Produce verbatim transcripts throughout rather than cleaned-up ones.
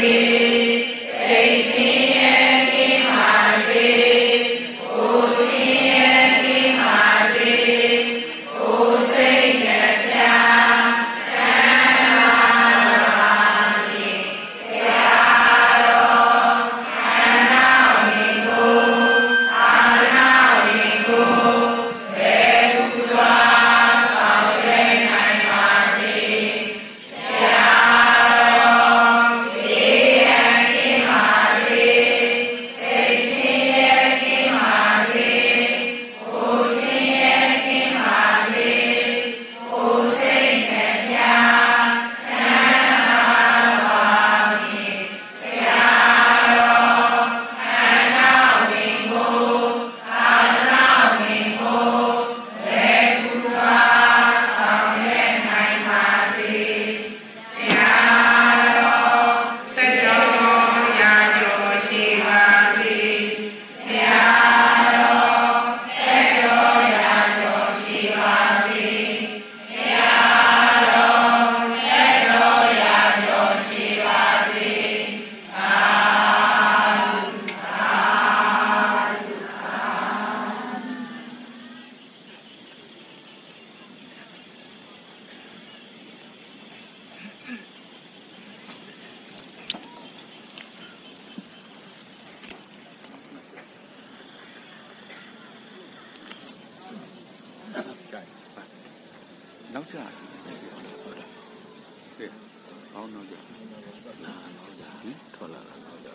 နောက်ကြတယ်ဟုတ်တယ်ကဲအောင်းနောက်ကြနာနောက်ကြဟင်ထွက်လာတာနောက်ကြ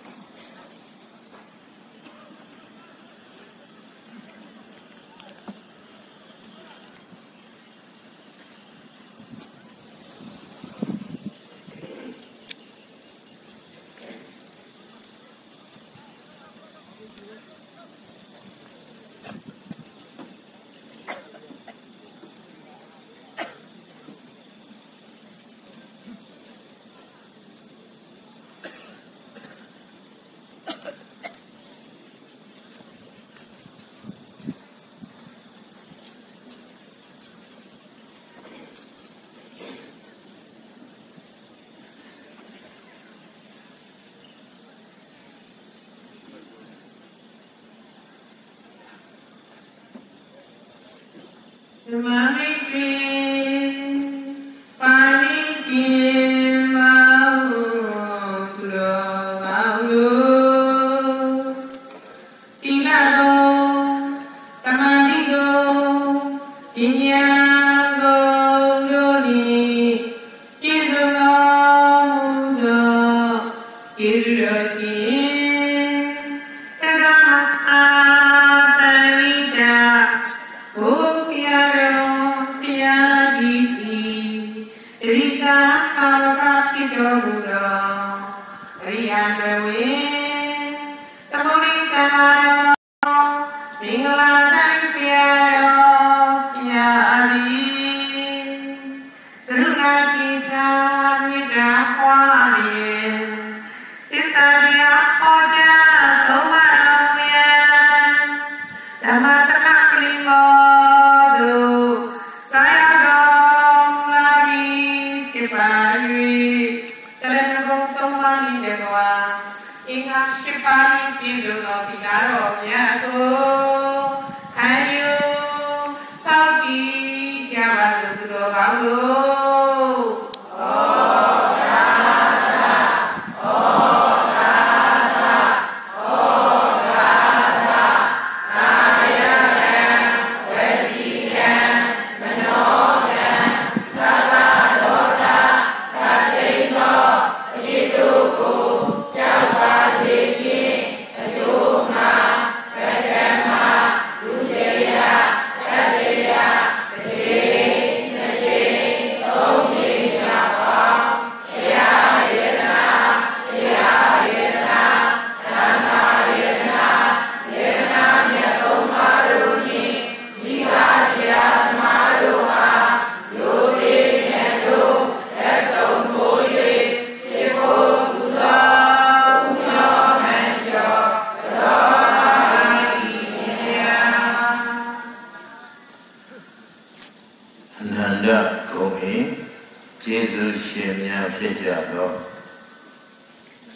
Hãy subscribe cho kênh Ghiền Mì Gõ để không bỏ lỡ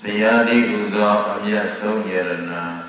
တရားတိဟုသောအမြတ်ဆုံးယရဏ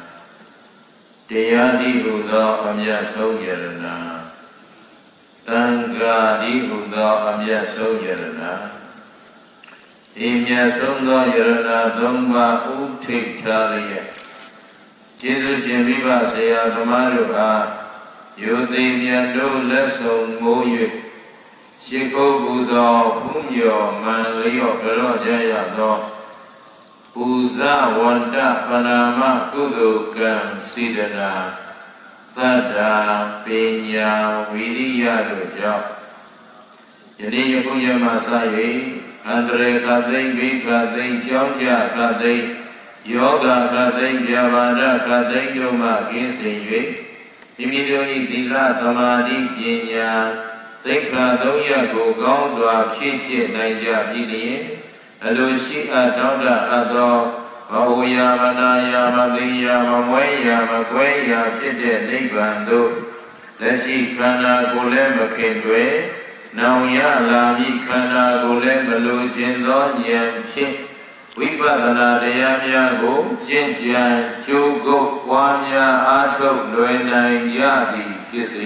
တရားတိဟုသောအမြတ်ဆုံးယရဏသံဃာတိဟုသောအမြတ်ဆုံးယရဏဒီမြတ်ဆုံးသောယရဏသုံးပါးဥထိတ်ထားလျက်ကျေးဇူးရှင်မိဘဆရာသမားတို့အားယုသိမြတ်တို့လက်ဆောင်မိုး၍ရှိခိုးပူဇော်ဖူးမြော်မှန်လျော့ကြောကြရသောပူဇဝန္တပနာမကုသိုလ်ကံစေတနာသတ္တာပညာဝိရိယတို့ကြောင့်ယနေ့ယခုယမစ၍အန္တရေကသိမ့်ဘိကသိမ့်ကြောင်းကြကသိမ့်ယောဂကသိမ့်ဇာဝန္တကသိမ့်တို့မှကင်းစင်၍မိမိတို့၏သီလသမာဓိပညာသိက္ခာသုံးရပ်ကိုကောင်းစွာဖြည့်ကျင့်နိုင်ကြပြီလျင်အလိုရှိအပ်တောင်းတအပ်သောဘဝယာမနာယာမသိယာမမွဲယာမကွဲယာဖြစ်တဲ့နိဗ္ဗာန်သို့လက်ရှိခန္ဓာကိုယ်လည်းမခင်တွယ်နောင်ရလာမည့်ခန္ဓာကိုယ်လည်းမလိုချင်သောဉာဏ်ဖြင့်ဝိပဿနာတရားများကိုကျင့်ကြံကြိုးကုပ်ပွားများအားထုတ်လွယ်နိုင်ကြသည်ဖြစ်စေ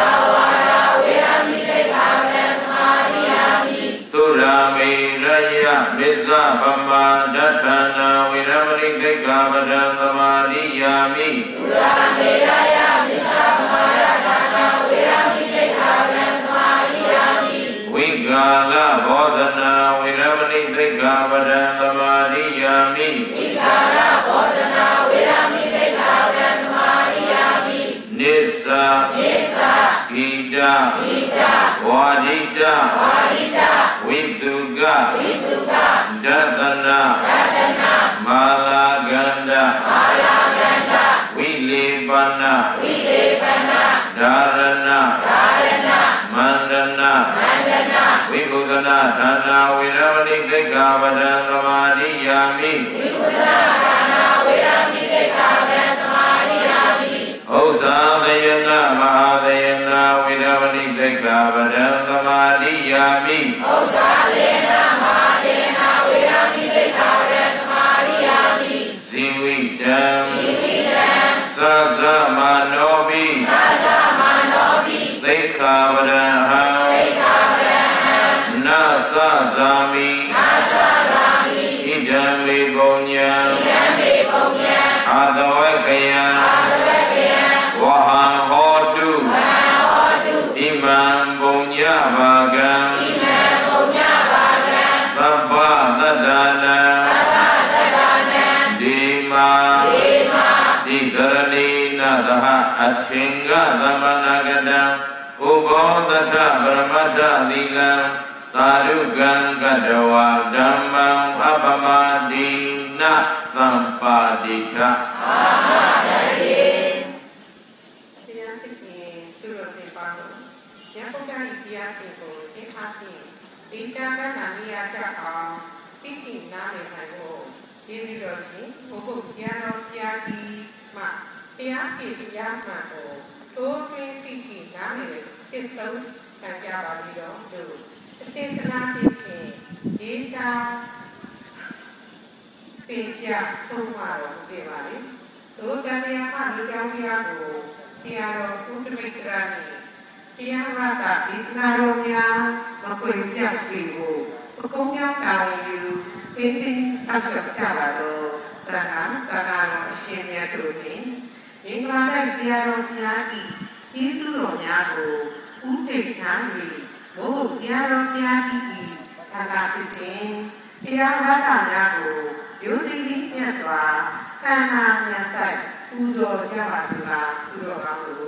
Tura me raya Misa Bama Datana Viramani Dekavadan Samadhiyami Udamiraya Misa Bama Datana Viramani Dekavadan Samadhiyami Vigala Bodhana Viramani Dekavadan Samadhiyami Vigala Bodhana Viramani Dekavadan Samadhiyami Nissa Nissa Gita Gita Wadita Wadita Viduga Viduga Datana Datana Malaganda Malaganda Vilipana Vilipana Dharana Dharana Mandana Mandana Vibhudana Dhana Viramani Dekavadan Samadhiyami Vibhudana Dhana Viramani Dekavadan Samadhiyami Osadayana Mahadayana Viramani Dekavadan Samadhiyami Osadayana Mahadayana Viramani Dekavadan Samadhiyami Sividam Sividam Sasa Manobi Sasa Manobi Dekavadan Dekavadan Nasa Zami Nasa Zami Idam Vibonya Idam Vibonya Adavakaya Waha Hodu Imam Bunya Bagam Imam Bunya Bagam Sabba Dadana Sabba Dadana Dima Dima Didarani Nadaha Achinga Damanagadam Ubodata Brahmata Dilam Tarugan Gadawa Dhammam Apamadina Sampadita Amadari Dita Nania Chaka, speaking Nami Hano, Dizzy, Ogo Siano Piaki, Ma, Piaki Yamato, told me fishing Nami, sit out and Java do. State Native King, Dita Pia Somaro, Devali, Totania Haniago, Siano Putumitrani. Tiada iknaronya makuya sibu, pokoknya kayu, penting sangat caro, tanah tanah sianya turunin, ingkara siaronya i, itu ronya go, untuk nangri, oh siaronya i, tanah pising, tiada tanya go, yudinya swa, tanahnya say, uzo jawa juga, uzo kamu.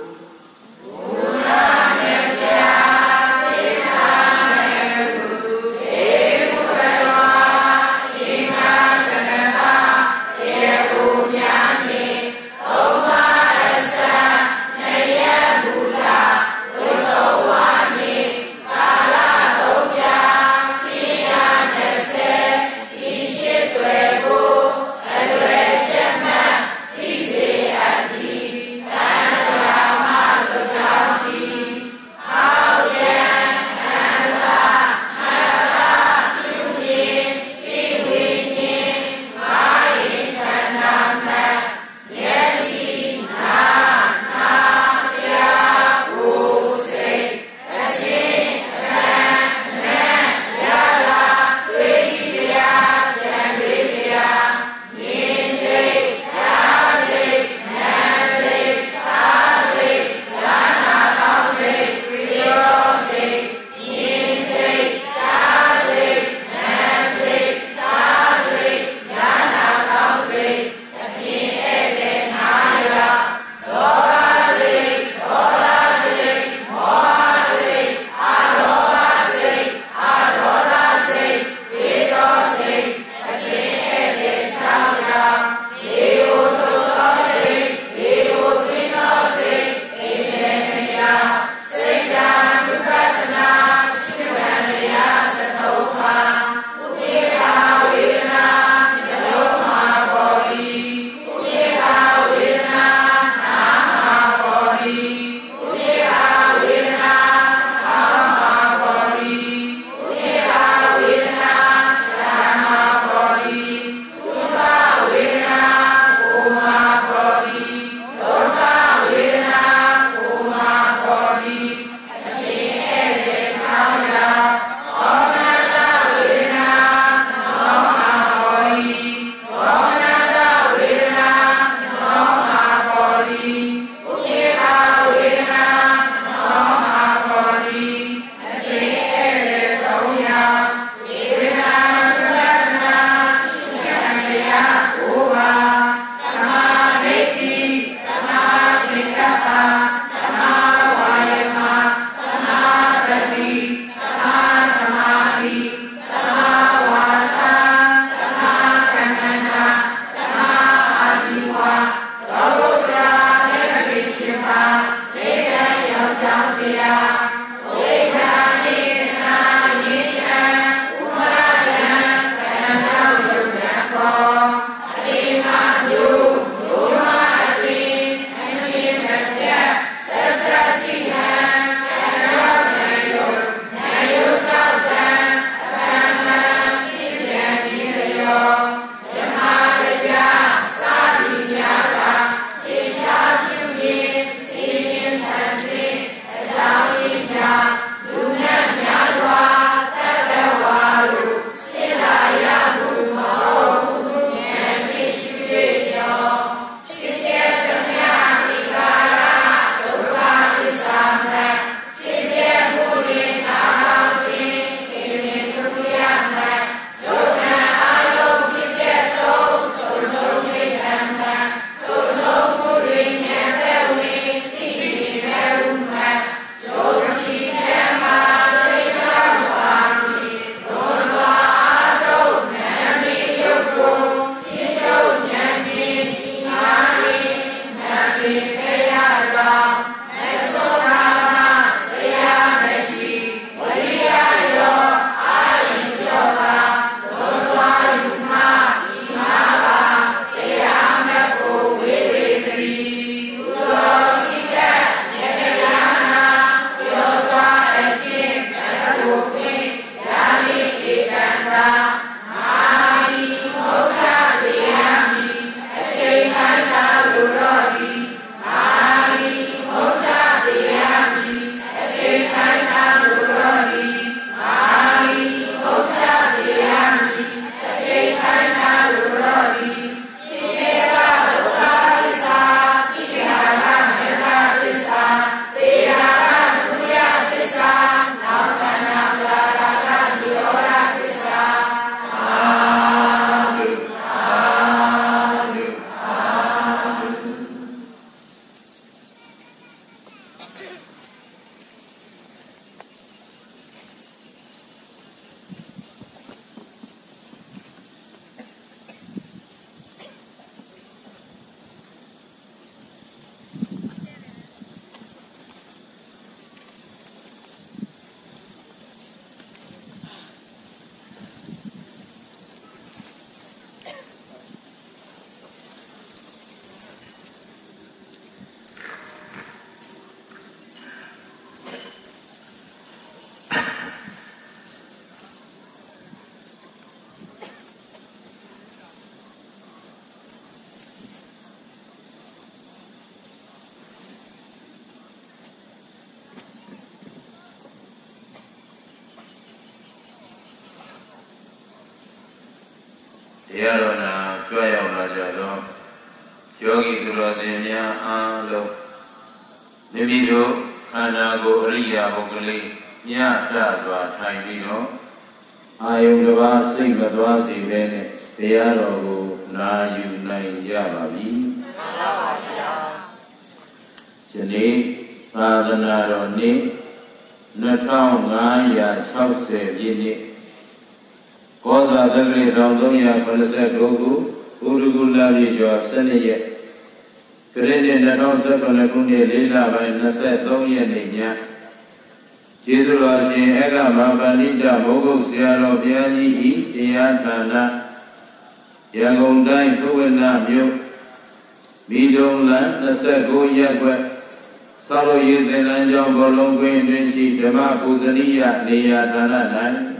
တရားတော်နာကြွရောက်လာကြသောယောဂီသူတော်စင်များအားလုံးမိမိတို့ခန္ဓာကိုယ်အရိယာပုဂ္ဂလိညတစွာထိုင်ပြီးတော့အာယုန်တစ်ပါးစိတ်မသွားစေဘဲနဲ့တရားတော်ကိုနာယူနိုင်ကြပါပြီ။မှန်ပါပါဗျာ။ယနေ့သာသနာတော်နေ့နှစ်ထောင်ငါးရာခြောက်ဆယ်ပြည့်နှစ်ကောဇာတက္ကရာတစ်သုံးရာခုနှစ်ဆယ်ကိုခုဥဒုကုလပြည့်ကျော်၁၂ရက်ခရစ်နှစ်၂၀၁၇ခုနှစ်လေးလပိုင်း၂၃ရက်နေ့ညကျေးဇူးတော်ရှင်အေကမဟာပဏိတမိုးကုတ်ဆရာတော်ဘုရားကြီးဤတရားဌာနရန်ကုန်တိုင်းသုဝေနမြို့မိဒုံလန်၂၉ရပ်ကွက်ဆောက်လုပ်ရေးသင်တန်းကျောင်းဘောလုံးကွင်းတွင်ရှိဓမ္မပူဇနီယနေရာဌာန၌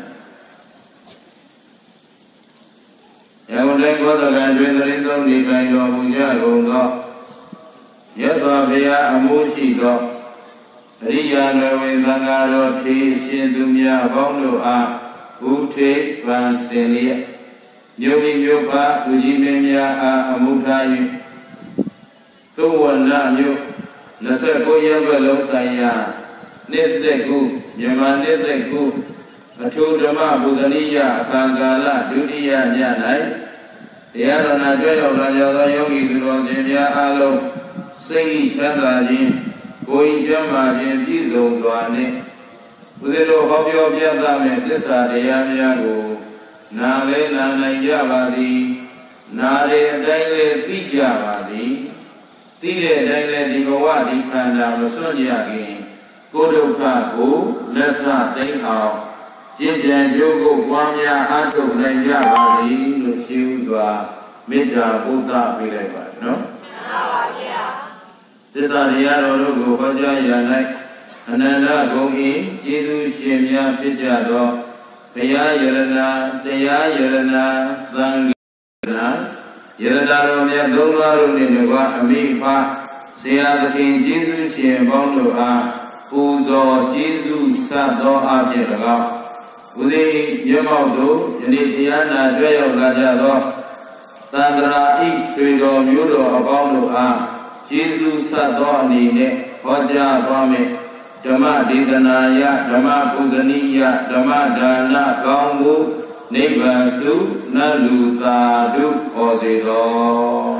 ရန်ကုန်တိုင်းကောသလတွင်သရင်သုံးနေပိုင်တော်မူကြကုန်သောမြတ်စွာဘုရားအမှုရှိသောအရိယာတော်ဝင်သံဃာတော်ထေရှင်သူများအပေါင်းတို့အားဘုထေဗံစင်လျက်မြို့မိမြို့ပါသူကြီးမင်းများအားအမှုထား၍သုဝဏမြို့၂၉ရပ်ကွက်လုံးဆိုင်ရာနှစ်သက်ကုမြန်မာနှစ်သက်ကုအထူးဓမ္မပူဇနီယအခါကာလဒုတိယည၌တရားတော်နာကြွရောက်လာကြသောယောဂီသူတော်စင်များအားလုံးစိတ်ချမ်းသာခြင်းကိုယ်ကျမ်းမာခြင်းပြည့်စုံစွာနှင့်ဦးဇင်းတို့ဟောပြောပြသမယ့်သစ္စာတရားများကိုနာလဲနာနိုင်ကြပါသည်နာရတဲ့အတိုင်းလေးသိကြပါသည်သိတဲ့အတိုင်းလေးဒီဘဝဒီခန္ဓာမစွန့်ကြခင်ကိုယ်ဒုက္ခကိုလက်ဆသိမ်းအောင်ကျင့်ကြံကြိုးကိုပွားများအားထုတ်နိုင်ကြပါသည်လို့ရှင်းဥစွာမေတ္တာဘုဒ္ဓပေးလိုက်ပါနော်မှန်ပါဗျာသစ္စာတရားတော်တို့ကိုဟောကြားရ၌အနန္တဂုဏ်ဤကျေးဇူးရှင်များဖြစ်ကြသောဘုရားယရနာတရားယရနာသံဃာယရနာတော်မြတ်သုံးပါးတို့နှင့်တကွအမိဖဆရာသခင်ကျေးဇူးရှင်ပေါင်းတို့အားပူဇော်ကျေးဇူးဆပ်သောအဖြစ်၎င်းဦးဇင်းမြတ်မောက်တို့ယနေ့တရားနာကြွရောက်လာကြသောသံဃာဤဆွေတော်မျိုးတော်အပေါင်းတို့အားကျေးဇူးဆပ်သောအနေနဲ့ဟောကြားသွားမယ်ဓမ္မဒေသနာယဓမ္မပူဇနီယဓမ္မဒါနကောင်းမှုနိဗ္ဗာန်စုနတ်လူသာဓုခေါ်စေတော်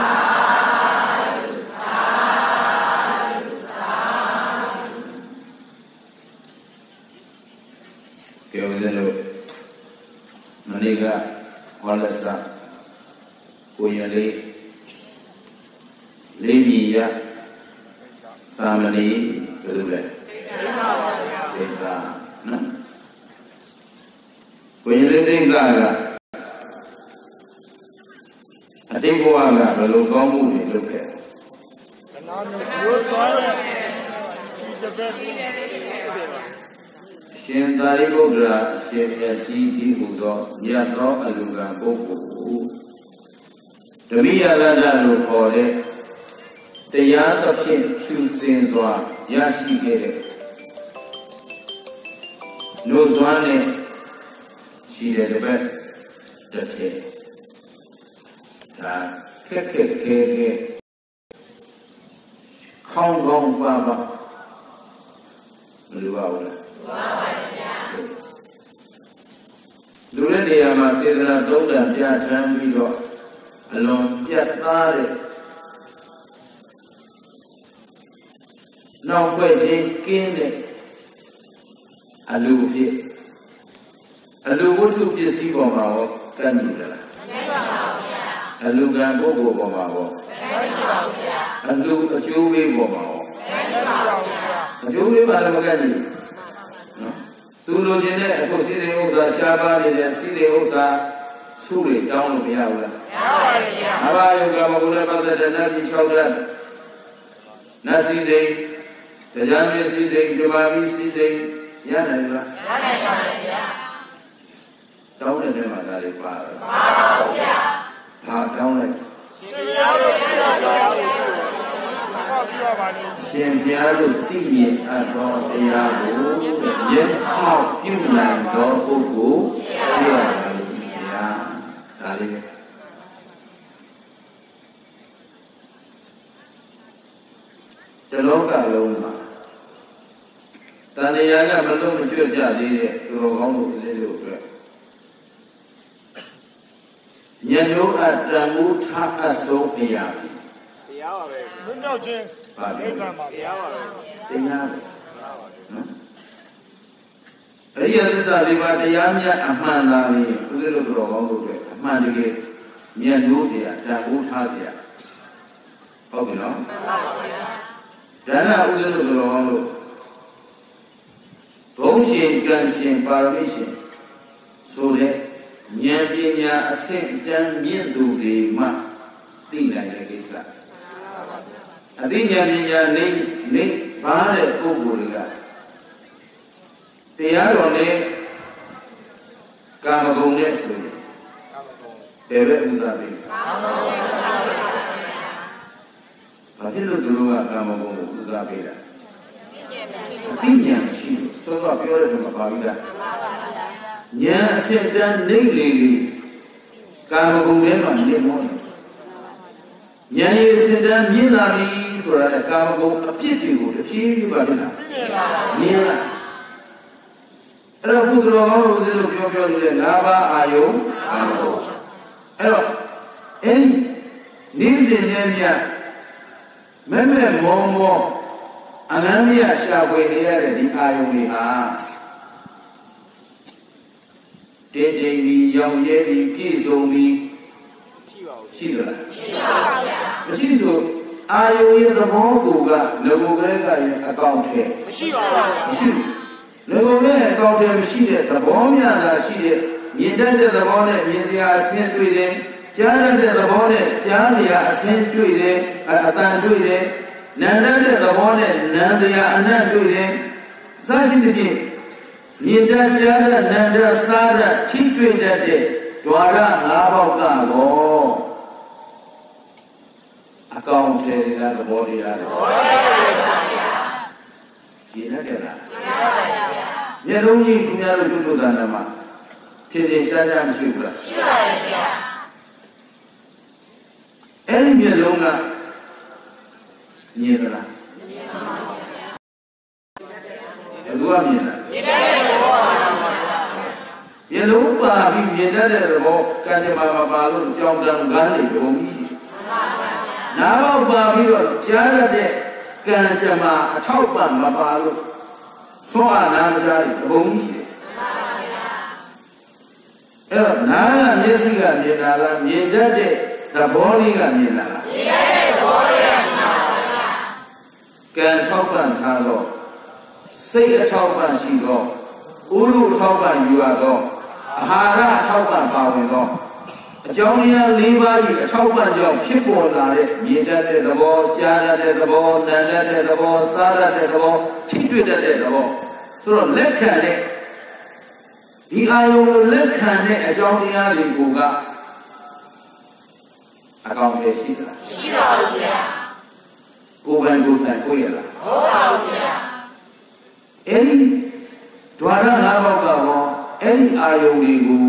ကဲဦးဇင်းတို့မနေ့ကဟောလက်စာကိုရလေးလေးမြည်ရသာမဏေဘယ်လိုလဲသိပါပါဗျာသိတာနော်ကိုရလေးသိင်္ဂကအတိတ်ဘဝကဘယ်လိုကောင်းမှုတွေလုပ်ခဲ့အနာမျိုးသွားတဲ့ခြေတစ်ပတ်ရှင်သာရိပုတ္တရာရှင်မြတ်ကြီးဒီဟူသောမြတ်သောအလူကံပုဂ္ဂိုလ်ကိုဓမိယလတ္တလို့ခေါ်တဲ့တရားသဖြင့်ဖြူစင်စွာရရှိခဲ့တဲ့နှုတ်စွမ်းနဲ့ရှိတဲ့တစ်ပတ်တစ်ထည်ဒါခက်ခက်ခဲခဲခေါင်းကောင်းပါပါမလိုပါဘူးလားပါပါဗျာလူတဲ့နေရာမှာစေတနာသုံးတန်ပြဋ္ဌာန်းပြီးတော့အလွန်ပြတ်သားတဲ့နောက်ွက်ခြင်းကင်းတဲ့အလူဖြစ်အလူဝတ္ထုပစ္စည်းပေါ်မှာရောကန့်နေကြလားမကန့်ပါဘူးဗျာအလူကံပုဂ္ဂိုလ်ပေါ်မှာရောမကန့်ပါဘူးဗျာအလူအကျိုးပေးပေါ်မှာရောမကန့်ပါဘူးဗျာအကျိုးပေးပါလည်းမကန့်ဘူးနော်သူလိုချင်တဲ့အဖို့စီးတဲ့ဥစ္စာရှားပါနေတဲ့စီးတဲ့ဥစ္စာစုတွေတောင်းလို့မရဘူးလားရပါတယ်ဗျာအဘာယုကမဂုဏပတ္တတဏှာကြီး၆ဓာတ်နတ်စီစိတ်တရားမျက်စိစိတ်ဓမ္မမိစိစိတ်ရနိုင်လားရနိုင်ပါဗျာတောင်းတဲ့နေမှာဒါတွေပါပါပါဗျာဟာတောင်းလိုက်ရှင်ဘုရားတို့ပြတော်တော်ဟောပြောပါလိမ့်ရှင်ဘုရားတို့သိမြင်အပ်သောတရားကိုရဟောပြုနိုင်သောပုဂ္ဂိုလ်ဖြစ်ရပါလိမ့်ဗျာဒါလေးတလောကလုံးမှာတန်တရားကမလုံးမကျွတ်ကြသေးတဲ့သူတော်ကောင်းတို့ဦးဇင်းတို့အတွက်ဉာဏ်တို့အတန်မှုထားအပ်ဆုံးအရာတရားပါပဲဘုရားချင်းပါဒိဋ္ဌာန်ပါတရားပါပဲတရားပဲနော်အရိယသစ္စာလေးပါးတရားမြတ်အမှန်သာလေဦးဇင်းတို့သူတော်ကောင်းတို့အတွက်အမှန်တကယ်ဉာဏ်တို့စရာတန်ဖိုးထားစရာဟုတ်ပြီနော်မှန်ပါဗျာဒါနဦးဇင်းတို့သူတော်ကောင်းတို့ဘုံရှင်ကံရှင်ပါရမီရှင်ဆိုတဲ့ဉာဏ်ပညာအဆင့်တန်းမြင့်သူတွေမှသိနိုင်တဲ့ကိစ္စအသိဉာဏ်ပညာနေနေဘာတဲ့ပုဂ္ဂိုလ်တွေကတရားတော်နဲ့ကာမဂုဏ်နဲ့ဆိုရင်ဘယ်ပဲဥစားပေးကာမဂုဏ်ဥစားပေးပါဗျာဘာဖြစ်လို့သူတို့ကကာမဂုဏ်ကိုဥစားပေးတာအသိဉာဏ်ရှိလို့စောစောပြောတဲ့မှာပါပြီလားဉာဏ်အစစ်တမ်းနေလေလေကာမဂုဏ်ထဲမှာနေမောတယ်ဉာဏ်ရည်အစစ်တမ်းမြင်လာပြီဆိုတာကကာမဂုဏ်အပြစ်တွေကိုတစ်ဖြည်းဖြည်းပါဖြစ်လာမြင်လာအဲ့တော့ဘုရားတော်ဦးဇင်းတို့ပြောပြောနေတဲ့၅ပါးအာယုကာမဂုဏ်အဲ့တော့အဲ့နေ့စဉ်နဲ့မြတ်မဲ့မဲ့မောမောအနန္တရရှာဖွေနေရတဲ့ဒီအာယုတွေဟာတင်းတင်းပြီးရောင်ရဲပြီးပြည့်စုံပြီးရှိပါဘူးရှိလားရှိပါပါဗျာမရှိဆိုအာယုရဲ့သဘောကိုကငုံကလေးကရဲ့အကောင့်ထဲမရှိပါဘူးမရှိဘူးငုံရဲ့အကောင့်ထဲမရှိတဲ့သဘောများသာရှိတဲ့မြင်တတ်တဲ့သဘောနဲ့မြင်စရာအဆင်းတွေ့တယ်ကြားတတ်တဲ့သဘောနဲ့ကြားစရာအဆင်းတွေ့တယ်အတန်တွေ့တယ်နာတတ်တဲ့သဘောနဲ့နာစရာအနံ့တွေ့တယ်စရှိတဲ့ဖြင့်မြင်တတ်ကြားတတ်နာတတ်စားတတ်ထိတွေ့တတ်တဲ့ဓဝရငါးပေါက်ကတော့အကောင်ထဲကသဘောတရားတွေသဘောတရားပါဗျာရှင်းရတယ်လားရှင်းပါပါဗျာမျက်လုံးကြီးသူများတို့ကျွတ်တာနာမှာထင်ထင်ရှားရှားမရှိဘူးလားရှိပါတယ်ဗျာအဲ့ဒီမျက်လုံးကမြင်လားမြင်ပါပါဗျာဘယ်လိုမြင်လဲမြင်တဲ့သဘောပါဗျာမျက်လုံးပါပြီးမြင်တတ်တဲ့သဘောကံကြမ္မာမပါလို့ကြောင်တံကားတွေဘုံကြီးရှိတယ်မှန်ပါဗျာနားပေါက်ပါပြီးတော့ကြားရတဲ့ကံကြမ္မာအထောက်ပံ့မပါလို့သောအနာမကြားတွေဘုံကြီးရှိတယ်မှန်ပါဗျာအဲ့တော့နားကမျက်စိကမြင်တာလားမြင်တတ်တဲ့သဘောလေးကမြင်လာလားမြင်တတ်တဲ့သဘောလေးကမြင်လာပါဗျာကံထောက်ပံ့ထားတော့စိတ်အထောက်ပံ့ရှိတော့ဥရုထောက်ပံ့ယူရတော့အာဟာရထောက်ပံ့ပါဝင်တော့အကြောင်းတရား၄ပါးကြီးအထောက်ပံ့ကြောင့်ဖြစ်ပေါ်လာတဲ့မြင်တတ်တဲ့သဘောကြားတတ်တဲ့သဘောနားတတ်တဲ့သဘောစားတတ်တဲ့သဘောထိတွေ့တတ်တဲ့သဘောဆိုတော့လက်ခံတဲ့ဒီအာယုံကိုလက်ခံတဲ့အကြောင်းတရားတွေကိုကအကောင်ပဲရှိတာရှိပါဘူးဗျာကိုယ်ပိုင်ကိုယ်ဆိုင်ကိုရလားဟုတ်ပါဘူးဗျာအဲ့ဒီဓဝရငါးပေါက်ကတော့အဲ့ဒီအာယုံတွေကို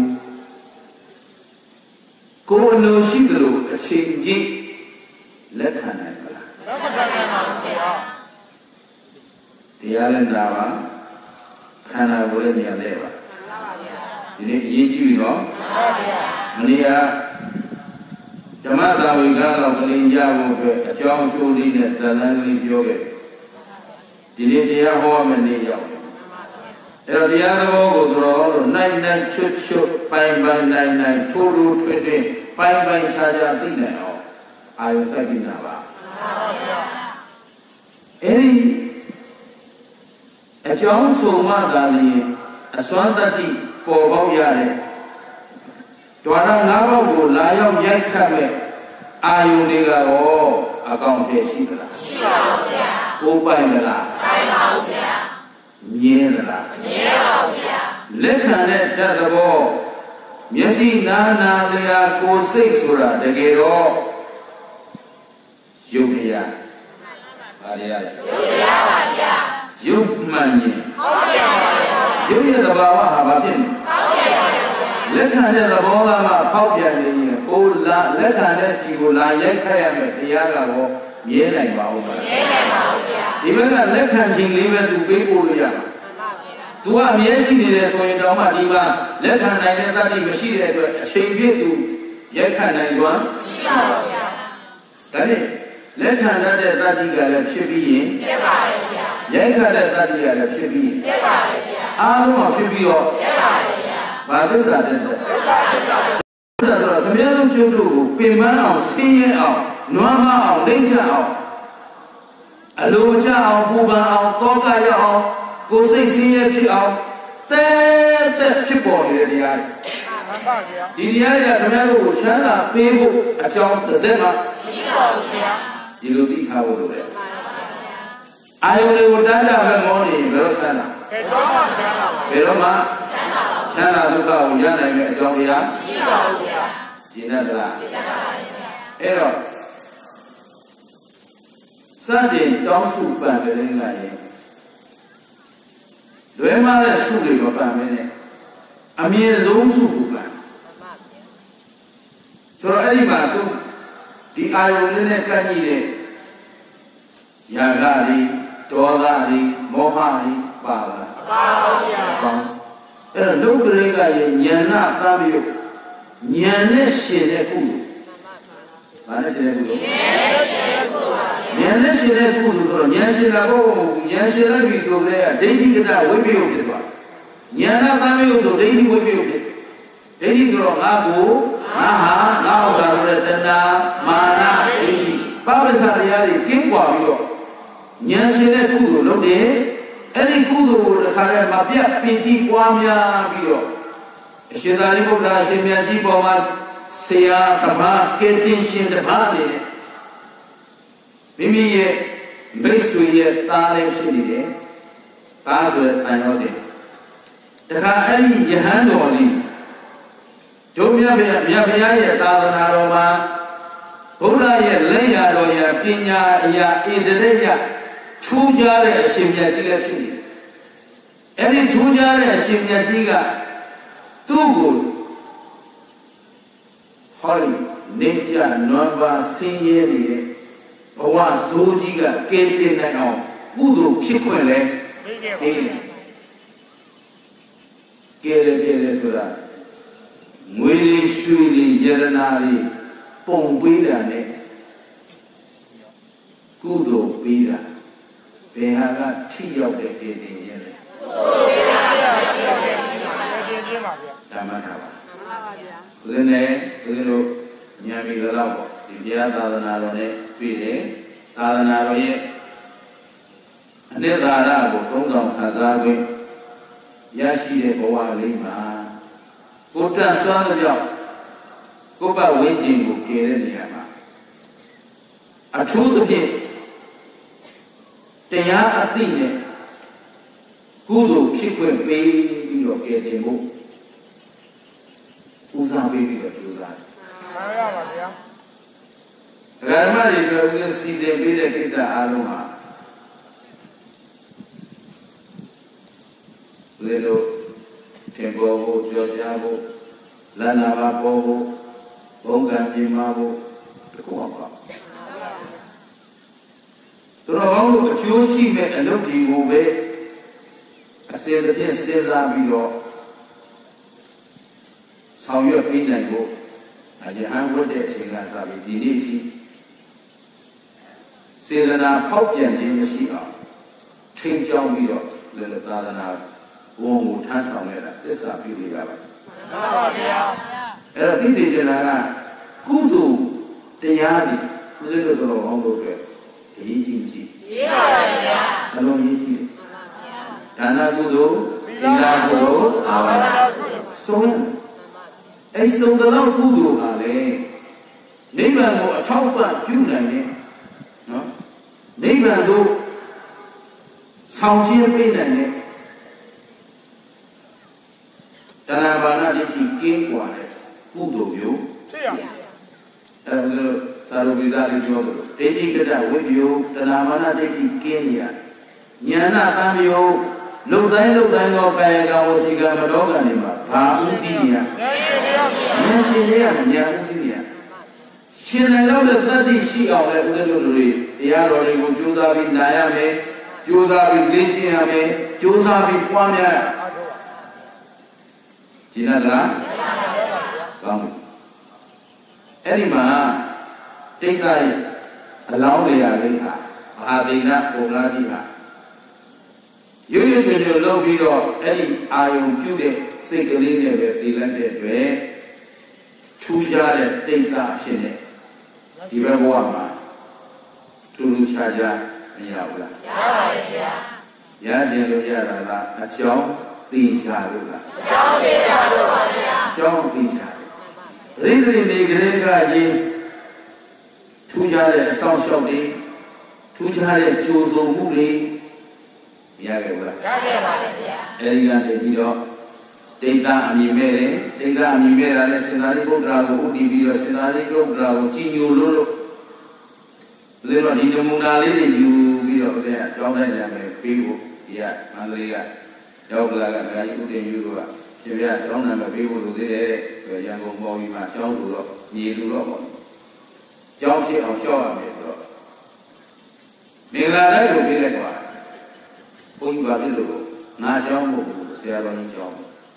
ကိုယ်လိုရှိသလိုအချိန်ကြီးလက်ခံနိုင်ပါလားလက်ခံနိုင်ပါဘူးဗျာတရားလည်းနာပါခန္ဓာကိုယ်လည်းဉာဏ်နဲ့ပါမှန်ပါဗျာဒီနေ့အရေးကြီးပြီနော်မှန်ပါဗျာမနေ့ကဓမ္မသာဝေကတော့မလင်ကြဖို့အတွက်အကြောင်းအကျိုးလေးနဲ့ဇာတ်လမ်းလေးပြောခဲ့ဒီနေ့တရားဟောမယ့်နေ့ရောက်အဲ့တော့တရားသဘောကိုတော်တော်လို့နိုင်နိုင်ချွတ်ချွတ်ပိုင်ပိုင်နိုင်နိုင်ထိုးထိုးထွင်းထွင်းပိုင်ပိုင်ခြားခြားသိနိုင်အောင်အာယုစိုက်ပြီးနာပါအဲ့ဒီအကြောင်းဆိုမှသာလျှင်အစွမ်းတတိပေါ်ပေါက်ရတဲ့ဓဝရငါးပါးကိုလာရောက်ရိုက်ခတ်မဲ့အာယုတွေကတော့အကောင်တည်းရှိသလားရှိပါဘူးဗျာကိုပိုင်မလားပိုင်ပါဘူးဗျာမြင်သလားမမြင်ပါဘူးဗျာလက်ခံတဲ့တတ်သဘောမျက်စိနားနာလျာကိုယ်စိတ်ဆိုတာတကယ်တော့ယုတ်ရပါလေရယုတ်ရပါဗျာယုတ်မှန်ရင်ဟုတ်ကဲ့ပါဗျာယုတ်ရဲ့သဘာဝဟာဘာဖြစ်လဲဖောက်ပြန်ပါဗျာလက်ခံတဲ့သဘောကမှဖောက်ပြန်နေရင်လက်ခံတဲ့စီကိုလာရိုက်ခတ်ရမယ်တရားကတော့မြဲနိုင်ပါဦးမလားမြဲနိုင်ပါဘူးဗျာဒီဘက်ကလက်ခံခြင်းလေးပဲသူပေးပို့လို့ရမှာသူကအမြဲရှိနေတယ်ဆိုရင်တော့မှဒီမှာလက်ခံနိုင်တဲ့တတိမရှိတဲ့အတွက်အချိန်ပြည့်သူရိုက်ခတ်နိုင်သွားရှိပါဘူးဗျာဒါနဲ့လက်ခံရတဲ့တတိကလည်းဖြစ်ပြီးရင်ဖြစ်ပါရဲ့ဗျာရိုက်ခတ်တဲ့တတိကလည်းဖြစ်ပြီးရင်ဖြစ်ပါရဲ့ဗျာအားလုံးကဖြစ်ပြီးတော့ဖြစ်ပါရဲ့ဗျာဘာသစ္စာတဲ့သစ္စာသစ္စာတော့ခမည်းတော်ကျုပ်တို့ကိုပင်ပန်းအောင်ဆင်းရဲအောင်နွမ်းမအောင်လိမ့်ချအောင်အလိုချအောင်ပူပန်အောင်တောကရအောင်ကိုယ်စိတ်ဆင်းရဲဖြစ်အောင်တဲတဲ့ဖြစ်ပေါ်နေတဲ့တရားတွေမှန်ပါဗျာဒီတရားတွေကခမည်းတော်ကိုချမ်းသာပေးဖို့အကြောင်းတစ်စက်မှမရှိပါဘူးဗျာဒီလိုသိထားဖို့လိုတယ်အာယုန်တွေကိုတန်းတာပဲမောနေရင်ဘယ်တော့ချမ်းသာဘယ်တော့မှချမ်းသာဘယ်တော့မှချမ်းသာဒုက္ခကိုရနိုင်မယ့်အကြောင်းတရားရှိပါဘူးဗျာရှင်းတတ်လားရှင်းတတ်ပါဗျာအဲ့တော့စတင်တောင်းစုပန်တဲ့ရင်ကရင်လွယ်မတဲ့စုတွေမပန်မဲနဲ့အမြင့်ဆုံးစုကိုပန်ဆိုတော့အဲ့ဒီမှာသူဒီအာယုန်လေးနဲ့ကန့်ကြီးတဲ့ယာကတွေဒေါသတွေမောဟတွေပါလားပါပါဗျာပါအဲ့တော့ဒုက္ခတွေကရဲ့ဉာဏ်နာသမ်းပြီးဉာဏ်နဲ့ရှင်တဲ့ကုသိုလ်ဘာနဲ့ရှင်တဲ့ကုသိုလ်ဉာဏ်နဲ့ရှင်တဲ့ကုသိုလ်ဆိုတော့ဉာဏ်ရှင်တာကိုဉာဏ်ရှင်လိုက်ပြီဆိုတဲ့ဒိဋ္ဌိကတဝိပယုဖြစ်သွားဉာဏ်နာသမ်းပြီးဆိုဒိဋ္ဌိဝိပယုဖြစ်ဒိဋ္ဌိဆိုတော့ငါကိုငါဟာငါဥစ္စာဆိုတဲ့တဏှာမာနဒိဋ္ဌိပပ္ပစတရားတွေကင်းကွာပြီးတော့ဉာဏ်ရှင်တဲ့ကုသိုလ်လုပ်တယ်အဲ့ဒီကုသိုလ်ကိုတစ်ခါတည်းမပြတ်ပင်တိပွားများပြီးတော့အရှင်သာရိပုတ္တရာအရှင်မြတ်ကြီးပေါ်မှာဆရာတပါးကေတင်ရှင်တပါးနေတယ်မိမိရဲ့မိတ်ဆွေရဲ့သားလည်းဖြစ်နေတယ်သားဆိုတဲ့တန်ရောစဉ်တခါအဲ့ဒီယဟန်တော်လေးဒုမြတ်ဗျာမြတ်ဗျာရဲ့သာသနာတော်မှာဘုရားရဲ့လက်ရတော်ရပညာအရာဣန္ဒြေယထူးခြားတဲ့အရှင်မြတ်ကြီးလည်းဖြစ်နေတယ်အဲ့ဒီထူးခြားတဲ့အရှင်မြတ်ကြီးကသူ့ကိုဟောဒီနေကြနွမ်းပါဆင်းရဲနေတဲ့ဘဝဇိုးကြီးကကဲတင်နိုင်အောင်ကုသိုလ်ဖြစ်ခွင့်လဲအေးကဲတယ်ကဲတယ်ဆိုတာငွေလေးရွှေလေးယရနာလေးပုံပေးတာနဲ့ကုသိုလ်ပေးတာဘယ်ဟာကထိရောက်တဲ့ကဲတင်ရဲ့လဲဓမ္မထာပါဦးဇင်းနဲ့ဦးဇင်းတို့ဉာဏ်ပြီးတော့ပေါ့ဒီဘုရားသာသနာတော်နဲ့တွေ့တယ်သာသနာတော်ရဲ့အနိဒါရကိုသုံးဆောင်ခံစားခွင့်ရရှိတဲ့ဘဝလေးမှာကိုယ်တတ်စွမ်းတဲ့ကြောင့်ကိုယ်ပတ်ဝန်းကျင်ကိုကယ်တဲ့နေရာမှာအထူးသဖြင့်တရားအသိနဲ့ကုသိုလ်ဖြစ်ခွင့်ပေးပြီးတော့ကယ်တင်ဖို့ဦးစားပေးပြီးတော့ကြိုးစားတယ်။မှန်ပါပါဗျာ။ဓမ္မတွေပြောပြီးစီစဉ်ပေးတဲ့ကိစ္စအားလုံးဟာလေလို့ထင်ပေါ်ဖို့ကြော်ကြားဖို့လန္နာပါပေါ်ဖို့ဘုံကံပြမဖို့တခုမှပါသူတော်ကောင်းတို့အကျိုးရှိမဲ့အလုပ်တွေကိုပဲအစဉ်တစ်ပြည့်စဉ်းစားပြီးတော့ဆောင်ရွက်ပေးနိုင်ဖို့အကြံဝတ်တဲ့အချိန်ကစပြီးဒီနေ့ထိစေတနာဖောက်ပြန်ခြင်းမရှိအောင်ထိန်းကျောင်းပြီးတော့လည်းလည်းသာသနာဘုံကိုထမ်းဆောင်ရတာသစ္စာပြုလို့ရပါတယ်။မှန်ပါဗျာ။အဲ့တော့သိစေချင်တာကကုသိုလ်တရားတွေဦးဇင်းတို့တော်အောင်လို့အတွက်အရေးကြီးကြီးရေးပါပါဗျာ။အလုံးရေးကြီးမှန်ပါဗျာ။ဒါနကုသိုလ်သီလကုသိုလ်အာဝါဒကုသိုလ်ဆုံးအဲ့ဆုံးတဲ့ကုသိုလ်ဟာလေနိဗ္ဗာန်ကိုအထောက်ပံ့ပြုနိုင်တယ်နော်နိဗ္ဗာန်ကိုဆောင်ခြင်းပေးနိုင်တယ်တဏှာဘာနာဒိဋ္ဌိကင်းကွာတဲ့ကုသိုလ်မျိုးဖြစ်ရအဲ့ဒါလို့သာရဝိဇ္ဇာလေးပြောလို့ဒိဋ္ဌိကတဝိပယုတဏှာဘာနာဒိဋ္ဌိကင်းနေရဉာဏသံယုလုံတိုင်းလုံတိုင်းသောကာယကဝစီကမတော်ကနေမှာဘာဥသိနေရဉာဏ်ရှင်ရဉာဏ်ရှင်ရဉာဏ်ဥသိနေရရှင်နိုင်တော့တဲ့တတ္တိရှိအောင်လည်းဦးဇင်းတို့တွေတရားတော်တွေကိုကြိုးစားပြီးနာရမယ်ကြိုးစားပြီးလေ့ကျင့်ရမယ်ကြိုးစားပြီးပွားများကျင့်ရလားကောင်းပြီအဲ့ဒီမှာတိတ်ကအလောင်းနေရလေးဟာမဟာဒိဏပုံလားကြီးဟာရိုးရိုးရွှင်ရွှင်လုပ်ပြီးတော့အဲ့ဒီအာယုံပြုတဲ့စိတ်ကလေးနဲ့ပဲသိလိုက်တဲ့အတွက်ထူးခြားတဲ့တိတ်ကအဖြစ်နဲ့ဒီဘက်ဘဝမှာထူးထူးခြားခြားမရဘူးလားရပါတယ်ဗျာရခြင်းလို့ရတာလားအကြောင်းသိချလို့လားအကြောင်းသိချလို့ပါဗျာအကြောင်းသိချရိသရိနေကလေးကကြီးထူးခြားတဲ့အဆောင်ရှောက်တွေထူးခြားတဲ့ကြိုးစုံမှုတွေရခဲ့ဘူးလားရခဲ့ပါတယ်ဗျာအဲဒီကနေပြီးတော့တိတ်ကအမြင်မဲ့တယ်တိတ်ကအမြင်မဲ့တာနဲ့စေတသာရိပုတ္တရာကိုဥတည်ပြီးတော့စေတသာရိပုတ္တရာကိုကြည်ညိုလို့လို့ဒီတော့ဒီနမူနာလေးတွေယူပြီးတော့အဲ့ဒါအကြောင်းတိုင်းနာမည်ပေးဖို့ဒီကမန္တလေးကရောက်လာကဒကာကြီးဥတည်ယူတို့ကရှင်ပြအကြောင်းနာမည်ပေးဖို့လိုသေးတယ်ဆိုရန်ကုန်ပေါ်ပြီးမှအကြောင်းဆိုတော့ညီလူတော့ပေါ့အကြောင်းဖြစ်အောင်ရှောက်ရမယ်ဆိုတော့မင်္ဂလာတိုင်းကိုပြလိုက်ပါဘုန်းကြီးပါပြီလို့ငါအကြောင်းမဟုတ်ဘူးဆရာတော်ကြီးအကြောင်း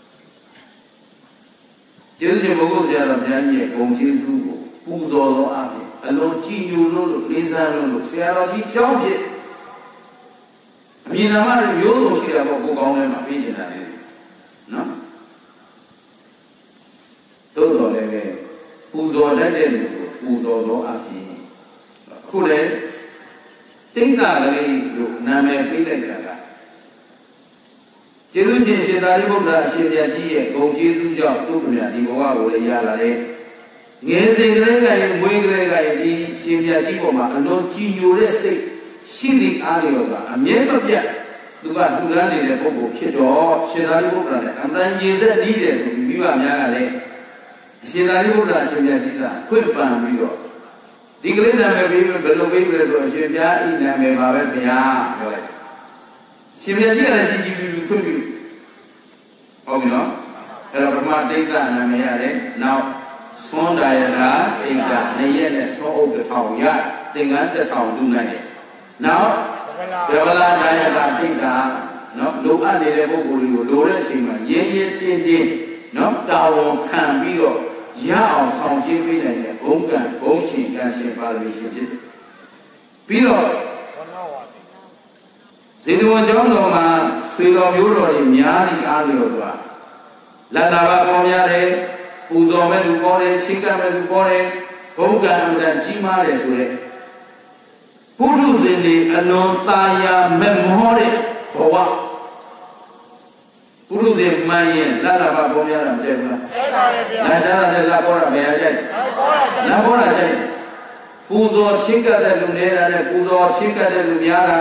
ကျေးဇူးရှင်ဘုရားဆရာတော်ဘုရားကြီးရဲ့ဂုဏ်ကျေးဇူးကိုပူဇော်တော်အပြင်အလုံးကြည်ညိုလို့လို့လေးစားလို့လို့ဆရာတော်ကြီးကြောင်းဖြစ်အမြင်နာမတွေမျိုးစုံရှိတာပေါ့ကိုကောင်းထဲမှာပြီးနေတာလေနော်သို့တော်လည်းပဲပူဇော်တတ်တဲ့လူကိုပူဇော်တော်အပြင်အခုလည်းတိဋ္ဌာလေးလို့နာမည်ပေးလိုက်တာကကျေးဇူးရှင်ရှင်သာရိပုတ္တရာအရှင်ဘုရားကြီးရဲ့ဂုဏ်ကျေးဇူးကြောင့်သူ့ဘုရားဒီဘဝကိုလည်းရလာတဲ့ငယ်စဉ်ကလေးကရင်မွေးကလေးကရင်ဒီရှင်ဘုရားကြီးပေါ်မှာအလွန်ကြည်ညိုတဲ့စိတ်ရှိသည့်အားလျော်စွာအမြဲမပြတ်သူကထူထမ်းနေတဲ့ပုဂ္ဂိုလ်ဖြစ်တော့ရှင်သာရိပုတ္တရာနဲ့အမှန်ရည်စက်ပြီးတယ်ဆိုပြီးမိဘများကလည်းရှင်သာရိပုတ္တရာရှင်ဘုရားကြီးကခွင့်ပန်ပြီးတော့ဒီကလေးနာမည်ပြီးဘယ်လိုပြီးလဲဆိုအရှင်ဘုရားဤနာမည်ပါပဲဘုရားပြောလိုက်ရှင်ဘုရားကြီးကလည်းရှိကြည့်ပြီးခွင့်ပြုဟုတ်ပြီနော်အဲ့တော့ပထမဒိဋ္ဌနာမည်ရတယ်နောက်သွန်ဒါယတာဒိဋ္ဌနေရက်နဲ့သွန်ဥပ္ပထောင်ရသင်္ကန်းတစ်ထောင်လူနိုင်တယ်နောက်ဒေဝလာဒါယတာဒိဋ္ဌနော်လိုအပ်နေတဲ့ပုဂ္ဂိုလ်တွေကိုလိုတဲ့အချိန်မှာရင်းရင်းတင်းတင်းနော်တာဝန်ခံပြီးတော့ရအောင်ဆောင်ကျင်းပေးနိုင်တဲ့ဘုံကံဘုံရှင်ကံရှင်ပါရမီရှင်ဖြစ်တယ်ပြီးတော့ဇေတဝန်ကျောင်းတော်မှာဆွေတော်မျိုးတော်တွေများပြီးအားလျော်စွာလတ္တဘာပေါ်များတယ်ပူဇော်မဲ့လူပေါ်တယ်ချင်းကပ်မဲ့လူပေါ်တယ်ဘုံကံအမှန်ကြီးမားတယ်ဆိုတဲ့ပုထုဇဉ်တွေအလွန်သာယာမဲ့မောတဲ့ဘဝပုထုဇဉ်မှန်ရင်လတ္တဘာပေါ်များတာမကျဲဘူးလားကျဲပါရဲ့ဗျာလက်စားတဲ့လက်ပေါ်တာဘယ်ဟာကျဲလက်ပေါ်တာကျဲပူဇော်ချင်းကပ်တဲ့လူနေတာနဲ့ပူဇော်ချင်းကပ်တဲ့လူများတာ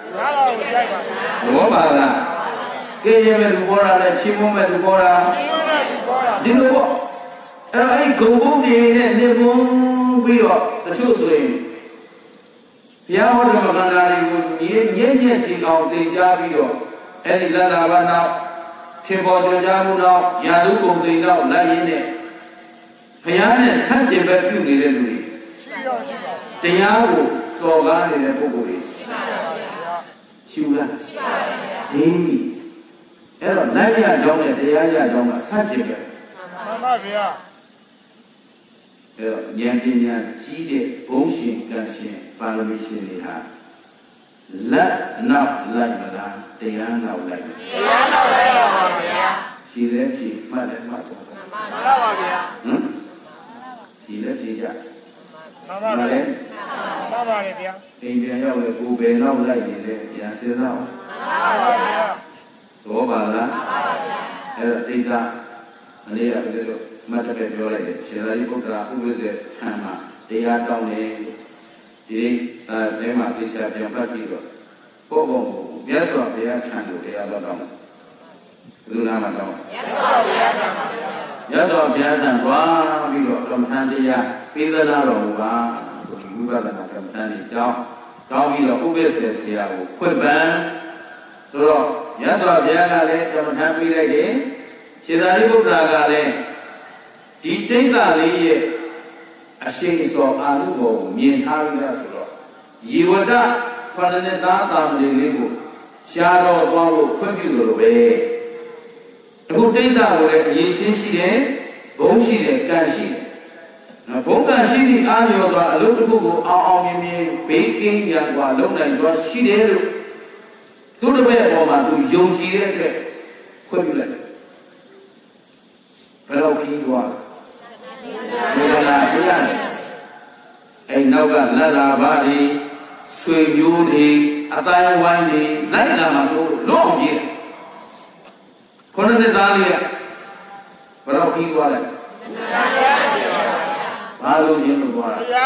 ဘောပါလားကေရမဲ့လူပေါ်တာနဲ့ချင်းမမဲ့လူပေါ်တာဒီလိုပေါ့အဲ့တော့အဲ့ဒီဂုံဘုံတွေနဲ့နေဘုံပြီးတော့တချို့ဆိုရင်ဘုရားဟောတဲ့မဂ္ဂလာတွေကိုညဉ့်ညဉ့်ညဉ့်ချီအောင်သင်ကြားပြီးတော့အဲ့ဒီလတ္တဘာနောက်ထင်ပေါ်ကြွကြားမှုနောက်ယာတုဂုံသိနောက်လက်ရင်းနဲ့ဘုရားနဲ့ဆန့်ကျင်ဘက်ပြုနေတဲ့လူတွေတရားကိုစော်ကားနေတဲ့ပုဂ္ဂိုလ်တွေရှိဘူးလားရှိပါဗျာဟင်းအဲ့တော့နိုင်ရကြောင်းနဲ့တရားရကြောင်းကဆန့်ကျင်ပဲမှန်ပါဗျာအဲ့တော့ဉာဏ်ပညာကြီးတဲ့ဘုံရှင်ကံရှင်ပါရမီရှင်တွေဟာလက်နောက်လိုက်မလားတရားနောက်လိုက်တရားနောက်လိုက်ပါဗျာရှိတဲ့ရှိမှတ်တယ်မှတ်တော့မှန်ပါပါဗျာဟမ်ရှိတဲ့ရှိကြမှန်ပါပါလေမှန်ပါလေဗျာအိမ်ပြန်ရောက်လေကိုယ်ပဲနောက်လိုက်နေတယ်ပြန်စဉ်းစားအောင်မှန်ပါပါဗျာသောပါလားမှန်ပါပါဗျာအဲ့ဒါတိတ်ကအလေးရတယ်လို့မတ်တက်ပြောလိုက်တယ်ရှင်သာရိပုတ္တရာဥပ္ပဇေထံမှာတရားတောင်းနေဒီစာထဲမှာပြချပြန်ဖတ်ပြီးတော့ကိုယ့်ဘုံကိုမြတ်စွာဘုရားထံကိုတရားတော်တောင်းတယ်ဘယ်လိုလားမတောင်းမြတ်စွာဘုရားထံပါဗျာမြတ်စွာဘုရားထံသွားပြီးတော့ကမ္မထံတရားပေးသလားတော်မူပါဝိပဿနာကမ္မထံကြီးတောင်းတောင်းပြီးတော့ဥပ္ပဇေဆရာကိုခွင့်ပန်ဆိုတော့မြတ်စွာဘုရားကလည်းကမ္မထံပေးလိုက်တယ်ရှင်သာရိပုတ္တရာကလည်းဒီတိဋ္ဌာလေးရဲ့အရှိန်စောအာလူဘောကိုမြင်ထားပြီးသားဆိုတော့ယေဝဒဖဏနေသားတာမလေးလေးကိုရှားတော့သွားဖို့ခွင့်ပြုလို့ပဲအခုတိဋ္ဌကိုလည်းအရေးရှင်းရှိတယ်ဘုံရှိတယ်ကံရှိတယ်နော်ဘုံကံရှိသည့်အားလျော်စွာအလုပ်တစ်ခုကိုအောင်အောင်မြင်မြင်ဘေးကင်းရန်စွာလုပ်နိုင်စွာရှိတယ်လို့သူတစ်ပည့်အပေါ်မှာသူယုံကြည်တဲ့အတွက်ခွင့်ပြုလိုက်တယ်ဘယ်တော့ခီးသွားလဲဘယ်လာပြရတယ်အဲ့နောက်ကလက်လာပါဒီဆွေမျိုးတွေအတိုင်းဝိုင်းတွေလိုက်လာမှာဆိုလုံးအောင်ပြေးတယ်ခုနကသားလေးကဘယ်တော့ခီးသွားလဲဘာလို့ရင်းလို့သွားတာ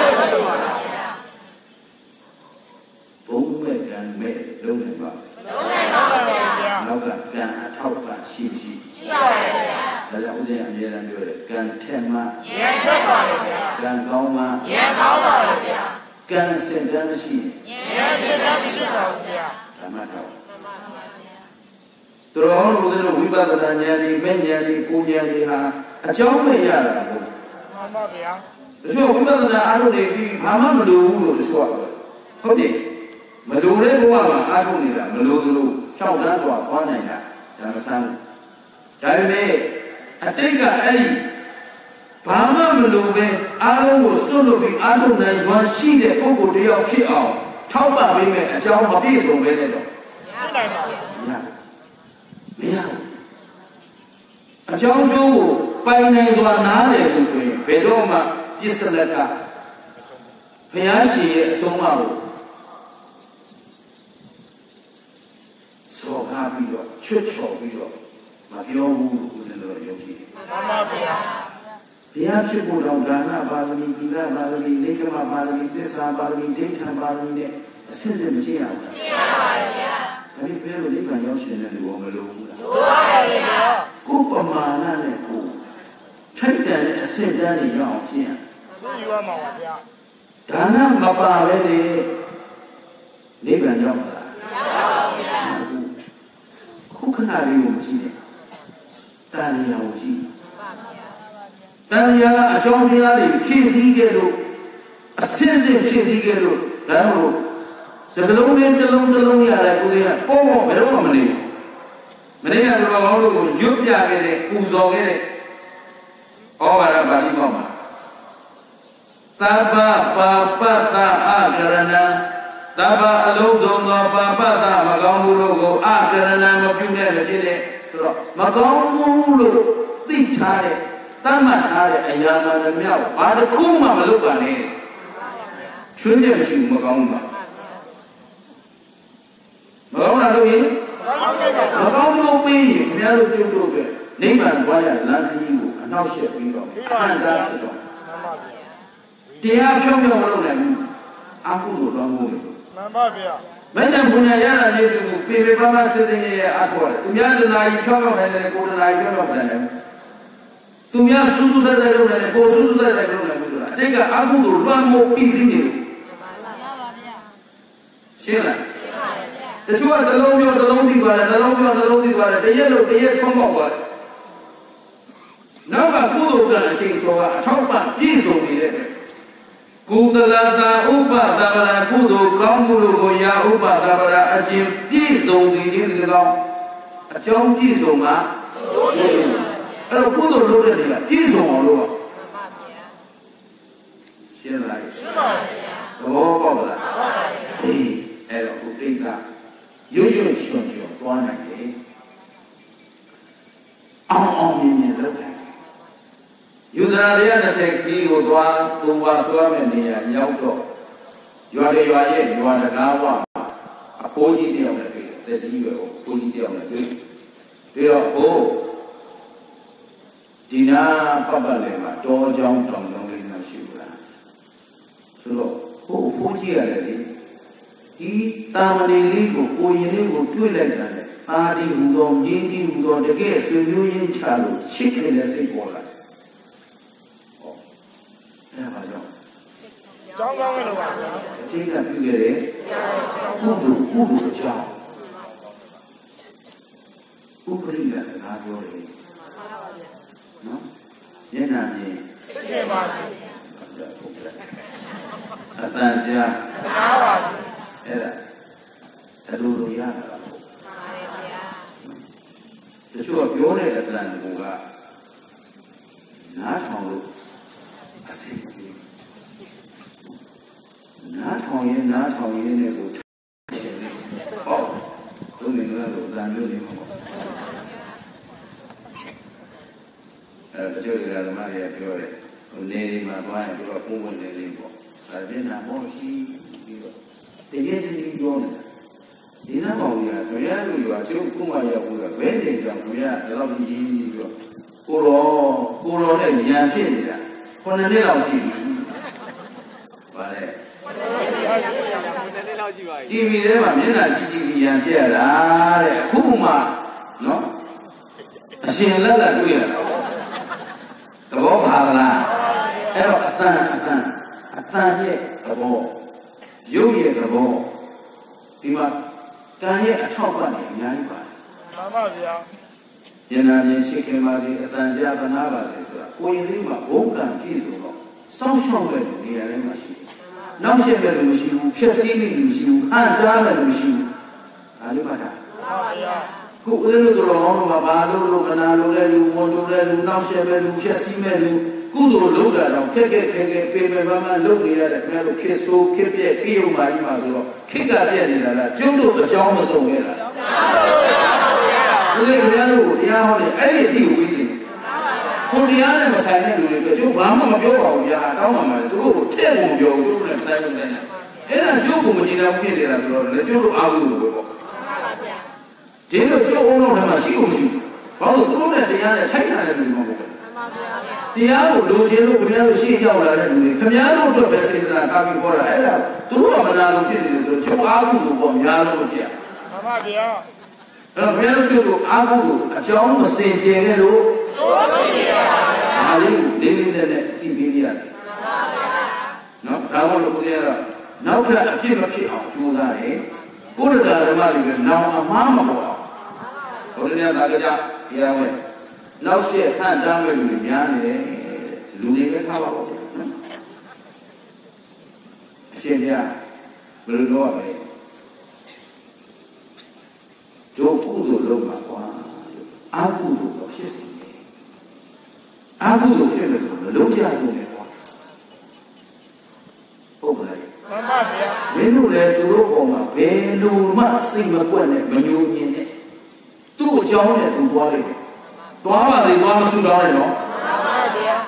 ဘုံမဲ့ကံမဲ့လုံးနေပါလုံးနေပါဗျာနောက်ကကံအထောက်ကရှိရှိရှိပါရဲ့ဗျာဒါကြောင့်ဦးဇင်းအမြဲတမ်းပြောတယ်ကံထက်မှရန်ထွက်ပါလေဗျာကံကောင်းမှရန်ကောင်းပါလေဗျာကံစင်တမ်းရှိရန်စင်တမ်းရှိပါဗျာဓမ္မတော်သူတော်ဟောလို့ဝိပဿနာဉာဏ်ဒီမဲ့ဉာဏ်ဒီကိုဉာဏ်ဒီဟာအကြောင်းမဲ့ရတာဟုတ်မှန်ပါဗျာတချို့ဝိပဿနာအားထုတ်နေပြီးဘာမှမလိုဘူးလို့တချို့ကဟုတ်တယ်မလိုတဲ့ဘဝမှာအားထုတ်နေတာမလိုသလိုဖြောက်တန်းစွာသွားနိုင်တာဒါမဆန်းဘူးဒါပေမဲ့အတိတ်ကအဲ့ဒီဘာမှမလိုပဲအားလုံးကိုစွန့်လို့ပြီးအားထုတ်နိုင်စွာရှိတဲ့ပုဂ္ဂိုလ်တယောက်ဖြစ်အောင်ထောက်ပံ့ပေးမယ်အကြောင်းမပြည့်စုံပဲနဲ့တော့မရနိုင်ပါဘူးမရမရအကြောင်းကျိုးကိုပိုင်နိုင်စွာနားလည်လို့ဆိုရင်ဘယ်တော့မှပြစ္ဆလက်ကဘုရားရှင်ရဲ့အဆုံးအမကိုစောကားပြီးတော့ချွတ်ချော်ပြီးတော့မပြောဘူးလို့ဦးဇင်းတို့ယုံကြည်တယ်မှန်ပါဗျာဘုရားဖြစ်ဖို့တော့ဒါနပါရမီသီလပါရမီနေကမပါရမီသစ္စာပါရမီဒိဋ္ဌာပါရမီနဲ့အစစ်စစ်မကြည့်ရဘူးကြည့်ရပါဗျာဒါပေမဲ့ဘယ်လိုနိဗ္ဗာန်ရောက်ရှင်တဲ့လူကမလိုဘူးလားလိုပါဗျာကိုယ်ပမာဏနဲ့ကိုထိုက်တဲ့အစစ်တမ်းတွေရအောင်ကျင့်ရသိယူရမှာပါဗျာဒါနမပါပဲလေနိဗ္ဗာန်ရောက်မှာလားမရောက်ပါဘူးဗျာခုခဏလေးကိုကြည့်တယ်တန်ရာကိုကြည့်တန်ရာကအကြောင်းတရားတွေဖြည့်ဆည်းခဲ့လို့အစစ်စစ်ဖြည့်ဆည်းခဲ့လို့ဒါမှမဟုတ်စကလုံးလေးတစ်လုံးတစ်လုံးရတဲ့ကိုယ်ကပေါ်ပေါ်ဘယ်တော့မှမနေဘူးမနေ့ကဘုရားကောင်းတို့ကိုရွတ်ပြခဲ့တဲ့ပူဇော်ခဲ့တဲ့ဩဝါဒပါဠိပေါက်မှာသဗ္ဗပါပတ္တအကရဏံသဗ္ဗအလုံးစုံသောပါပတ္တမကောင်းမှုတို့ကိုအကရဏံမပြုနဲ့မဖြစ်တဲ့ဆိုတော့မကောင်းမှုလို့သိထားတဲ့တတ်မှတ်ထားတဲ့အရာမှန်သမျှဘာတစ်ခုမှမလုပ်ပါနဲ့ချွင်းချက်ရှိမကောင်းပါမကောင်းတာလို့ရင်မကောင်းလို့ပြီးရင်ခင်ဗျားတို့ကျုပ်တို့ပဲနိဗ္ဗာန်သွားရလမ်းခရီးကိုအနောက်ရှက်ပြီးတော့အန္တရာယ်ဖြစ်တော့တရားဖြောင်းဖြောင်းမလုပ်နိုင်ဘူးအကုသိုလ်တော်မှုတွေမှန်ပါဗျာမဉ္ဇဉ်ဘုညာရတာလေးတွေကိုပေပေပါပါစစ်စစ်ရဲ့အထောက်တယ်သူများတနာကြီးဖြောင်းဖြောင်းနိုင်တယ်ကိုယ်တနာကြီးဖြောင်းဖြောင်းနိုင်တယ်သူများစူးစူးဆက်ဆက်လုပ်နိုင်တယ်ကိုယ်စူးစူးဆက်ဆက်လုပ်နိုင်ဘူးဆိုတာအတိတ်ကအကုသိုလ်လွှမ်းမိုးပြီးစည်းနေတယ်မှန်ပါဗျာရှင်းလားရှင်းပါတယ်ဗျာတချို့ကတစ်လုံးပြောတစ်လုံးသိပါတယ်တစ်လုံးပြောတစ်လုံးသိပါတယ်တရက်လို့တရက်ချုံးပေါက်သွားတယ်နောက်ကကုသိုလ်ကအရှိန်စောကအထောက်ပံ့ပြည့်စုံနေတဲ့ကုသလတာဥပဒဗရာကုသိုလ်ကောင်းမှုတို့ကိုရာဥပဒဗရာအခြင်းပြည့်စုံစေခြင်းဒီကောင်အကြောင်းပြည့်စုံကအဲ့တော့ကုသိုလ်လုပ်တဲ့နေရာပြည့်စုံအောင်လုပ်အောင်မှန်ပါဗျာရှင်းလိုက်ရှင်းပါဗျာသဘောပေါက်လားမှန်ပါဗျာအေးအဲ့တော့ဥပိ္ပရွရွရွှွန်ကျွံသွားနိုင်တယ်အောင်အောင်မြင်မြင်လုပ်နိုင်တယ်ယူဇာရရတစ်ဆယ်ခီးကိုသွားသူဝါဆွဲမဲ့နေရာရောက်တော့ရွာတွေရွာရဲ့ရွာတကားဝအဖိုးကြီးတယောက်နဲ့တွေ့တယ်တက်ကြီးရွယ်ကိုအဖိုးကြီးတယောက်နဲ့တွေ့ပြီးတော့ဟိုဒီနာပတ်ပတ်လည်းမှာတောချောင်းတောင်တောင်လေးများရှိဘူးလားဆိုတော့ဟိုအဖိုးကြီးရတယ်လေဒီတာမဏေလေးကိုကိုရင်လေးကိုတွေ့လိုက်တာလေအာဒီဟူသောမြင်းကြီးဟူသောတကယ်ဆွေမျိုးရင်းချလို့ချစ်ခင်တဲ့စိတ်ပေါ်လာဟောအဲ့ဒါကြောင့်ကျောင်းကောင်းလို့ပါဗျာအတိတ်ကပြုခဲ့တဲ့ကုသိုလ်ကုသိုလ်အကြောင်းဥပရိယစကားပြောတယ်နော်မျက်နှာမြင်ချစ်ခင်ပါဗျာတန်ရှားအဲ့ဒါအလိုလိုရတာပါဗျာတချို့ကပြောတဲ့အတန်ကနားထောင်လို့အစိမပြေနားထောင်ရင်နားထောင်ရင်လည်းကိုဟောသူနေလို့အတန်မျိုးနေမှာပေါ့အဲတချို့ကဓမ္မတွေကပြောတယ်ဟိုနေဒီမှာသွားရင်သူကပုံဝင်နေနေပေါ့ဒါပြင်နာပေါ့ရှိပြီးတော့တကယ်တည်းပြောနေတာဒီနာပေါင်းကြီးကဘုရားတို့ကကျုပ်ခုမှရောက်ဘူးကဘယ်နေကြောင်ဘုရားဒီလောက်ကြီးပြီးတော့ကိုရောကိုရောနဲ့ဉာဏ်ဖြစ်နေတာခုနှစ်နှစ်လောက်ရှိပြီဗါလေတီဗီထဲမှာမျက်နှာကြည့်ကြည့်ဉာဏ်ဖြစ်ရတာတဲ့အခုမှနော်အရှင်လက်လက်တွေ့ရတာသဘောပါလားအဲ့တော့အတန်အတန်အတန်ရဲ့သဘောရုပ်ရဲ့သဘောဒီမှာကံရဲ့အထောက်ပံ့နေအများကြီးပါတယ်မှန်ပါဗျာဉာဏ်ဉာဏ်ရှိခင်ပါစေအတန်ကြာပနာပါစေဆိုတာကိုယ်ရင်းလေးမှာဘုံကံပြည့်စုံတော့စောင့်ရှောက်တဲ့နေရာတိုင်းမှာရှိတယ်နောက်ဆက်တဲ့လူမရှိဘူးဖြည့်ဆည်းတဲ့လူမရှိဘူးအံ့တားတဲ့လူမရှိဘူးဒါလို့မှတ်တာမှန်ပါဗျာခုဦးလေးတို့တော်တော်မှာဘာလို့လို့ကနာလို့လဲလူဝန်တို့လဲလူနောက်ဆက်ပဲလူဖြည့်ဆည်းမဲ့လူကုသိုလ်လုပ်တာတော့ခက်ခက်ခဲခဲပေပေမှမှလုပ်နေရတဲ့ခင်ဗျားတို့ခေဆိုးခေပြက်ခေယုံမာကြီးမှာဆိုတော့ခိကပြက်နေတာလားကျုပ်တို့အကြောင်းမဆုံးခဲ့တာဒီလေခင်ဗျားတို့ကိုတရားဟောတယ်အဲ့ဒီအထိကိုပြီးတယ်ကိုတရားနဲ့မဆိုင်တဲ့လူတွေကကျုပ်ဘာမှမပြောပါဘူးဗျာတောင်းပါမှာသူတို့ကိုထည့်ဖို့ပြောဘူးသူတို့နဲ့ဆိုင်လို့လည်းအဲ့ဒါကျုပ်ကိုမကြည်နာဘူးဖြစ်နေတာဆိုတော့လည်းကျုပ်တို့အားဘူးလို့ပဲပေါ့ဒီလိုကျုပ်အုံလုံးထဲမှာရှိဖို့ရှိဘာလို့သူတို့နဲ့တရားနဲ့ထိုက်တာတဲ့လူတွေမဟုတ်ဘူးတရားကိုလိုချင်လို့ခင်ဗျားတို့ရှေ့ရောက်လာတဲ့လူတွေခင်ဗျားတို့အတွက်ပဲစေတနာကာပြီးခေါ်တာအဲ့ဒါသူတို့ကမနာလို့ဖြစ်နေတယ်ဆိုတော့ချုပ်အားမှုလို့ပေါ့များလို့ဖြစ်မှန်ပါဗျာအဲ့တော့ခင်ဗျားတို့ကျုပ်ကိုအားမှုကိုအကြောင်းမစင်ကြယ်ခဲ့လို့ဟုတ်ပါဗျာဒါလေးလေးလေးနဲ့နဲ့သိပေးရတယ်မှန်ပါဗျာနော်ဒါမှမဟုတ်ကိုယ်ကတော့နောက်ထပ်အဖြစ်မဖြစ်အောင်ကြိုးစားတယ်ကိုယ်တရားဓမ္မတွေပဲနောင်အမှားမပေါ်အောင်ဘုရားသာကြတရားဝင်နောက်ဆက်ဟန်တားမဲ့လူတွေများနေတယ်လူတွေပဲထားပါဦးနော်အရှင်ဘုရားဘယ်လိုလုပ်ရမလဲဒုက္ခတို့လုံးမှာကွာအာဟုတို့တော့ဖြစ်စေတယ်အာဟုတို့ဖြစ်လို့ဆိုတော့လုံးချဆုံးတယ်ကွာဟုတ်ပါလားမှန်ပါဗျာမင်းတို့လည်းသူတို့ပုံမှာဘယ်လိုမှစိတ်မကွက်နဲ့မညှိုးညင်နဲ့သူ့အကြောင်းနဲ့သူသွားလိုက်တယ်သွားပါစေသွားမဆူတောင်းနဲ့နော်မှန်ပါဗျာ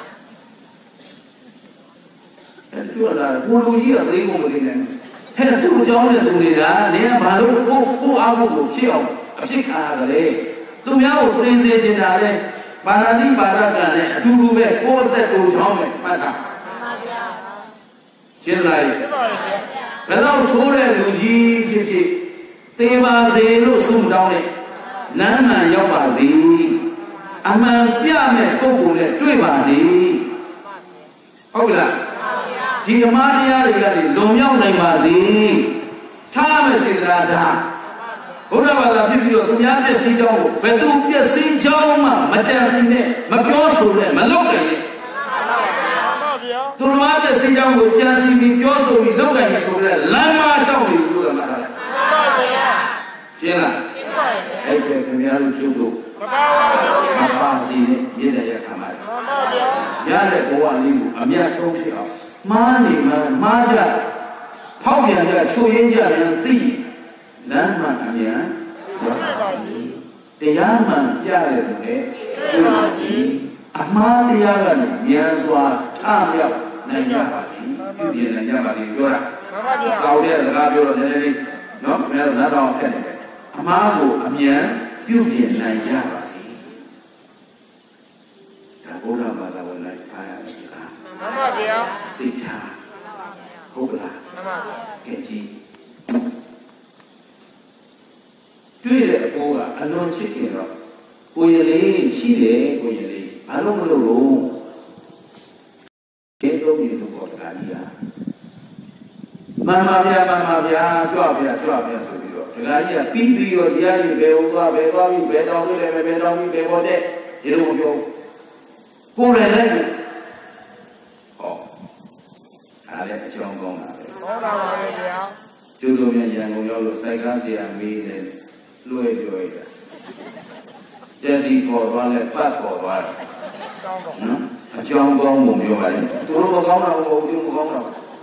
အဲ့ကျွတ်လာကိုလူကြီးကသိဖို့မသိနဲ့ဟဲ့သူ့အကြောင်းနဲ့သူနေတာနင်ကဘာလို့ကိုကိုအားဖို့ကိုဖြစ်အောင်အဖြစ်ခါရတယ်သူများကိုတင်စေချင်တာလေပါဏာတိပါဒကံနဲ့အတူတူပဲကိုယ့်အသက်ကိုချောင်းပဲမှတ်တာမှန်ပါဗျာရှင်းလားရှင်းပါဗျာဘယ်တော့ဆိုးတဲ့လူကြီးဖြစ်ဖြစ်သေပါစေလို့ဆုတောင်းတဲ့လမ်းမှန်ရောက်ပါစေအမှန်ပြမဲ့ပုဂ္ဂိုလ်နဲ့တွေ့ပါစေဟုတ်လားဒီအမှားတရားတွေကနေလွန်မြောက်နိုင်ပါစေထားမဲ့စေတနာဓာတ်ဘုရားဘာသာဖြစ်ပြီးတော့သူများပြည့်စည်ကြောင်းကိုဘယ်သူပြည့်စည်ကြောင်းမှမကြံစည်နဲ့မပြောဆိုနဲ့မလုပ်ကြနဲ့သူများပြည့်စည်ကြောင်းကိုကြံစည်ပြီးပြောဆိုပြီးလုပ်ကြတယ်ဆိုတော့လမ်းမလျှောက်နေလို့လည်းမှတ်ထားတယ်ရှင်းလားရှင်းပါပြီအဲ့ဒါခင်ဗျားတို့ချုပ်လို့မပါပါဘူးမပါစီနဲ့မြေတရခံပါတယ်မှန်ပါဗျာရတဲ့ဘဝလေးကိုအမြတ်ဆုံးဖြစ်အောင်မှားနေမှာမှားကြဖောက်ပြန်ကြချိုးရင်းကြရင်သိလမ်းမှအမြတ်ရောက်ပါစေတရားမှန်ပြရတယ်လို့လည်းတွေ့ပါစေအမှားတရားကနေဉာဏ်စွာထမြောက်နိုင်ကြပါစေပြုပြင်နိုင်ကြပါစေပြောတာမှန်ပါဗျာစောင့်တဲ့စကားပြောတော့နည်းနည်းလေးနော်ခင်ဗျားတို့နားထောင်ဖက်နေတယ်အမှားကိုအမြဲပြုပြင်နိုင်ကြပါစေဒါဘုရားဘာသာဝင်လိုက်အားရစကားမှန်ပါဗျာစိတ်ထားဟုတ်လားမှန်ပါဗျာကဲကြည့်တွေ့တဲ့အပေါ်ကအလွန်ချစ်ခင်တော့ကိုရလေးရှိတယ်ကိုရလေးဘာလို့မလုပ်လို့ကျေတော့ဒီလိုပေါ်တကားကြီးလားမှန်ပါဗျာမှန်ပါဗျာကြွဗျာကြွဗျာဆိုပြီးတော့တကားကြီးကပြီးပြီးတော့တရားကြီးဘယ်ဟိုသွားဘယ်သွားပြီးဘယ်တောင်းလို့လဲဘယ်တောင်းပြီးဘယ်ပေါ်တဲ့ဒီလိုမပြောကိုယ်လည်းလိုက်ဟောအဒါလည်းအကြောင်းကောင်းတာပဲဟုတ်ပါပါလေဗျာကျိုးတို့မြရန်ကုန်ရောက်လို့စိုက်ကားဆရာမေးတယ်လွှဲပြောရတာတက်စီခေါ်သွားလဲပတ်ခေါ်သွားတယ်နော်အကြောင်းကောင်းပုံပြောပါလေသူတို့မကောင်းတာဘူးအကျိုးမကောင်းတာ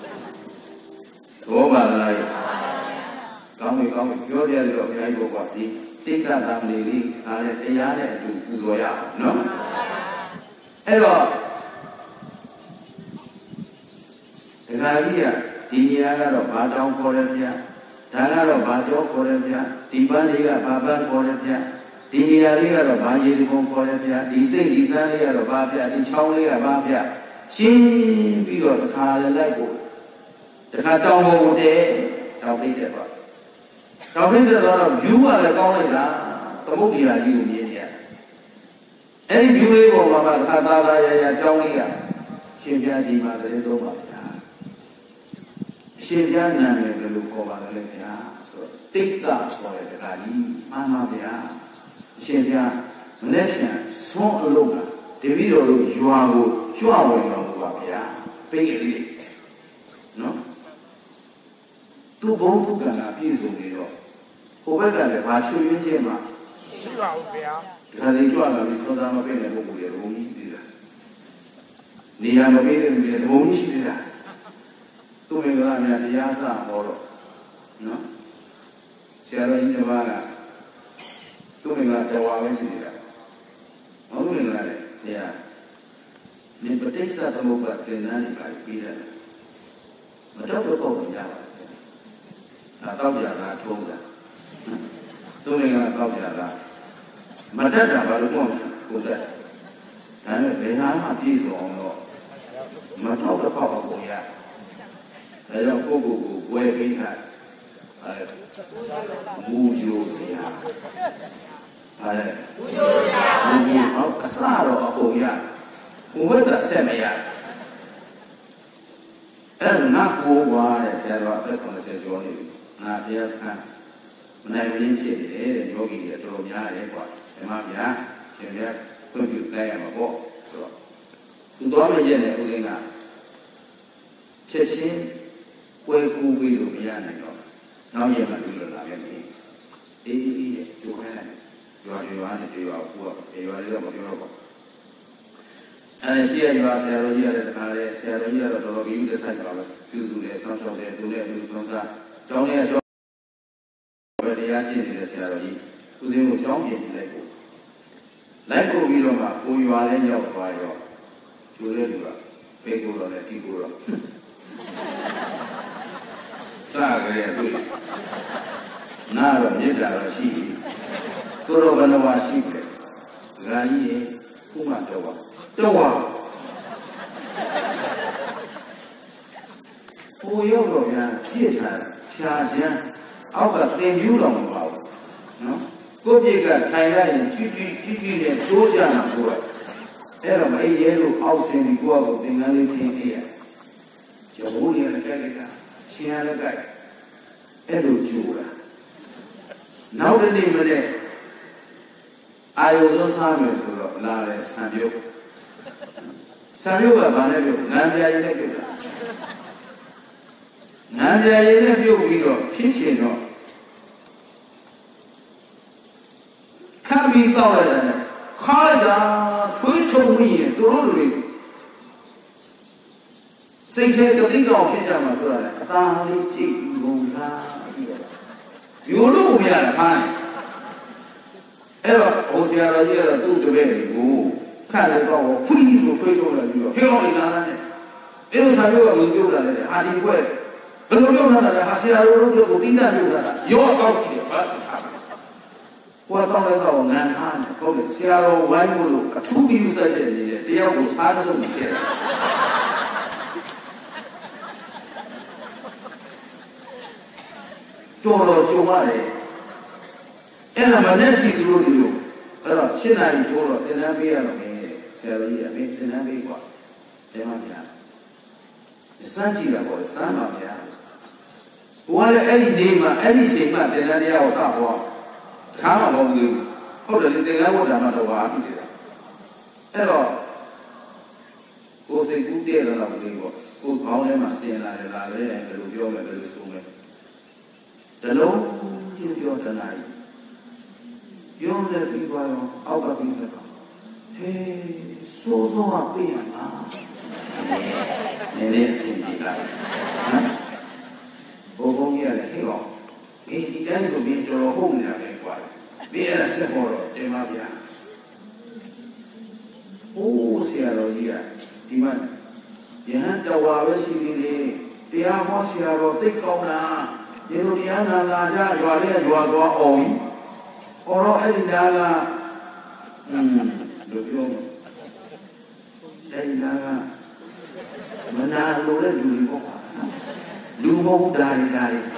ဘောပါလားကောင်းပြီကောင်းပြီပြောကြရတော့အများကြီးပေါ့ကွာဒီတိက္ကတာမလေးလေးအားလည်းတရားနဲ့အတူပူဇော်ရအောင်နော်အဲ့တော့ဒကာကြီးကဒီနေရာကတော့ဘာတောင်းခေါ်ရဗျာဒါကတော့ဘာတောခေါ်ရဗျာဒီပန်းလေးကဘာပန်းခေါ်ရဗျာဒီနေရာလေးကတော့ဘာရေဒီပုံခေါ်ရဗျာဒီစိတ်ဒီစမ်းလေးကတော့ဘာဗျာဒီချောင်းလေးကဘာဗျာရှင်းပြီးတော့တစ်ခါလည်းလိုက်ဖို့တစ်ခါတောင်းဖို့တည်းတောင်းပြတယ်ပေါ့တောင်းပြတဲ့တော့ view ကလည်းကောင်းလိုက်တာသမုဒ္ဒရာကြီးကိုမြင်ရတယ်အဲ့ဒီ view လေးပေါ်မှာကသာသာသာရရချောင်းလေးကရှင်ပြဒီမှာတည်းတော့ပါဗျာရှင်ပြနာမည်ဘယ်လိုခေါ်ပါလဲဗျာဆိုတော့တိတ်တာဆိုတဲ့ဒကာကြီးမှန်ပါဗျာရှင်ပြမနေ့ကသွန်းအလုံးကတပည့်တော်တို့ရွာကိုကြွဝင်တော်မူပါဗျာပိတ်ကလေးနော်သူဘုံသူကံကပြည့်စုံနေတော့ဟိုဘက်ကလည်းဘာချွေရင်းချင်းမှာရှိပါဘူးဗျာဒါလေးကြွလာပြီးသောသားမပိတ်တဲ့ပုဂ္ဂိုလ်ရဲ့ဘုံကြီးရှိသေးတာနေရာမပိတ်တဲ့လူရဲ့ဘုံကြီးရှိသေးတာသူမင်္ဂလာများတရားစဟောတော့နော်ဆရာတော်ကြီးတစ်ပါးကသူမင်္ဂလာတော်ဝါပဲရှိနေတာမဟုတ်ဘူးလားလေတရားနေပဋိစ္စသမုပ္ပါဒ်သင်္นานတွေပါပြီးတယ်မတော့တော့တော့ရပါတယ်။ဒါတော့ကြတာထုံးတာ။သူတွေကတော့ကြတာမတတ်တာဘာလို့ပေါ့ကိုတက်။ဒါနဲ့ဘယ်ဟာမှပြည့်စုံအောင်တော့မတော့တော့ပေါ့ကိုရ။ဒါကြောင့်ကိုကိုကိုဝယ်ပေးတာအဲမူဂျိုစရာ။အဲမူဂျိုစရာ။မူဂျိုအောင်အစတော့အကုန်ရ။ဘုဝတ်ကဆက်မရ။အဲ့ငါကိုွားတဲ့ဆရာတော်အသက်၇၀ကျော်နေပြီငါတရားစခန်းမနိုင်မင်းဖြစ်တယ်တဲ့ယောဂီတွေတော်တော်များတယ်ကွာဒီမှာဗျာရှင်ဗျာခွင့်ပြုလိုက်ရမှာပေါ့ဆိုတော့သူတော်မရဲ့နဲ့ဦးရင်းကချက်ချင်းပွဲကူပြီးလို့မရနိုင်တော့နောက်ရက်မှပြုလို့လာခဲ့ပြီအေးအေးရဲ့ကျိုးခဲလိုက်ရွာရွာနဲ့ပြောအောင်ကိုကရွာလေးတော့မပြောတော့ပါအဲရှိရရွာဆရာတော်ကြီးရတဲ့တခါလေဆရာတော်ကြီးကတော့တော်တော်ကြီးတဲ့ဆိုင်ပါပဲပြုသူနဲ့ဆောင်းချောက်တဲ့သူနဲ့သူဆောင်းစားကျောင်းထဲကျောင်းပဲတရားရှိနေတဲ့ဆရာတော်ကြီးသူစင်းကိုကျောင်းပြင်လိုက်ကိုလိုက်ကိုပြီးတော့မှကိုရွာလဲရောက်သွားရောကျိုးတဲ့လူကဘေးကိုတော့လည်းဒီကိုတော့စားကြရဲ့တွေ့နာတော့မြစ်တာတော့ရှိပြီသူတော်ဘယ်လိုမှရှိတယ်ဒကာကြီးရဲ့ခုမှတော့ပါတော့ပါဟိုရောက်တော့ဗျာပြည့်ထားဖြာရှမ်းအောက်ကသင်ယူတော်မပါဘူးနော်ကိုပြည့်ကထိုင်လိုက်ရင်ချီချီချီချီနဲ့ကျိုးကြမှာဆိုတော့အဲ့တော့မအေးရဲလို့အောက်ဆင်းပြီးကိုယ့်အကိုသင်္ကန်းလေးခင်းနေရကျိုးရလည်းကြိုက်လိုက်တာရှင်ရလည်းကြိုက်အဲ့လိုကျိုးတာနောက်တစ်နေ့မနေ့အာယုသောစားမယ်ဆိုတော့လာတယ်ဆံပြုတ်ဆံပြုတ်ကဘာနဲ့ပြုတ်ငံပြာရည်နဲ့ပြုတ်တာငံပြာရည်နဲ့ပြုတ်ပြီးတော့ဖြစ်ရှင်တော့ခပ်ပြီးတော့ရတယ်ခါလိုက်တာထွေးချုံပြီးရင်သူတို့တွေစိတ်ထဲတတိကောင်ဖြစ်ကြမှာဆိုတာလေအသာလေးကြည့်ကုန်လားပြီးတော့ယူလို့မရတာခါနေအဲ့တော့ဘုံဆရာတော်ကြီးကတော့သူ့တပည့်တွေကိုခန့်လိုက်တော့ဖွီးဆိုထွေးချုံလိုက်ပြီးတော့ဟေးတော်လေးလာတယ်အဲ့လိုဆရာပြောကမပြောတာလေအာဒီကွဲဘယ်လိုပြောတာလဲဆရာတော်တို့ကိုတင်းတတ်ပြောတာရောအကောက်ကြည့်တယ်ဘာသာကိုယ်တော့လည်းတော့ငန်းထားတယ်ဟုတ်တယ်ဆရာတော်ဝိုင်းလို့အထူးပြုစက်တဲ့နေတယ်တယောက်ကိုစားစုံနေတယ်တော်တော်ကြုံရတယ်အဲ့ဒါမနဲ့ကြည့်သူတို့မျိုးအဲ့တော့ရှင်းနိုင်ချိုးတော့တင်တန်းပေးရတော့မင်းဆရာတော်ကြီးကမင်းတင်တန်းပေးကွာတဲမပြစမ်းကြည့်တာပေါ့စမ်းပါဗျာဘုရားလည်းအဲ့ဒီနေမှာအဲ့ဒီချိန်မှာတင်တန်းတရားကိုစဟောခါမှမဟုတ်ဘူးဟုတ်တယ်လေတင်တန်းဝတ်တာမှတော့ပါရှိတယ်အဲ့တော့ကိုဆစိတ်ကူးတဲ့တော့လေးပေါ့ကိုခေါင်းထဲမှာဆင်လာတယ်လာလေဘယ်လိုပြောမယ်ဘယ်လိုဆိုမယ်တလုံးချင်းပြောတနာကြီးပြောတယ်ပြီးသွားတော့အောက်ကပြီးတော့ဟေးစိုးစိုးကပြေးရမှာနည်းနည်းဆင်ကြည့်လိုက်ဟမ်ဘုံဘုံကြီးရတယ်ဟေ့ကောင်ဒီဒီတိုင်းဆိုပြီးတော်တော်ဟုတ်နေတာပဲကွာမင်းအဲ့ဆက်ပေါ်တော့တင်ပါဗျာโอ้ဆရာတော်ကြီးကဒီမှာယဟန်တော်ဝါပဲရှိသေးတယ်တရားဟောဆရာတော်သိကောင်းတာဒီလိုတရားနာလာကြရွာလေးရွာသွားအောင်ဟောတော့အဲ့ဒီနာကอืมလို့ပြောအဲ့ဒီနာကမနာလို့တဲ့လူတွေပေါ့လူမဟုတ်တာတွေဒါတွေ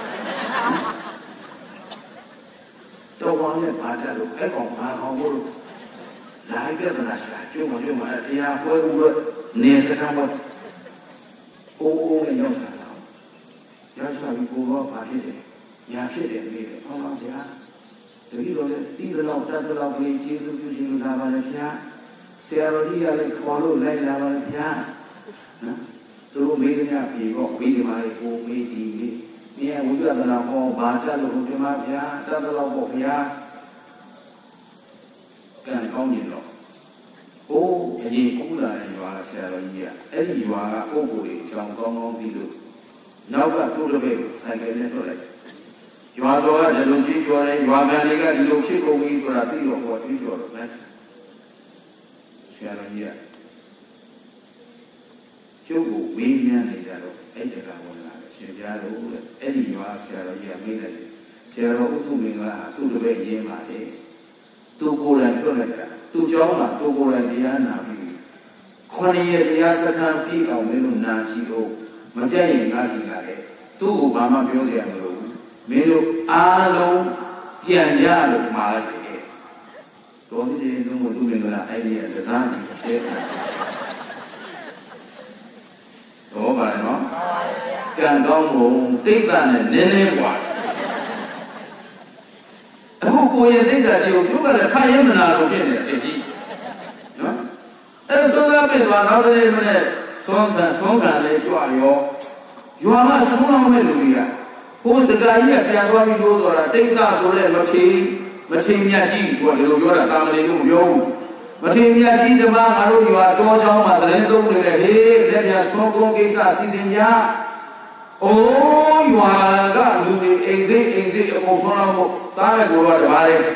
တော်ကောင်းနဲ့ဘာတတ်လို့အဲ့ကောင်ဘာကောင်လို့လာရပြဿနာရှာကျွတ်မကျွတ်မတရားပွဲဦးတော့နေစကားပေါ့အိုးအိုးနဲ့ရောက်လာတော့ရောက်လာပြီးကိုတော့ဘာဖြစ်တယ်ညာဖြစ်တယ်မေးတယ်ဟောပါဗျာတတိတော်လည်းဒီလောက်တတ်တော့ကလေးကျေးဇူးပြုခြင်းလို့လာပါလေဗျာဆရာတော်ကြီးကလည်းခေါ်လို့လိုက်လာပါလေဗျာနော်သူတို့မေးကြပြီပေါ့မေးဒီမှာလေကိုမေးဒီမေးမြဲဝိပဿနာဟောဘာတတ်လို့ဒီမှာဗျာတတ်တော့ပေါ့ဗျာကံကောင်းနေတော့โอ้အရင်ကူးလာတဲ့ရွာဆရာတော်ကြီးကအဲ့ဒီရွာကပုဂ္ဂိုလ်တွေအကြောင်းကောင်းကောင်းပြီးလို့နောက်ကသူ့တပည့်ကိုဆိုင်ကယ်နဲ့ထွက်လိုက်ရွာတော်ကဒီလိုကြီးကျော်တယ်ရွာခံတွေကဒီလိုဖြစ်ကုန်ပြီဆိုတာသိတော့ဟောကြီးကျော်တော့မယ်ဆရာတော်ကြီးကကျုပ်ကိုမေးမြန်းနေကြတော့အဲ့တကဝင်လာတယ်ရှင်ပြားလို့အဲ့ဒီရွာဆရာတော်ကြီးကမေးတယ်ဆရာတော်ဥထုမင်္ဂလာသူ့တပည့်ရင်းပါတယ်သူကိုယ်တိုင်ထွက်လိုက်တာသူเจ้าမှာသူကိုယ်တိုင်တရားနာပြီးခொနည်းရဲ့တရားစခန်းပြီးအောင်မင်းတို့နာကြည့်လို့မကြက်ရင်ငါစီလာတယ်သူ့ကိုဘာမှပြောစရာမလိုဘူးမင်းတို့အားလုံးပြန်ရလို့မှာလိုက်တယ်တော်ပြီလုံးဝသူ့မင်္ဂလာအဲ့ဒီရဲ့တရားကြီးတဲ့တော့ပါနော်ကံကောင်းမှုတိတ်တနဲ့နည်းနည်းกว่าအခုကိုယ်ရဲ့သိက္ခာကြီးကိုကျိုးကလည်းခါရဲမနာလို့ဖြစ်နေတယ်ကြီးနော်အဲဆိုတော့ပြသွားတော့တဲ့မနဲ့သုံးဆန်သုံးခံလေးကြွရောရွာမှာသုံးအောင်မဲ့လူကြီးကဟိုစကားကြီးကပြန်သွားပြီးလို့ဆိုတာတိတ်ခါဆိုတဲ့မထေမထေမြတ်ကြီးကဒီလိုပြောတာတာမဏေလို့မပြောဘူးမထေမြတ်ကြီးတပါးငါတို့ရွာတော်เจ้าမှာတရင်သုံးနေတဲ့ဟေးလက်ပြန်သုံးကုန်းကိစ္စစီစဉ်ကြအိုးရွာကလူတွေအိမ်စိတ်အိမ်စိတ်အကုန်ဆုံးတော့စားရကိုတော့တပါးလေ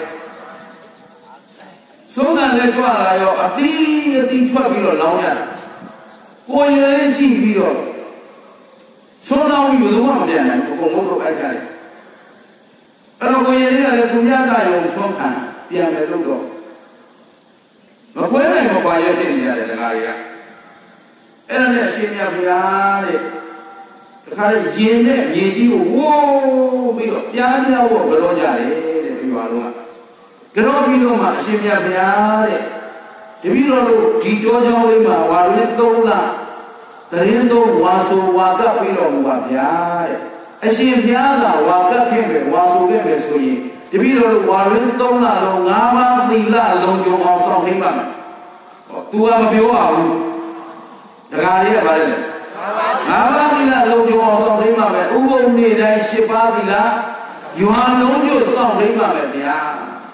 သုံးကလည်းကြွလာရောအတီးအတီးထွက်ပြီးတော့လောင်းရတယ်ကိုယ်ရင်ကြည့်ပြီးတော့သုံးလောင်းပြီးဘယ်သူမှမပြန်နိုင်ဘူးအကုန်လုံးတော့အဲ့ကြတယ်အဲ့တော့ကိုယ်ရင်ကလည်းသူများကရုံသုံးခံပြန်မယ်လို့တော့မကွဲနိုင်မကွာရဖြစ်နေရတယ်ဒကာတွေကအဲ့ဒါနဲ့အရှင်မြတ်ဘုရားတဲ့တခါလေရင်နဲ့မြေကြီးကိုဝိုးပြီးတော့ပြားပြားဖို့ကြောကြတယ်တဲ့ဒီမှာတော့ကြောပြီးတော့မှအရှင်မြတ်ဘုရားတဲ့တပည့်တော်တို့ဒီကြောကြောင်းလေးမှာဝါရင်းသုံးလတရင်သုံးဝါဆိုဝါကပ်ပြီးတော်မူပါဗျာတဲ့အရှင်ဘုရားကဝါကပ်ခဲ့မယ်ဝါဆိုခဲ့မယ်ဆိုရင်တပည့်တော်တို့ဝါရင်းသုံးလလုံးငါးပါးသီလလုံးကျုံအောင်ဆောင်ထိန်ပါမယ်ဟော तू ကမပြောရဘူးဒကာလေးကဗါလဲငါးပါးသီလလုံးကျုံအောင်ဆောင်ထိန်ပါမယ်ဥပုံနေ့တိုင်းရှစ်ပါးသီလရွာလုံးကျုံဆောင်ထိန်ပါမယ်ဗျာ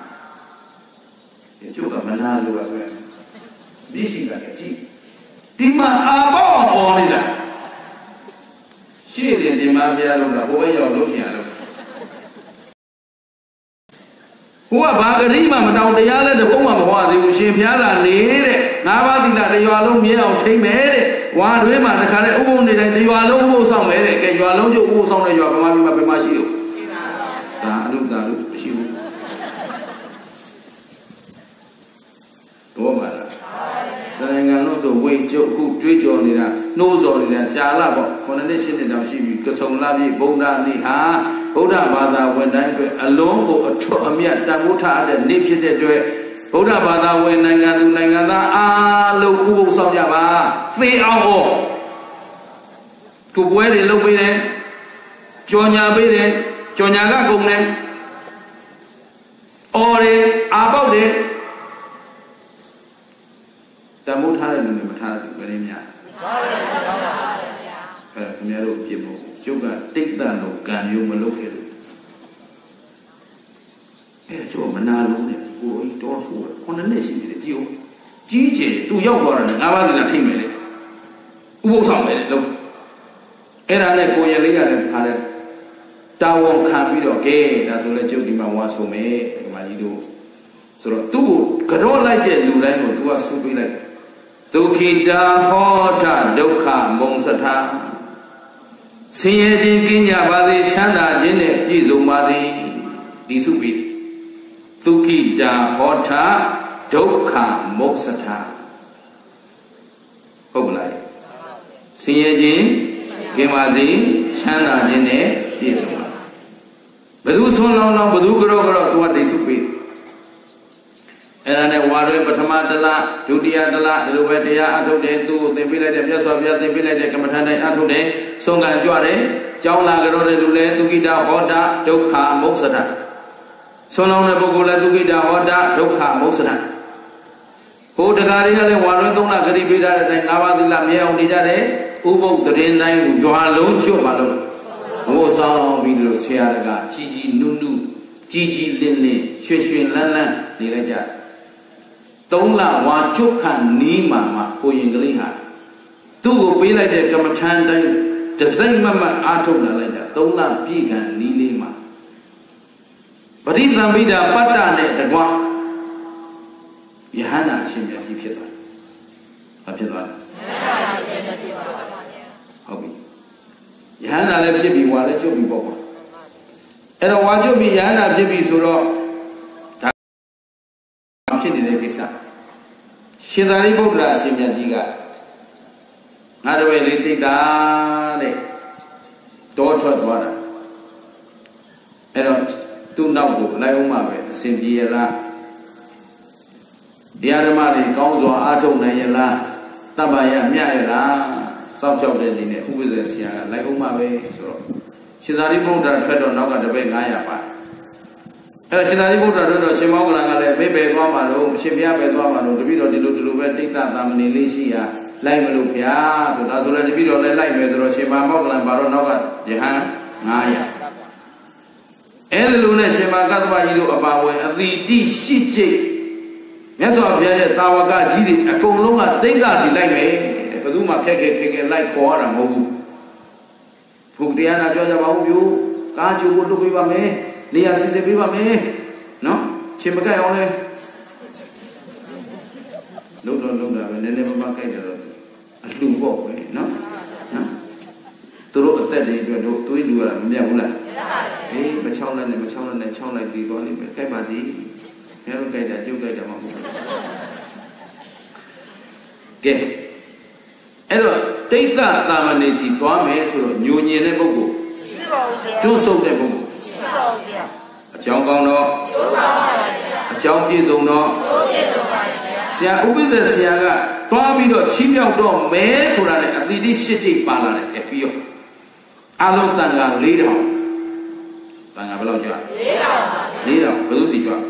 ဒီချုပ်ကမနာလို့ပဲမြစ်ရှိတာကြည့်ဒီမှာအာဘောပေါ်နေတာရှေ့တယ်ဒီမှာဘုရားလုံးတာဘိုးဘဲရောက်လို့ရှိရလို့ဟိုကဘာဂရိမှမတောင်းတရားလဲတဘုံမှမဟောသေးဘူးရှင်ဘုရားကနေတဲ့ငါးပါးသီလတရွာလုံးမြဲအောင်ချိန်မယ်တဲ့ဝါတွဲမှာတခါလဲဥပုံနေတိုင်းတရွာလုံးဥပုံဆောင်မယ်တဲ့ကဲရွာလုံးကျဥပုံဆောင်တဲ့ရွာဗမာပြည်မှာဘယ်မှာရှိလို့ဒါအလုတာလို့မရှိဘူးတော့မှာလားတနိုင်ငံလုံးဆိုဝိတ်ကျုပ်ခုတွေးကြော်နေတာနှိုးစော်နေတာကြာလာပေါ့ခုနှစ်နှစ်ရှစ်နှစ်တောင်ရှိပြီကဆုံလာပြီဗုဒ္ဓနေ့ဟာဗုဒ္ဓဘာသာဝင်တိုင်းအတွက်အလုံးကိုအထွတ်အမြတ်တန်ဖိုးထားတဲ့နေ့ဖြစ်တဲ့အတွက်ဗုဒ္ဓဘာသာဝင်နိုင်ငံသူနိုင်ငံသားအားလုံးဥပုသ်ဆောင်ကြပါသေအောင်ဟောသူပွဲတွေလုပ်ပေးတယ်ကြော်ညာပေးတယ်ကြော်ညာကကုန်တယ်အော်တယ်အာပေါက်တယ်တမိုးထားတဲ့လူတွေမထားဘူးဘယ်နည်းများအဲခင်ဗျားတို့ပြင်ဖို့ကျုပ်ကတိတ်တန်လို့ကံမျိုးမလုပ်ခဲ့လို့အဲကျုပ်မနာလို့နဲ့ကိုယ်တော်ဆိုခုနှစ်နှစ်ရှိတယ်ကြည့်ဦးကြီးကျယ်သူရောက်သွားတယ်ငါးပါးသီလထိမ့်မယ်လေဥပုသ်ဆောင်မယ်လေလို့အဲ့ဒါနဲ့ကိုယ်ရလေးရတယ်တခါလဲတာဝန်ခံပြီးတော့ကဲဒါဆိုလဲကျုပ်ဒီမှာဝါဆိုမယ်ဒီမှာကြီးတို့ဆိုတော့သူ့ကိုကြောလိုက်တဲ့လူတိုင်းကို तू ကဆူပေးလိုက်ဒုက္ခိတာဟောထဒုက္ခမုံစထာဆင်းရဲခြင်းကင်းကြပါစေချမ်းသာခြင်းနဲ့ပြည့်စုံပါစေဒီစုပြီးဒုက္ခိတာဟောထဒုက္ခမုံစထာဟုတ်လားဆင်းရဲခြင်းကင်းပါစေချမ်းသာခြင်းနဲ့ပြည့်စုံပါဘယ်သူဆွန်းလောင်းလောင်းဘယ်သူကြောကြော तू ကတိတ်စုပြီးအဲ့ဒါနဲ့ဝါရွေပထမတလဒုတိယတလဒီလိုပဲတရားအထုတ်တယ်သူ့ကိုသင်ပေးလိုက်တဲ့မြတ်စွာဘုရားသင်ပေးလိုက်တဲ့ကမ္မထာတိုင်းအထုတ်တယ်ဆုံးကံကြွတယ်ကြောင်းလာကြတော့တဲ့လူလဲသူကိတာဟောတာဒုက္ခမုက္ခတာဆုံးလောင်းတဲ့ပုဂ္ဂိုလ်လဲသူကိတာဟောတာဒုက္ခမုက္ခတာဟိုတကားတွေကလည်းဝါရွေသုံးလဂရိပေးထားတဲ့အတိုင်း၅ပါးသီလမြဲအောင်နေကြတယ်ဥပုပ်တရင်တိုင်းကိုကြွားလုံးကျွတ်ပါလို့ဘိုးဆောင်ပြီးလို့ဆရာကကြီးကြီးနုနုကြီးကြီးလင်းလင်းရွှင်ရွှင်လန်းလန်းနေလိုက်ကြသုံးလဝါချွတ်ခံနီးမှမှကိုရင်ကလေးဟာသူ့ကိုပေးလိုက်တဲ့ကမ္မထန်တိုင်းတစိုက်မမအားထုတ်လာလိုက်တာသုံးလပြည့်ခံနီးလေးမှာပရိသံမိတာပတ္တနဲ့တကွယဟန္တာအရှင်မြတ်ကြီးဖြစ်သွားဘာဖြစ်သွားလဲဟုတ်ပြီယဟန္တာလည်းဖြစ်ပြီဝါလည်းကျွတ်ပြီပေါ့ကွာအဲ့တော့ဝါကျွတ်ပြီယဟန္တာဖြစ်ပြီဆိုတော့ဖြစ်နေတဲ့ကိစ္စရှင်သာရိပုတ္တရာအရှင်မြတ်ကြီးကငါတပည့်လေးတိတ်တာတဲ့တောထွက်သွားတာအဲ့တော့သူ့နောက်ကိုလိုက်အောင်မှပဲအစဉ်ပြေရလားတရားဓမ္မတွေကောင်းစွာအားထုတ်နိုင်ရလားတပ္ပယမြတ်ရလားစောင့်ရှောက်တဲ့အနေနဲ့ဥပ္ပဇ္ဇဆရာကလိုက်အောင်မှပဲဆိုတော့ရှင်သာရိပုတ္တရာထွက်တော့နောက်ကတပည့်၅ရာပါအဲ့ဒါရှင်သာရိပုတ္တရာတို့တော့ရှင်မောဂလန်ကလည်းဘေးပဲသွားမှာတော့ရှင်ဘုရားပဲသွားမှာတော့တပည့်တော်ဒီလိုဒီလိုပဲတိတ်တသာမဏေလေးရှိရာလိုက်မလို့ဘုရားဆိုတော့ဆိုလည်းတပည့်တော်လည်းလိုက်မယ်ဆိုတော့ရှင်မောဂလန်ပါတော့နောက်ကယဟန်၅ရာအဲ့ဒီလိုနဲ့ရှင်မကတ္တဗကြီးတို့အပါဝင်အသီတိရှိကျိတ်မြတ်စွာဘုရားရဲ့သာဝကကြီးတွေအကုန်လုံးကတိတ်ကစီလိုက်မယ်ဘယ်သူမှခက်ခဲခက်ခဲလိုက်ခေါ်ရတာမဟုတ်ဘူးဘုရားနာကြောကြပါဦးပြုကားချိုးဖို့လုပ်ပေးပါမယ်နေရာစစ်စစ်ပေးပါမယ်နော်ချင်းမကြိုက်အောင်လဲလုံးတော့လုံးတာပဲနည်းနည်းမမကြိုက်တယ်တော့အလှပေါ့ပဲနော်နော်သူတို့အသက်တွေအတွက်တို့တွေးလူရတာမမြတ်ဘူးလားဟေးမချောင်းနဲ့မချောင်းနဲ့ချောင်းလိုက်ပြီးတော့နေပဲကြိုက်ပါစီဘယ်လိုကြိုက်တာကျုပ်ကြိုက်တာမဟုတ်ဘူးကဲအဲ့တော့တိတ်္တသာမဏေစီသွားမယ်ဆိုတော့ညိုညင်တဲ့ပုဂ္ဂိုလ်ရှိပါဘူးဗျာတွန့်ဆုတ်တဲ့ပုဂ္ဂိုလ်ရှိပါဘူးဗျာအကြောင်းကောင်းတော့ကျိုးပါပါဗျာအကြောင်းပြည့်စုံတော့ကျိုးပြည့်စုံပါဗျာဆရာဥပ္ပဇ္ဇဆရာကသွားပြီးတော့ချီးမြှောက်တော့မဲဆိုတာနဲ့အတိတိရှစ်ကြိတ်ပါလာတယ်ပြီးတော့အလုံးတန်က၄ထောင်တန်ကဘယ်လောက်ကြာ၄ထောင်ပါ၄ထောင်ဘယ်သူစီကြွ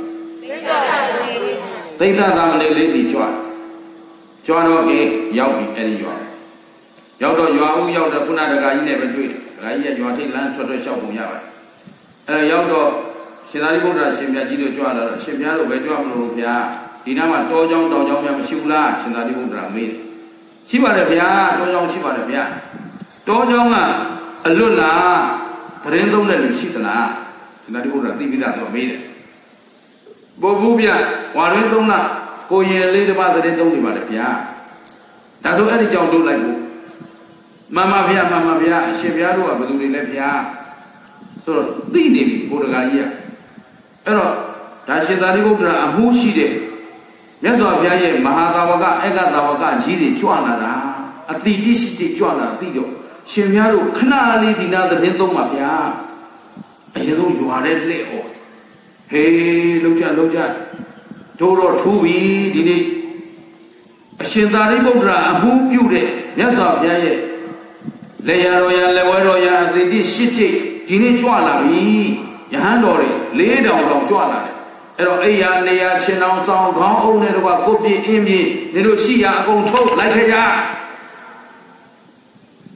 သိက္ခာသာမဏေလေးစီကြွကြွတော့ကေရောက်ပြီအဲ့ဒီရွာရောက်တော့ရွာဦးရောက်တော့ခုနတကာကြီးနဲ့ပဲတွေ့တယ်တကာကြီးကရွာထိပ်လမ်းထွက်ထွက်လျှောက်ပုံရပါတယ်အဲ့တော့ရောက်တော့ရှင်သာရိပုတ္တရာရှင်မြတ်ကြီးတို့ကြွလာတော့ရှင်မြတ်တို့ပဲကြွမလို့ဗျာဒီနားမှာတောကြောင်းတောင်ကြောင်းများမရှိဘူးလားရှင်သာရိပုတ္တရာမေးတယ်ရှိပါတယ်ဗျာတောကြောင်းရှိပါတယ်ဗျာတောကြောင်းကအလွတ်လားသတင်းသုံးတဲ့လူရှိသလားရှင်သာရိပုတ္တရာသိပြီးသားတော့မေးတယ်ပုဂ္ဂိုလ်ဗျဝါရင်းသုံးလားကိုရင်လေးတစ်ပါးသတင်းသုံးနေပါတယ်ဗျာဒါဆိုအဲ့ဒီကြောင့်တို့လိုက်ဖို့မမဗျာမမဗျာအရှင်ဗျာတို့ကဘယ်သူတွေလဲဗျာဆိုတော့သိနေပြီကိုတကာကြီးကအဲ့တော့ဒါရှင်သာရိပုတ္တရာအမှုရှိတဲ့မြတ်စွာဘုရားရဲ့မဟာသာဝကဧကသာဝကကြီးတွေကြွလာတာအတိတိရှိတိကြွလာသိတော့ရှင်ဗျာတို့ခဏလေးဒီနာသတင်းသုံးပါဗျာအရင်ဆုံးရွာတဲ့လက်ဟောဟေးလောက်ကြလောက်ကြတို့တော့ထူးပြီဒီနေ့အရှင်သာရိပုတ္တရာအမှုပြုတဲ့မြတ်စွာဘုရားရဲ့လက်ရတော်ရလက်ဝဲတော်ရအတိတိရှိတိဒီနေ့ကြွလာပြီယဟန်တော်တွေလေးတောင်တောင်ကြွလာတယ်အဲ့တော့အိယာနေယာချင်းအောင်ဆောင်ခေါင်းအုပ်နဲ့တော့ကိုပြင်းအင်းပြင်းနေလို့ရှိရအကုန်ချုပ်လိုက်ခဲ့ကြ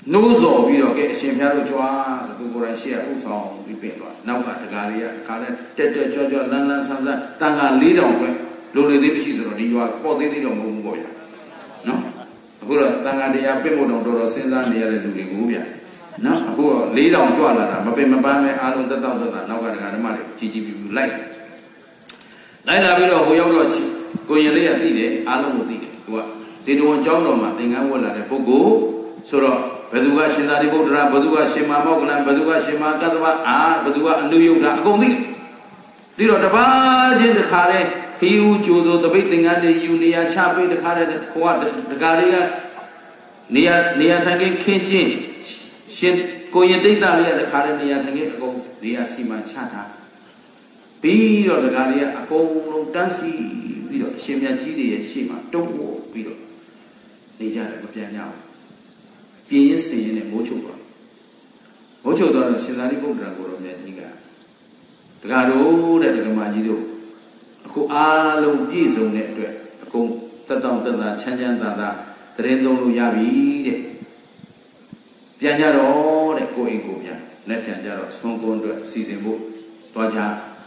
နိုးစော်ပြီးတော့ကဲအရှင်ဘုရားတို့ကြွားဆိုသူကိုယ်တိုင်ရှေ့ကဥဆောင်ပြီးပြင်သွားနောက်ကတကားလေးကခါနဲ့တက်တက်ကြွကြွလန်းလန်းဆန်းဆန်းတန်ခါလေးတောင်ကျွဲလိုလေသေးမရှိဆိုတော့ဒီရွာပေါ့သေးသေးတော့မဟုတ်ဘူးပေါ့ဗျာနော်အခုတော့တန်ခါတရားပြင့်ဖို့တော့တော်တော်စဉ်းစားနေရတဲ့လူတွေကိုဗျာနော်အခုတော့လေးတောင်ကြွလာတာမပင်မပန်းပဲအားလုံးတက်တော့တက်တာနောက်ကတကားဓမ္မတွေကြီးကြီးပြူပြူလိုက်လိုက်လာပြီးတော့ဟိုရောက်တော့ကိုရင်လေးကသိတယ်အားလုံးကိုသိတယ်သူကဇေတဝန်ကျောင်းတော်မှာသင်္ကန်းဝတ်လာတဲ့ပုဂ္ဂိုလ်ဆိုတော့ဘယ်သူကရှင်သာရိပုတ္တရာဘယ်သူကရှင်မမောက္ကလံဘယ်သူကရှင်မကတ္တဗအာဘယ်သူကအနုယုဒ္ဓအကုန်သိတယ်ပြီးတော့တပါးချင်းတခါလဲခီးဦးကျိုးစိုးတပိတ်သင်္ကန်းတွေယူနေရချပေးတခါလဲခွာတကားတွေကနေရနေရထိုင်ခင်းချင်းရှင်ကိုရင်တိတ်တာလေးကတခါလဲနေရထိုင်ခင်းအကုန်နေရစီမံချထားပြီးတော့တကားတွေကအကုန်လုံးတန်းစီပြီးတော့အရှင်မြတ်ကြီးတွေရဲ့ရှေ့မှာတုံးဝပြီးတော့နေကြတယ်မပြန်ကြဘူးပြင်းရင်စင်ရင်နဲ့မိုးချုပ်သွားမိုးချုပ်သွားတော့ရှင်သာရိပုတ္တရာကိုရောမြတ်ကြီးကတကားတို့တဲ့ဒကမာကြီးတို့အခုအားလုံးပြည့်စုံတဲ့အတွက်အကုန်တက်တောင့်တက်တာချမ်းချမ်းသာသာတရင်သုံးလို့ရပြီတဲ့ပြန်ကြတော့တဲ့ကိုအိမ်ကိုပြန်လက်ပြန်ကြတော့ဆွန်ကုန်းအတွက်စီစဉ်ဖို့တွားကြ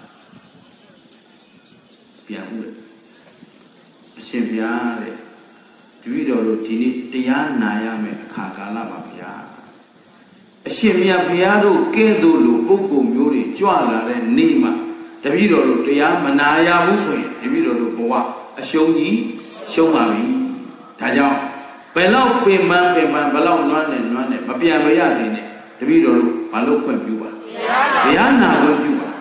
ပြန်ဦးတယ်အရှင်ဘုရားတဲ့တပည့်တော်တို့ဒီနေ့တရားနာရမယ်အခါကာလပါဗျာအရှင်မြတ်ဘုရားတို့ကဲ့သို့လိုပုဂ္ဂိုလ်မျိုးတွေကြွလာတဲ့နေ့မှာတပည့်တော်တို့တရားမနာရဘူးဆိုရင်တပည့်တော်တို့ဘဝအရှုံးကြီးရှုံးပါပြီဒါကြောင့်ဘယ်လောက်ပင်ပန်းပင်ပန်းဘယ်လောက်နွမ်းနေနွမ်းနေမပြန်မရစေနဲ့တပည့်တော်တို့မလုပ်ခွင့်ပြုပါတရားနာခွင့်ပြုပါ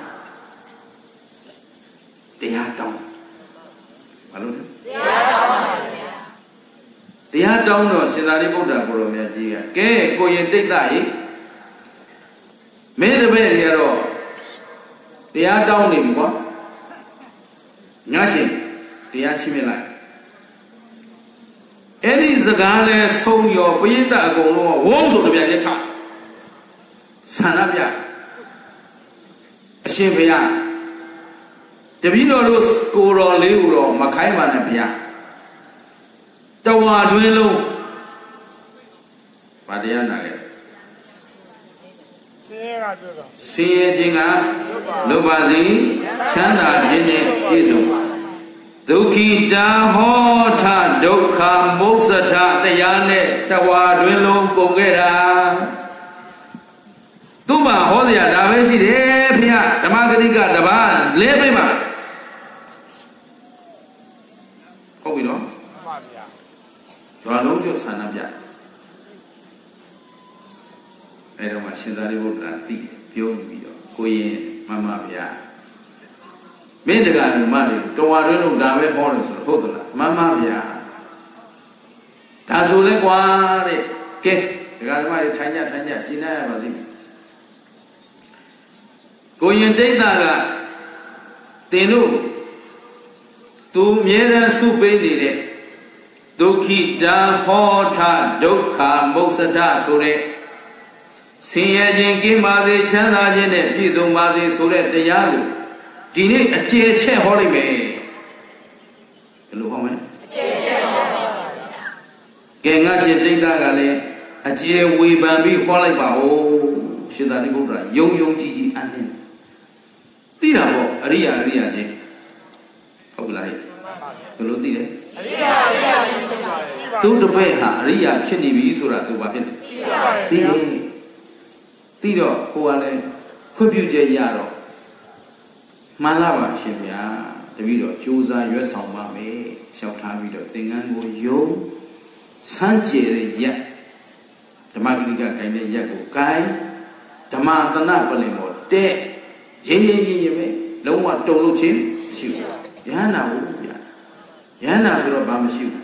တရားတောင်းမလုပ်နဲ့တရားတောင်းပါဗျာတရားတောင်းတော့ရှင်သာရိပုတ္တရာကိုရောမြတ်ကြီးကကဲကိုရင်တိတ်တရေမင်းတပည့်တွေကတော့တရားတောင်းနေပြီကွာညရှင်တရားချိမြင်လိုက်အဲ့ဒီစကားလဲဆုံးရောပရိသတ်အကုန်လုံးကဝုန်းဆိုကြပြရက်ထဆန္ဒပြအရှင်ဘုရားတပည့်တော်တို့ကိုတော်လေးကိုတော့မခိုင်းပါနဲ့ဘုရားတဝါတွင်လုံးဗာတရားနာလေဆင်းရဲကပြောတော့ဆင်းရဲခြင်းကလွတ်ပါစေချမ်းသာခြင်းနဲ့ပြည့်စုံပါဒုက္ခိတာဟောထဒုက္ခမုစ္စထတရားနဲ့တဝါတွင်လုံးကုန်ခဲ့တာသူ့မှာဟောစရာဒါပဲရှိတယ်ဘုရားဓမ္မဂတိကတပါးလဲပေးပါဟုတ်ပြီနော်မှန်ပါဗျာကျွာလုံးကျွတ်ဆန္ဒပြအဲတော့မှရှင်သာရိပုတ္တရာသိပြောပြီးတော့ကိုရင်မမဗျာမင်းတကာလူမတွေတော်ဝါတွင်းလို့ဒါပဲဟောတယ်ဆိုတော့ဟုတ်သလားမမဗျာဒါဆိုလဲကွာတဲ့ကဲတကာလူမတွေထိုင်ကြထိုင်ကြကျင့်ရပါစေကိုရင်တိတ်တာကတင်လို့သူမြဲတမ်းစုပေးနေတဲ့ဒုက္ခိတာဟောထဒုက္ခမုစ္စဒဆိုတဲ့ဆင်းရဲခြင်းကင်းပါစေချမ်းသာခြင်းနဲ့ပြည့်စုံပါစေဆိုတဲ့တရားကိုဒီနေ့အကျေချက်ဟောလိုက်မယ်ဘယ်လိုဟောမလဲအကျေချက်ဟောပါဘုရားကဲငါရှင်တိတ်တာကလည်းအကျေဝေဖန်ပြီးဟောလိုက်ပါဦးရှင်သာရိပုတ္တရာယုံယုံကြည်ကြည်အနှင်းသိတာပေါ့အရိယာအရိယာချင်းဟုတ်လားဘယ်လိုသိလဲအရိယာအရိယာချင်းသိပါတယ်သူတပည့်ဟာအရိယာဖြစ်နေပြီဆိုတာသူဘာဖြစ်လဲသိပါတယ်သိတော့ကိုကလည်းခွင့်ပြုချက်ရတော့မှန်လားပါရှင်ဗျာတပည့်တော်ကြိုးစားရွတ်ဆောင်ပါမယ်လျှောက်ထားပြီးတော့သင်္ကန်းကိုယုံစမ်းကြယ်တဲ့ရက်ဓမ္မဂတိကကိုင်တဲ့ရက်ကိုကိုင်ဓမ္မသနပလင်ပေါ်တဲ့ရေးရေးရေးရေးပဲလုံးဝတုံလို့ချင်းမရှိဘူးယဟန္တာဟုတ်ဗျာယဟန္တာဆိုတော့ဘာမရှိဘူး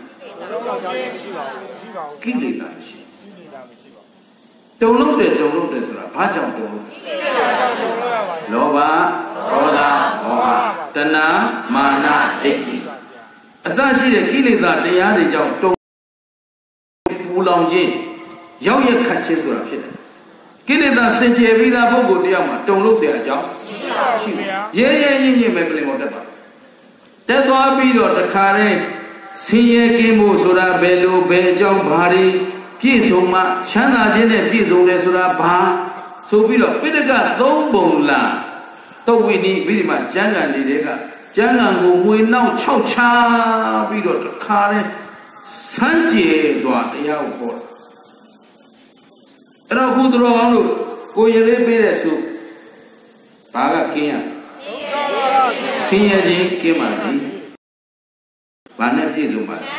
ကိလေသာမရှိတုံလို့တယ်တုံလို့တယ်ဆိုတာဘာကြောင့်တုံလို့လောဘဒေါသမောဟတဏှာမာနဒိဋ္ဌိအစရှိတဲ့ကိလေသာတရားတွေကြောင့်တုံပူလောင်ခြင်းရောက်ရခတ်ခြင်းဆိုတာဖြစ်တယ်ကိလေသာစင်ကြယ်ပြီးသားပုဂ္ဂိုလ်တယောက်မှာတုံလို့เสียအကြောင်းရှိပါဘူးရဲရဲရင့်ရင့်ပဲပြင်ပေါ်တက်ပါတက်သွားပြီးတော့တခါတည်းဆင်းရဲကင်းဖို့ဆိုတာဘယ်လိုဘယ်အကြောင်းဘာတွေပြည်စုံမှာချမ်းသာခြင်းနဲ့ပြည်စုံတယ်ဆိုတာဘာဆိုပြီးတော့ပိဋကသုံးပုံလားတုတ်ဝိနည်းပြီးဒီမှာကျမ်းဂန်တွေကကျမ်းဂန်ကိုငွေနောက်၆ချပြီးတော့တခါတည်းစမ်းကြယ်စွာတရားကိုဟောအဲ့တော့ခုသူတော်ကောင်းတို့ကိုရင်လေးပေးတဲ့ဆိုဘာကကင်းရဆင်းရဲခြင်းကင်းပါစေဘာနဲ့ပြည့်စုံပါလဲ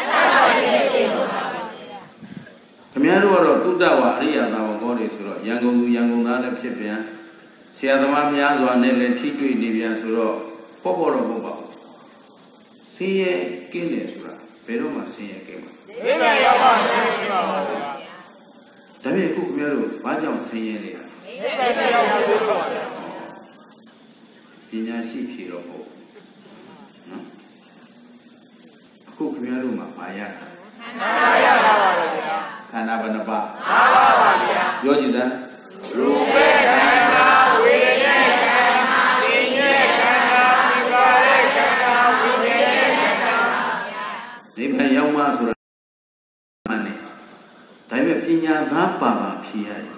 ခင်ဗျားတို့ကတော့သုတ္တဝါအရိယသာဝကောတွေဆိုတော့ရန်ကုန်သူရန်ကုန်သားလည်းဖြစ်ပြန်ဆရာသမားများစွာနဲ့လည်းထိတွေ့နေပြန်ဆိုတော့ပေါ့ပေါ့တော့ပေါ့ပေါ့ဆင်းရဲကင်းတယ်ဆိုတာဘယ်တော့မှဆင်းရဲကင်းမှာဒီမှာရောက်ပါဆင်းရဲပါဗျာဒါပေမဲ့အခုခင်ဗျားတို့ဘာကြောင့်ဆင်းရဲနေတာဒီမှာရောက်ပါဆင်းရဲပါဗျာပညာရှိဖြေတော့ဟုတ်နော်အခုခင်ဗျားတို့မှာဘာရတာခန္ဓာရတာပါဗျာခန္ဓာဘယ်နှပါး၅ပါးပါဗျာပြောကြည့်စမ်းရူပခန္ဓာဝေဒနာခန္ဓာသင်္ညေခန္ဓာဝိပါဒခန္ဓာဝိညာဉ်ခန္ဓာဒီဘက်ရောက်မှဆိုတာမှန်တယ်ဒါပေမဲ့ပညာသားပါပါဖြေရတယ်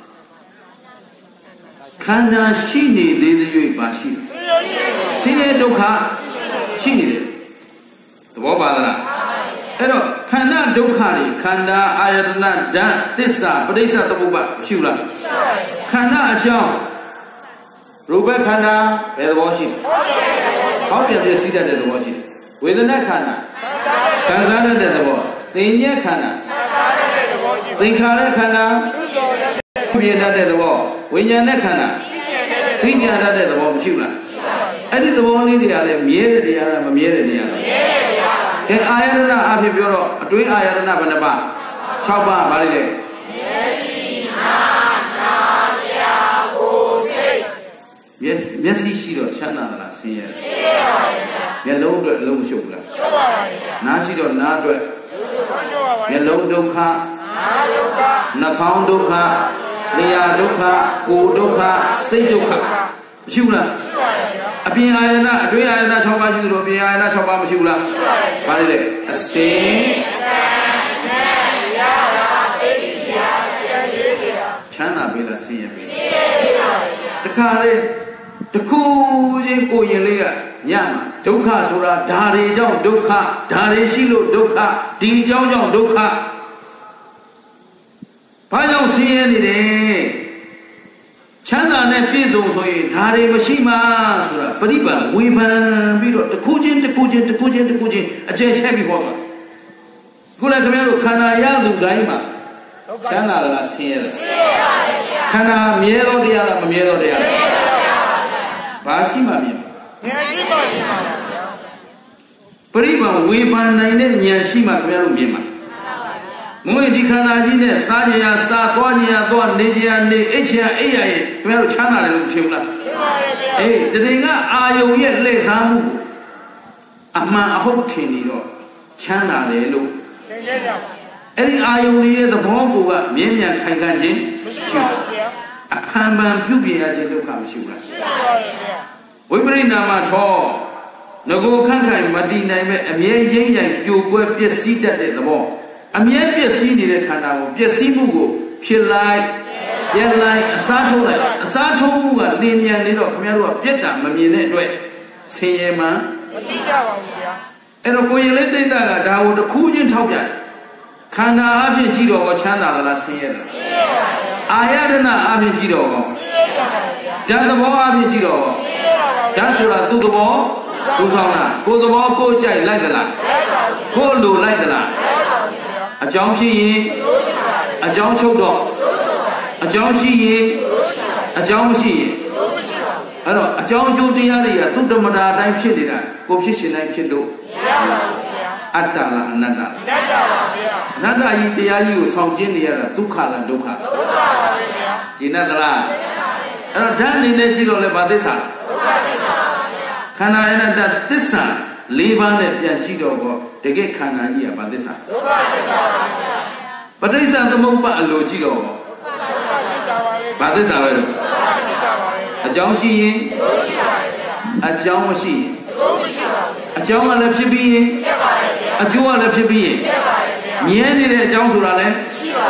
ခန္ဓာရှိနေသေးသေး၍ပါရှိဆင်းရဲဒုက္ခရှိနေတယ်သဘောပါလားအဲ့တော့ခန္ဓာဒုက္ခတွေခန္ဓာအာယတနာဓာတ်သစ္စာပရိစ္ဆသမုပ္ပါမရှိဘူးလားခန္ဓာအကြောင်းရူပခန္ဓာဘယ်သဘောရှိဟောပြန်ပြည့်စည်တတ်တဲ့သဘောရှိဝေဒနာခန္ဓာခံစားတတ်တဲ့သဘောသင်ညက်ခန္ဓာသင်္ခါရခန္ဓာပြည့်တတ်တဲ့သဘောဝိညာဉ်နဲ့ခန္ဓာသိညာတတ်တဲ့သဘောမရှိဘူးလားအဲ့ဒီသဘောလေးတွေကလည်းမြဲတဲ့တရားလားမမြဲတဲ့တရားလားမြဲတယ်ဗျာကဲအာယတနာအဖြစ်ပြောတော့အတွင်းအာယတနာဘယ်နှပါ၆ပါးဗါလိလေမျက်စိနာနာကြားကိုယ်စိတ်မျက်မျက်စိရှိတော့ချမ်းသာသလားဆင်းရဲဆင်းရဲပါဗျာမျက်လုံးအတွက်အလုံးမရှုပ်ဘူးလားရှုပ်ပါပါဗျာနားရှိတော့နားအတွက်ရှုပ်ပါပါမျက်လုံးဒုက္ခနားဒုက္ခနှာခေါင်းဒုက္ခလျှာဒုက္ခကိုယ်ဒုက္ခစိတ်ဒုက္ခမရှိဘူးလားရှိပါရဲ့ဗျာအပြင်အာယနာအတွင်းအာယနာ၆ပါးရှိသလိုအပြင်အာယနာ၆ပါးမရှိဘူးလားဘာလဲအစင်းချမ်းသာပေးလားဆင်းရဲပေးလားတခါလေတခုချင်းကိုရင်လေးကညမှာဒုက္ခဆိုတာဓာတွေကြောင့်ဒုက္ခဓာတွေရှိလို့ဒုက္ခဒီအကြောင်းကြောင့်ဒုက္ခဘာကြောင့်ဆင်းရဲနေတယ်ချမ်းသာနဲ့ပြည့်စုံဆိုရင်ဓာတွေမရှိမှဆိုတာပရိပါဝေဖန်ပြီးတော့တစ်ခုချင်းတစ်ခုချင်းတစ်ခုချင်းတစ်ခုချင်းအကျယ်ချက်ပြီးပေါ့ကွာခုလည်းခင်ဗျားတို့ခန္ဓာရသူတိုင်းမှာချမ်းသာလားဆင်းရဲလားဆင်းရဲပါဗျာခန္ဓာမြဲတော့တရားလားမမြဲတော့တရားလားဘာရှိမှမြင်ဉာဏ်ရှိမှမြင်ပါဗျာပရိပါဝေဖန်နိုင်တဲ့ဉာဏ်ရှိမှခင်ဗျားတို့မြင်မှာမွေဒီခန္ဓာကြီးနဲ့စားကြရစားသွားကြရသွားနေကြရနေအိတ်ချရအိတ်ရရဲ့ခင်ဗျားတို့ချမ်းသာတယ်လို့ထင်ဘူးလားထင်ပါရဲ့ဗျာအေးတတိယအာယုံရဲ့လှည့်စားမှုအမှန်အဟုတ်ထင်နေတော့ချမ်းသာတယ်လို့သင်ကြကြပါအဲ့ဒီအာယုံရဲ့သဘောကိုကမြင်းမြန်ခိုင်ခံ့ခြင်းမရှိပါဘူးဗျာအခမ်းပံပြုပြင်ရခြင်းဒုက္ခမရှိဘူးလားရှိပါရဲ့ဗျာဝိပရိနာမထောငကိုခန့်ခိုင်မတည်နိုင်မဲ့အမြဲရင်းရိုင်ကြိုကွဲပျက်စီးတတ်တဲ့သဘောအမြဲပျက်စီးနေတဲ့ခန္ဓာကိုပျက်စီးမှုကိုဖြစ်လိုက်ပြက်လိုက်အစားထိုးလိုက်အစားထိုးမှုကလင်းမြန်နေတော့ခင်ဗျားတို့ကပြက်တာမမြင်တဲ့အတွက်ဆင်းရဲမှမသိကြပါဘူးဗျာအဲ့တော့ကိုရင်လေးတိတ်တာကဒါကိုတစ်ခုချင်းထောက်ပြတယ်ခန္ဓာအဖြစ်ကြည့်တော့ချမ်းသာသလားဆင်းရဲသလားဆင်းရဲပါဗျာအာယတနာအဖြစ်ကြည့်တော့ဆင်းရဲပါဗျာဓာတ်သဘောအဖြစ်ကြည့်တော့ဆင်းရဲပါဗျာဓာတ်ဆိုတာသူ့သဘောသူ့ဆောင်လားကိုယ်သဘောကိုယ်ကြိုက်လိုက်သလားကိုယ်လိုလိုက်သလားအကြောင်းဖြစ်ရင်အကြောင်းချုပ်တော့အကြောင်းရှိရင်အကြောင်းမရှိရင်အဲ့တော့အကြောင်းအကျိုးတရားတွေကသူ့ဓမ္မတာအတိုင်းဖြစ်နေတာကိုဖြစ်ရှင်တိုင်းဖြစ်လို့မရပါဘူးဗျာအတ္တလားအနတ္တလားအနတ္တပါဗျာအနတ္တကြီးတရားကြီးကိုဆောင်ကျင်းနေရတာဒုက္ခလားဒုက္ခဒုက္ခပါဗျာရှင်းတတ်လားအဲ့တော့ဓာတ်အနေနဲ့ကြည့်တော့လည်းဗာသစ္စာဒုက္ခသစ္စာပါဗျာခန္ဓာအနတ္တသစ္စာ၄ပါးနဲ့ပြန်ကြည့်တော့တကယ်ခန္ဓာကြီးကဗာသစ္စာဒုက္ခသစ္စာပါဗျာပဋိစ္စသမုပ္ပါအလိုကြည့်တော့ဗာသစ္စာပဲလို့အကြောင်းရှိရင်အကြောင်းမရှိရင်အကြောင်းကလည်းဖြစ်ပြီးရင်အကျိုးကလည်းဖြစ်ပြီးရင်မြဲနေတဲ့အကြောင်းဆိုတာလည်းမ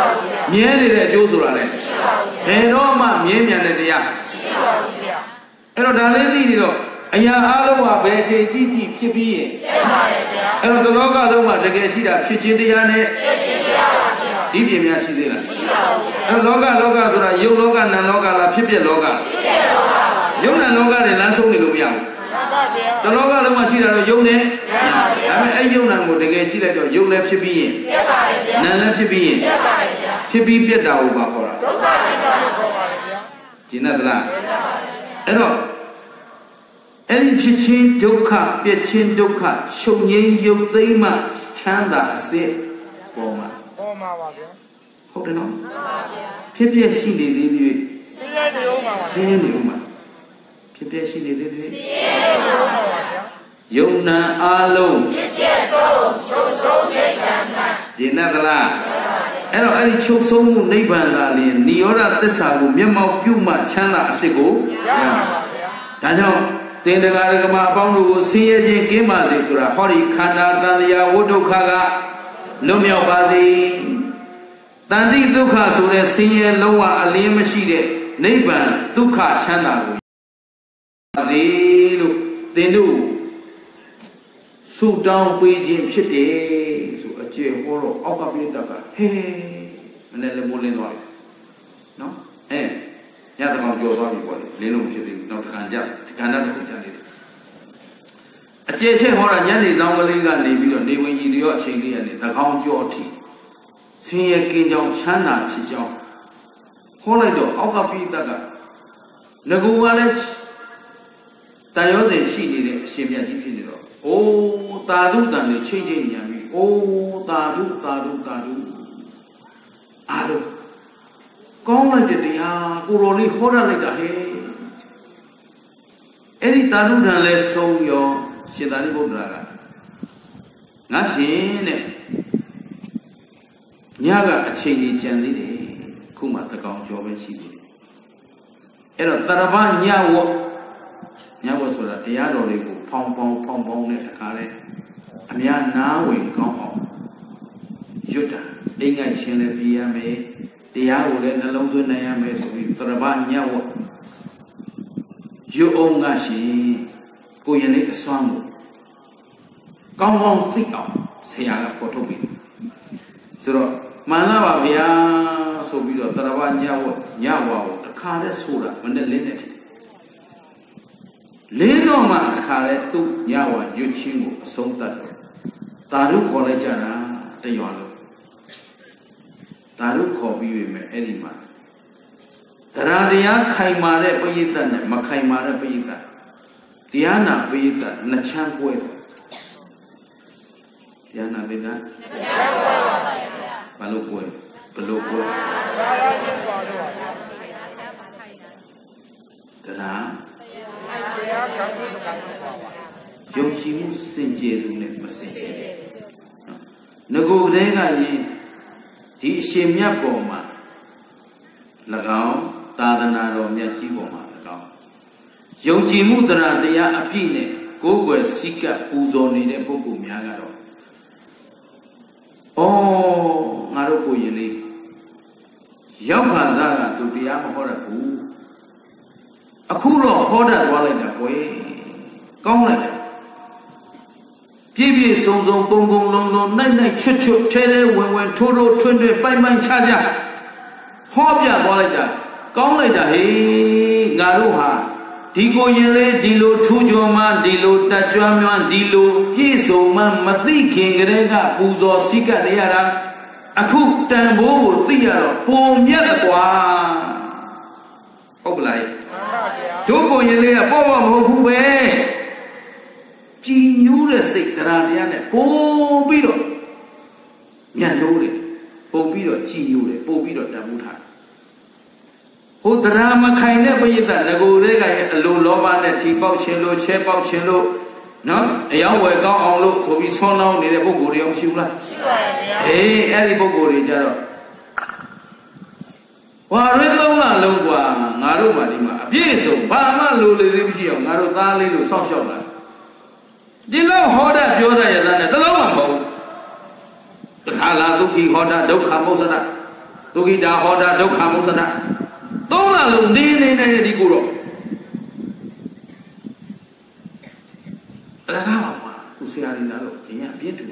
မြဲနေတဲ့အကျိုးဆိုတာလေဘယ်တော့မှမြဲမြံတဲ့တရားအဲ့တော့ဒါလေးသိနေတော့အရာအားလုံးကဘယ်ချိန်ကြည့်ကြည့်ဖြစ်ပြီးရင်အဲ့တော့ဒီလောကလုံးမှာတကယ်ရှိတာဖြစ်ခြင်းတရားနဲ့ဒီပြင်များရှိသေးလားအဲ့တော့လောကလောကဆိုတာယုတ်လောကနံလောကလားဖြစ်ဖြစ်လောကယုတ်နံလောကတွေလမ်းဆုံးနေလို့မရဘူးတလောကလုံးမှာရှိတာတော့ယုံနေဒါပေမဲ့အဲ့ယုံနံကိုတကယ်ကြည့်လိုက်တော့ယုံလည်းဖြစ်ပြီးရင်နံလည်းဖြစ်ပြီးရင်ဖြစ်ပြီးပြတ်တာကိုပါခေါ်တာဒုက္ခသစ္စာကိုခေါ်ပါတယ်ဗျာကျင်သလားအဲ့တော့အဲ့ဒီဖြစ်ချင်းဒုက္ခပြည့်ချင်းဒုက္ခချုပ်ငြိမ်းရုပ်သိမ်းမှချမ်းသာအစစ်ပေါ်မှာပေါ်မှာပါဗျာဟုတ်တယ်နော်ဖြစ်ပြရှိနေသေးသေးဆင်းရဲနေဦးမှာပါဆင်းရဲနေဦးမှာဖြစ်ပြရှိနေသေးသေးဆင်းရဲနေဦးမှာပါဗျာယုံနာအလုံးဖြစ်ပြဆုံးချုပ်ဆုံးနိဗ္ဗာန်မှာကျင်သလားအဲ့တော့အဲ့ဒီချုပ်ဆုံးမှုနိဗ္ဗာန်သာလျှင်နိရောဓသစ္စာကိုမျက်မှောက်ပြုမှချမ်းသာအစစ်ကိုရမှာပါဗျာဒါကြောင့်သင်္တကာရကမအပေါင်းတို့ကိုဆင်းရဲခြင်းကင်းပါစေဆိုတာဟောဒီခန္ဓာတန်တရားဝိဒုက္ခကလွတ်မြောက်ပါစေတန်တိဒုက္ခဆိုတဲ့ဆင်းရဲလုံးဝအလင်းမရှိတဲ့နိဗ္ဗာန်ဒုက္ခချမ်းသာကိုပါစေလို့သင်တို့ဆုတောင်းပေးခြင်းဖြစ်တယ်ဆိုအကျေဟောတော့အောက်ကပြိတ္တကဟဲမနဲ့လည်းမိုးလင်းသွားတယ်နော်အဲညတကောင်ကြော်သွားပြီပေါ့လေလင်းလို့ဖြစ်သေးဘူးနောက်တစ်ခါကြဒီခန္ဓာတစ်ခုချနေတယ်အကျေချက်ဟောတာညနေဆောင်ကလေးကနေပြီးတော့နေဝင်ကြီးတွေရောအချိန်လေးကနေသကောင်ကြောအထိဆင်းရဲကင်းကြောင်းချမ်းသာဖြစ်ကြောင်းဟောလိုက်တော့အောက်ကပြိတ္တကငကူကလည်းတာယောစဉ်ရှိနေတဲ့အရှင်မြတ်ကြီးဖြစ်နေတော့အိုးတာဓုတန်နဲ့ချိန်ချိန်ညာပြီးအိုးတာဓုတာဓုတာဓုအားလုံးကောင်းလိုက်တဲ့တရားကိုရော်လေးဟောရလိုက်တာဟဲ့အဲ့ဒီတာဓုတန်လဲဆုံးရောရှင်သာရိပုတ္တရာကငါရှင်တဲ့ညကအချိန်ကြီးကြံသေးတယ်ခုမှတကောင်ကြောပဲရှိသေးတယ်အဲ့တော့တရပညဝတ်ညဝတ်ဆိုတာတရားတော်လေးကိုဖောင်းဖောင်းဖောင်းဖောင်းနဲ့တခါလဲအများနားဝင်ကောင်းအောင်ရွတ်တာအိမ်ငိုက်ချင်းလည်းပြရမယ်တရားကိုလည်းနှလုံးသွင်းနိုင်ရမယ်ဆိုပြီးတရပညဝတ်ရွတ်အောင်ငါရှင်ကိုရင်လေးအစွမ်းကိုကောင်းကောင်းသိအောင်ဆရာကပေါ်ထုတ်ပြီးဆိုတော့မှန်လားပါဗျာဆိုပြီးတော့တရပညဝတ်ညဝါကိုတခါလဲဆိုတာမနဲ့လင်းနေတယ်လင်းတော့မှတခါလဲသူ့ညဝါရွတ်ချင်းကိုအဆုံးသတ်တယ်တာရုခေါ်လိုက်ကြတာတရွာလုံးတာရုခေါ်ပြီးပြီမဲ့အဲ့ဒီမှာတရားတရားခိုင်မာတဲ့ပရိသတ်နဲ့မခိုင်မာတဲ့ပရိသတ်တရားနာပရိသတ်နှစ်ချမ်းပွဲတရားနာပရိသတ်နှစ်ချမ်းပွဲပါဗျာဘာလို့ပွဲဘလို့ပွဲတရားချင်းပါတော့ပါဗျာတရားတရားကောင်းတဲ့ကောင်းပါပါယုံကြည်မှုစင်ကြယ်သူနဲ့မစင်ကြယ်ငကိုယ်တည်းကရင်ဒီအရှင်မြတ်ပေါ်မှာ၎င်းသာသနာတော်မြတ်ကြီးပေါ်မှာ၎င်းယုံကြည်မှုတရားတရားအပြည့်နဲ့ကိုယ်ွယ်စိကပ်ပူဇော်နေတဲ့ပုဂ္ဂိုလ်များကတော့ဩငါတို့ကိုရင်လေးရောက်ခါစားကသူတရားမဟောတတ်ဘူးအခုတော့ဟောတတ်သွားလိုက်တာကွယ်ကောင်းလိုက်တယ်ပြည့်ပြည့်စုံစုံပုံပုံလုံးလုံးနိုင်နိုင်ချွတ်ချွတ်ထဲထဲဝင်ဝင်ထိုးထိုးထွန်းထွန်းပိုင်ပိုင်ချချဟောပြသွားလိုက်တာကောင်းလိုက်တာဟေးငါတို့ဟာဒီကိုရင်လေးဒီလိုထူးကျော်မှဒီလိုတက်ကြွမြန်းဒီလိုပြည့်စုံမှမသိခင်ကလေးကပူဇော်စိကတ်ရတာအခုတန်ဖိုးကိုသိရတော့ပုံမြတ်ကွာဟုတ်ပလားတို့ကိုရင်လေးကပေါ့ပေါ့မဟုတ်ဘူးပဲကြည်ညိုးတဲ့စိတ်တရားတရားနဲ့ပို့ပြီးတော့ညံ့လို့တယ်ပို့ပြီးတော့ကြည်ညိုးတယ်ပို့ပြီးတော့တန်ဖိုးထားဟိုတရားမခိုင်တဲ့ပရိသတ်ငကိုယ်တွေကရဲ့အလိုလောဘနဲ့ထီပေါက်ခြင်းလို့ချဲပေါက်ခြင်းလို့နော်အယောင်းဝယ်ကောင်းအောင်လို့ဆိုပြီးဆွမ်းလောင်းနေတဲ့ပုဂ္ဂိုလ်တွေရောရှိဘူးလားရှိပါရဲ့ဗျာအေးအဲ့ဒီပုဂ္ဂိုလ်တွေကြတော့ဝါရွေးသုံးလလုံးกว่าငါတို့မှဒီမှာအပြည့်စုံဘာမှလိုလေသေးမရှိအောင်ငါတို့သားလေးလို့စောင့်ရှောက်လာဒီလောက်ဟောတာပြောတာရတဲ့တလုံးမှမဟုတ်ဘူးတခါလာဒုက္ခိဟောတာဒုက္ခမုစ္ဆဒသူကိတာဟောတာဒုက္ခမုသနာသုံးလလုံးနေနေနေဒီကိုတော့အဲ့ဒါကပါသူဆရာကြီးလာလို့အရင်အပြည့်တူ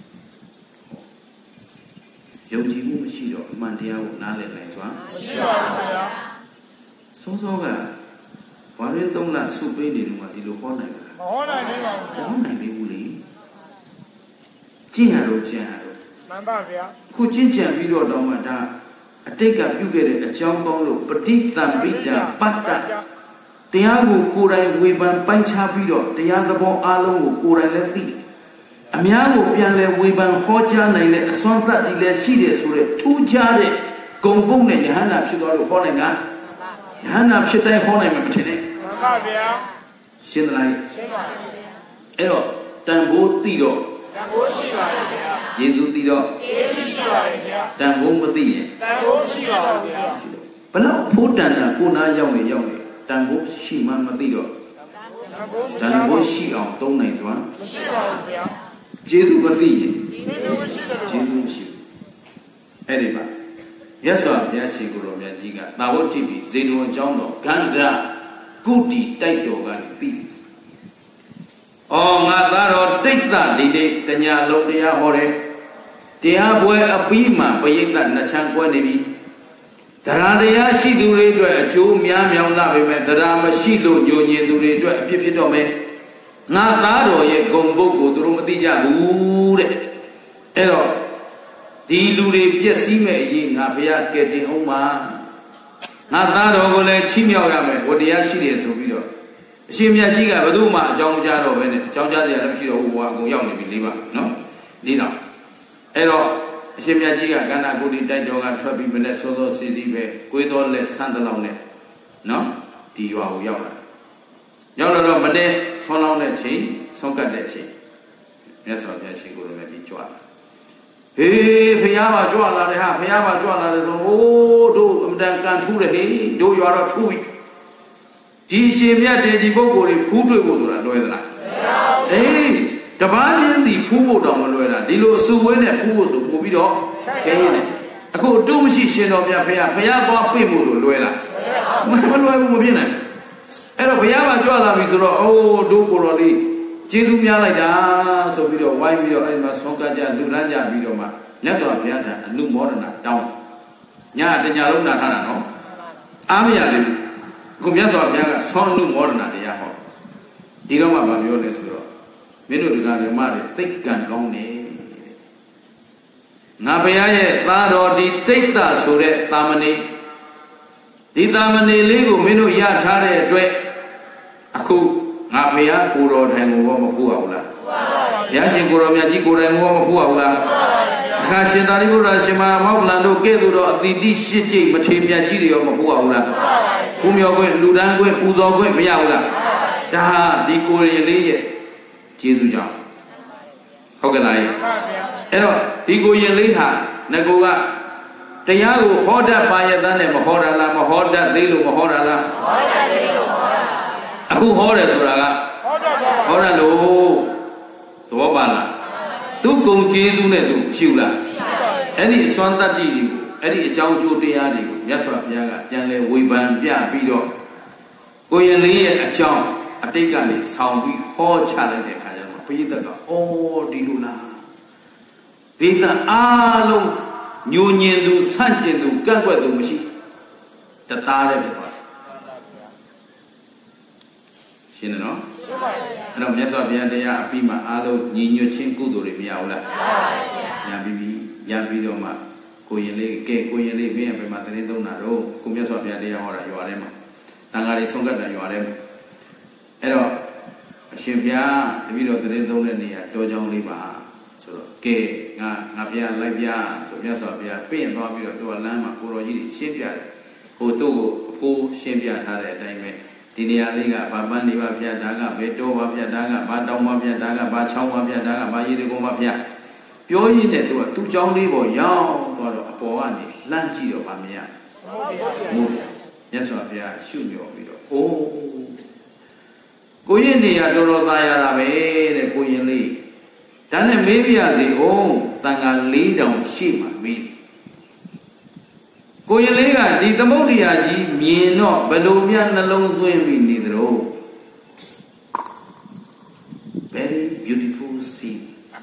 ယုံကြည်မှုမရှိတော့အမှန်တရားကိုနားလည်နိုင်စွာမရှိပါဘူးခင်ဗျာစိုးစိုးကဘာလို့သုံးလစုပေးနေလို့မှဒီလိုဟောနိုင်လဲမဟောနိုင်သေးပါဘူးဟောနိုင်သေးဘူးလေကျင့်ရတော့ကျင့်ရတော့မှန်ပါဗျာခုကျင့်ကြံပြီးတော့တော့မှဒါအတိတ်ကပြုခဲ့တဲ့အကြောင်းကောင်းလို့ပဋိသင်္ပိတပတ္တတရားကိုကိုယ်တိုင်ဝေဖန်ပိုင်းခြားပြီးတော့တရားသဘောအလုံးကိုကိုယ်တိုင်လည်းသိတယ်အများကိုပြန်လဲဝေဖန်ဟောကြားနိုင်တဲ့အစွမ်းသတ္တိလည်းရှိတယ်ဆိုတဲ့ထူးခြားတဲ့ဂုံပုတ်နဲ့ယဟန္တာဖြစ်သွားလို့ဟောနိုင်တာယဟန္တာဖြစ်တိုင်းဟောနိုင်မှာမထင်နဲ့မှန်ပါဗျာရှင်းသလားရှင်းပါပြီအဲ့တော့တန်ဖိုးသိတော့တန်ဖိုးရှိပါရဲ့ဗျာယေရှုသိတော့ယေရှုရှိပါရဲ့ဗျာတန်ဖိုးမသိရင်တန်ဖိုးရှိပါဗျာဘလို့ဖိုးတန်တာကိုနာရောက်နေရောက်နေတန်ဖိုးရှိမှမသိတော့တန်ဖိုးရှိအောင်သုံးနိုင်စွာမရှိပါဘူးဗျာကျေးဇူးမသိရင်ကျေးဇူးမရှိတော့ကျေးဇူးမရှိအဲ့ဒီမှာမြတ်စွာဘုရားရှင်ကိုယ်တော်မြတ်ကြီးကသာဝတိပိဇေတဝန်အကြောင်းတော်ဂန္ဓာကုတီတိုက်တော်ကနေသိ။အော်ငါသားတော်တိတ်တဒီနေ့တညာလုံးတရားဟောတယ်။တရားပွဲအပြီးမှပရိသတ်နှစ်ချမ်းကွဲနေပြီ။တရားတရားရှိသူတွေအတွက်အကျိုးများမြောင်လာပေမဲ့တရားမရှိလို့ညှို့ညင်သူတွေအတွက်အပြစ်ဖြစ်တော့မယ်။ငါသားတော်ရဲ့ဂုံပုတ်ကိုသူတို့မသိကြဘူးတဲ့။အဲ့တော့ဒီလူတွေပြည့်စည်မဲ့အရေးငါဘုရားကဲတင်အောင်ပါငါသားတော်ကိုလည်းချီးမြှောက်ရမယ်ဝတရားရှိတယ်ဆိုပြီးတော့အရှင်မြတ်ကြီးကဘယ်သူမှအကြောင်းကြားတော့ပဲနဲ့အကြောင်းကြားစရာလည်းမရှိတော့ဘူးဘုရားအကုန်ရောက်နေပြီလေးပါနော်လေးတော့အဲ့တော့အရှင်မြတ်ကြီးကကန္နာကိုတိတိုက်တော်ကထွက်ပြီးမနဲ့စောစောစီစီပဲကိုယ်တော်လက်ဆန်းတလောင်းနဲ့နော်ဒီရွာကိုရောက်လာရောက်တော့မနဲ့ဆွမ်းလောင်းတဲ့ချိန်ဆုံးကတ်တဲ့ချိန်မြတ်စွာဘုရားရှင်ကိုယ်တော်မြတ်ကြီးကြွလာဟေးဖះပါကြွလာတယ်ဟာဖះပါကြွလာတယ်ဆိုအိုးတို့အမတန်ကန်ထူးတယ်ဟေးတို့ရွာတော့ထူးပြီဒီရှင်မြတ်တဲ့ဒီပုဂ္ဂိုလ်တွေဖူးတွေ့ဖို့ဆိုတာလွယ်သလားမလွယ်ပါဘူးအေးတပားချင်းစီဖူးဖို့တောင်မလွယ်တာဒီလိုအစုဝေးနဲ့ဖူးဖို့ဆိုပို့ပြီးတော့ခဲရင်တယ်အခုအတုမရှိရှင်တော်မြတ်ဖះဖះသွားပြင့်ဖို့ဆိုလွယ်လားမလွယ်ဘူးမဖြစ်နိုင်အဲ့တော့ဖះပါကြွလာပြီဆိုတော့အိုးတို့ကိုယ်တော်လေးကျေးဇူးများလိုက်တာဆိုပြီးတော့ဝိုင်းပြီးတော့အဲ့ဒီမှာဆုံးကကြလူရမ်းကြပြီးတော့မှမြတ်စွာဘုရားကအနုမောဒနာတောင်းညတညာလုံးနာထားတာနော်အားမရသေးဘူးခုမြတ်စွာဘုရားကဆောင်းအနုမောဒနာတရားဟောဒီတော့မှမပြောလဲဆိုတော့မင်းတို့တရားဓမ္မတွေသိက္ကံကောင်းတယ်ငါဘုရားရဲ့သားတော်ဒီတိတ်တဆိုတဲ့သာမဏေဒီသာမဏေလေးကိုမင်းတို့ရထားတဲ့အတွက်အခုငါဘုရားကိုတော်တိုင်ကိုမဖူးအောင်လားဖူးပါပါဘုရားရှင်ကိုတော်မြတ်ကြီးကိုယ်တိုင်ကိုမဖူးအောင်လားဖူးပါပါအခါရှင်သာရိပုတ္တရာရှင်မဟာမောဂလန်တို့ကဲ့သို့သောအတိတိရှစ်ကျိတ်မထေမြတ်ကြီးတွေရောမဖူးအောင်လားဖူးပါပါဘုမြော်ခွင့်လူတန်းခွင့်ပူဇော်ခွင့်မရဘူးလားဒါဟာဒီကိုယ်ရင်လေးရဲ့ကျေးဇူးကြောင့်ဟုတ်ကဲ့လားအဲ့တော့ဒီကိုယ်ရင်လေးဟာငကိုကတရားကိုဟောတတ်ပါရဲ့တန်းနဲ့မဟောတာလားမဟောတတ်သေးလို့မဟောတာလားဟောတတ်သေးလို့ဟောတာအခုဟောတယ်ဆိုတာကဟောတယ်လို့သဘောပါလားသူဂုံကျေးဇူးနဲ့သူရှိဘူးလားအဲ့ဒီအစွမ်းတတ္တိတွေကိုအဲ့ဒီအကြောင်းကျိုးတရားတွေကိုမြတ်စွာဘုရားကပြန်လဲဝေဖန်ပြပြီးတော့ကိုရင်လေးရဲ့အကြောင်းအတိတ်ကနေဆောင်းပြီးဟောချလိုက်တဲ့အခါကျတော့ဘုရားကအော်ဒီလိုလားဒီကအားလုံးညိုညင်သူဆန့်ကျင်သူကန့်ကွက်သူမရှိတသားတည်းဖြစ်သွားရှင်းတယ်နော်ရှင်းပါပြီအဲ့တော့မြတ်စွာဘုရားတရားအပြီးမှာအားလုံးညီညွတ်ခြင်းကုသိုလ်တွေမရဘူးလားရပါပြီရပြီးတော့မှကိုရင်လေးကဲကိုရင်လေးမင်းရဲ့ဘယ်မှာတရင်သုံးတာတော့ကိုမြတ်စွာဘုရားတရားဟောတာရွာထဲမှာတန်ဃာတွေဆုံးကတ်တာရွာထဲမှာအဲ့တော့အရှင်ဘုရားတပည့်တော်တရင်သုံးတဲ့နေရာတောကြောင်းလေးပါဆိုတော့ကဲငါငါဘုရားလိုက်ပြဆိုမြတ်စွာဘုရားပြင်သွားပြီးတော့သူကလမ်းမှာကိုတော်ကြီးတွေရှင်းပြတယ်ဟိုသူ့ကိုအဖိုးရှင်းပြထားတဲ့အတိုင်းပဲဒီနေရာလေးကဘာပန်းနေပါဗျာဒါကဘယ်တော့ပါဗျာဒါကဘာတောင်းပါဗျာဒါကဘာချောင်းပါဗျာဒါကဘာရေတကုံပါဗျာပြောရင်းနဲ့သူကသူ့เจ้าလေးပေါ်ရောက်သွားတော့အပေါ်ကနေလှမ်းကြည့်တော့ဗာမရဘူးမြတ်စွာဘုရားရှုမြော်ပြီးတော့အိုးကိုရင်နေရတော်တော်သားရတာပဲတဲ့ကိုရင်လေးဒါနဲ့မေးပြရစီအောင်တန်ခါလေးတောင်ရှိမှမေးကိုရင်လေးကဒီသမုဒ္ဒရာကြီးမြင်တော့ဘယ်လိုမြနှလုံးသွင်းပြီးနေသလဲ very beautiful sea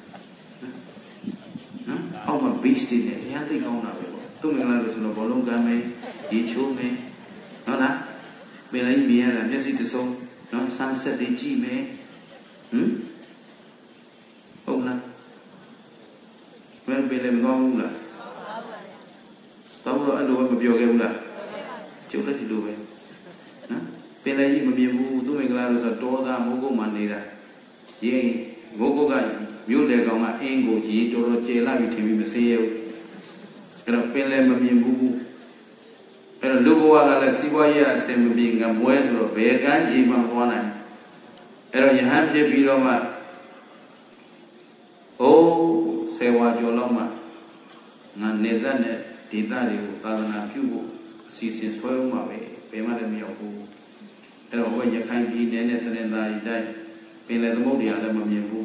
နော်အောက်မှာ beach တွေနဲ့ရမ်းသိကောင်းတာပဲပေါ့သူ့မင်္ဂလာလို့ဆိုတော့ဘောလုံးကမ်းမယ်ရေချိုးမယ်ဟုတ်လားပင်လေးမြင်ရတာမျက်စိတစ်စုံနော် sunset တွေကြည့်မယ်ဟမ်ဟုတ်လားဘယ်ပင်လေးမကောင်းဘူးလားတော့အဲ့လိုမပြောခဲ့ဘူးလားကျုပ်လည်းဒီလိုပဲနော်ပင်လေးကြီးမမြင်ဘူးသူ့မင်္ဂလာလို့ဆိုတော့တောသားမိုးကုတ်မှနေတာရေမိုးကုတ်ကမြို့လေကောင်ကအင်းကိုကြီးတော်တော်ကျေလာပြီးထင်ပြီးမစေးရဘူးအဲ့တော့ပင်လေးမမြင်ဘူးအဲ့တော့လူဘဝကလည်းစီးပွားရေးအဆင်မပြေငမွဲဆိုတော့ဘယ်ကမ်းခြေမှမသွားနိုင်အဲ့တော့ယဟန်ဖြစ်ပြီးတော့မှအိုးဆေဝါကျော်လောက်မှငါနေဆက်နဲ့ဒေသတွေကိုသာသနာပြုဖို့အစီအစဉ်ဆွဲဦးမှာပဲဘယ်မှလည်းမရောက်ဘူးအဲ့တော့ဟိုရခိုင်ပြည်နယ်နဲ့တနင်္သာရီတိုင်းပင်လယ်သမုဒ္ဒရာလည်းမမြင်ဘူး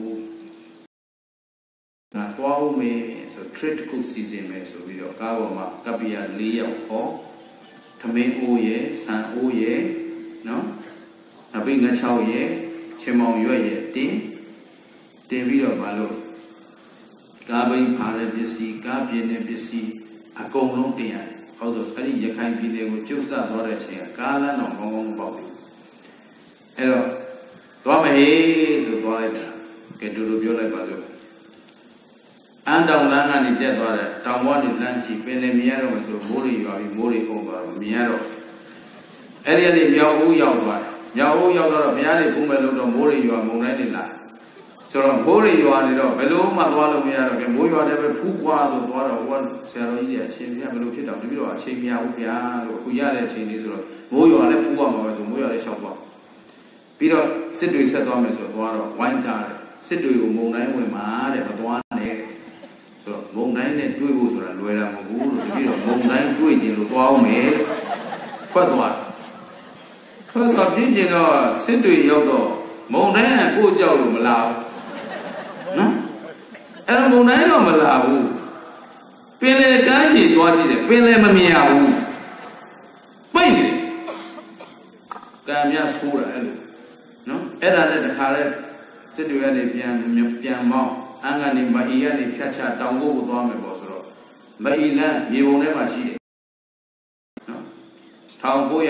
ငါသွားဦးမယ်ဆို trade ကိုစီစဉ်မယ်ဆိုပြီးတော့ကားပေါ်မှာကပ္ပိယ၄ယောက်ခေါ်သမင်းအိုးရဲ့ဆန်အိုးရဲ့နော်အပိငါ၆ရဲ့ချင်းမောင်ရွက်ရဲ့တင်းတင်ပြီးတော့မလို့ကားဘိန်းဖားတဲ့ပစ္စည်းကားပြင်းတဲ့ပစ္စည်းအကုန်လုံးတင်ရတယ်။ဟုတ်ဆိုအဲ့ဒီရခိုင်ပြည်နယ်ကိုကျုပ်ဆသွားတဲ့အချိန်ကကားလမ်းတော့ကောင်းကောင်းမပေါက်ဘူး။အဲ့တော့သွားမဟေးဆိုသွားလိုက်တာ။ကဲတူတူပြောလိုက်ပါစို့။အန်းတောင်လမ်းကနေတက်သွားတဲ့တောင်ပေါ်နေလမ်းကြီးပင်လယ်မြင်ရတော့မှဆိုမိုးတွေရွာပြီးမိုးတွေအုံသွားတော့မြင်ရတော့အဲ့ဒီကနေမြောက်ဦးရောက်သွားတယ်။မြောက်ဦးရောက်တော့ဘုရားတွေဘုံမဲ့လို့တော့မိုးတွေရွာမုန်တိုင်းတွေလာဆိုတော့မိုးတွေရွာနေတော့ဘယ်လိုမှသွားလို့မရတော့ကဲမိုးရွာတယ်ပဲဖူးကွာဆိုသွားတော့ဟိုကဆရာတော်ကြီးတွေအချိန်ပြဘယ်လိုဖြစ်တော့တပည့်တော်အချိန်မရဘူးဗျာလို့အခုရတဲ့အချိန်လေးဆိုတော့မိုးရွာလည်းဖူးကွာမှာပဲဆိုမိုးရွာလည်းရှောက်သွားပြီးတော့စစ်တွေဆက်သွားမယ်ဆိုတော့သွားတော့ဝိုင်းတာတယ်စစ်တွေကိုမုံတိုင်းဝင်มาတဲ့မသွားနဲ့ဆိုတော့မုံတိုင်းနဲ့တွေ့ဖို့ဆိုတာလွယ်တာမဟုတ်ဘူးလို့တပည့်တော်မုံတိုင်းတွေ့ခြင်းလို့သွားအောင်မယ်ထွက်သွားထွက်သွားပြင်းကျင်တော့စစ်တွေရောက်တော့မုံတိုင်းကကိုကြောက်လို့မလာဘူးနော်အဲ့တော့မုံတိုင်းတော့မလာဘူးပင်လေကမ်းခြေသွားကြည့်တယ်ပင်လေမမြင်ရဘူးပိတ်တယ်ကံမြဆိုးတာအဲ့လိုနော်အဲ့ဒါနဲ့တခါလဲစစ်တွေကနေပြန်ပြန်မောင်းအန်းကနေမအီကနေဖြတ်ချတောင်ကုတ်ကိုသွားမယ်ပေါ့ဆိုတော့မအီလန်းမြေပုံထဲမှာရှိတယ်နော်၁၉၈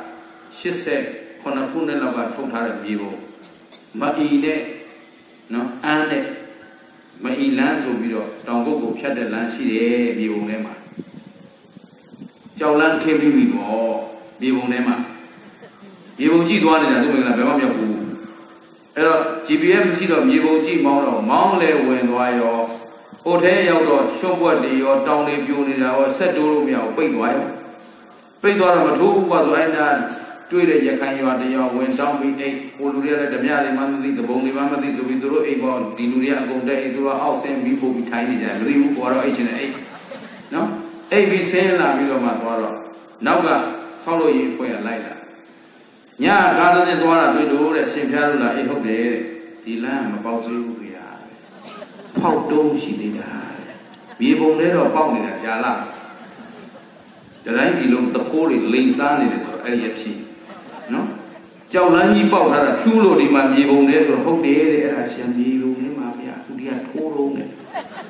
၈ခုနှစ်လောက်ကထုတ်ထားတဲ့မြေပုံမအီနဲ့နော်အန်းနဲ့မအီလန်းဆိုပြီးတော့တောင်ကုတ်ကိုဖြတ်တဲ့လမ်းရှိတယ်မြေပုံထဲမှာကြောက်လန်းခင်းပြီးပြီပေါ့မြေပုံထဲမှာမြေပုံကြည့်သွားနေတာသူမင်္ဂလာဘယ်မှမရောက်ဘူးအဲ့တော့ G P S မရှိတော့မြေပုံကြည့်မောင်းတော့မောင်းလဲဝင်သွားရောဟိုထဲရောက်တော့ရှုံးပွက်တွေရောတောင်တွေပြိုနေတာရောဆက်တိုးလို့မရဘူးပိတ်သွားရောပိတ်သွားတော့မထိုးဘူးကွာဆိုအဲ့ဒါတွေ့တဲ့ရခိုင်ရွာတရားဝင်တောင်းပြီးအိတ်ဟိုလူတွေကလည်းဓမြတွေမှမသိသဘုံတွေမှမသိဆိုပြီးသူတို့အိတ်ပေါ်ဒီလူတွေအကုန်တက်အိတ်သူတို့အောက်ဆင်းပြီးပို့ပြီးထိုင်နေကြတယ်မသိဘူးကွာတော့အိတ်ချင်တဲ့အိတ်နော်အိတ်ပြီးဆင်းလာပြီးတော့မှသွားတော့နောက်ကဆောက်လို့ရေးအဖွဲ့ကလိုက်လာညကားတဲ့သွားတာတွေ့လို့တဲ့ရှင်ဖျားလို့လားအေးဟုတ်တယ်တဲ့ဒီလမ်းမပေါက်သေးဘူးဗျာဖောက်တုံးရှိသေးတာမြေပုံထဲတော့ပေါက်နေတာကြာလာတတိုင်းဒီလုံးတခိုးတွေလိန်စားနေတယ်ဆိုတော့အဲ့ဒီရဖြစ်နော်ကြောက်လန်းကြီးပေါက်ထားတာဖြူးလို့ဒီမှာမြေပုံထဲဆိုတော့ဟုတ်တယ်တဲ့အဲ့ဒါရှင်မြေပုံထဲမှာဗျာသူဒီကထိုးလုံးတယ်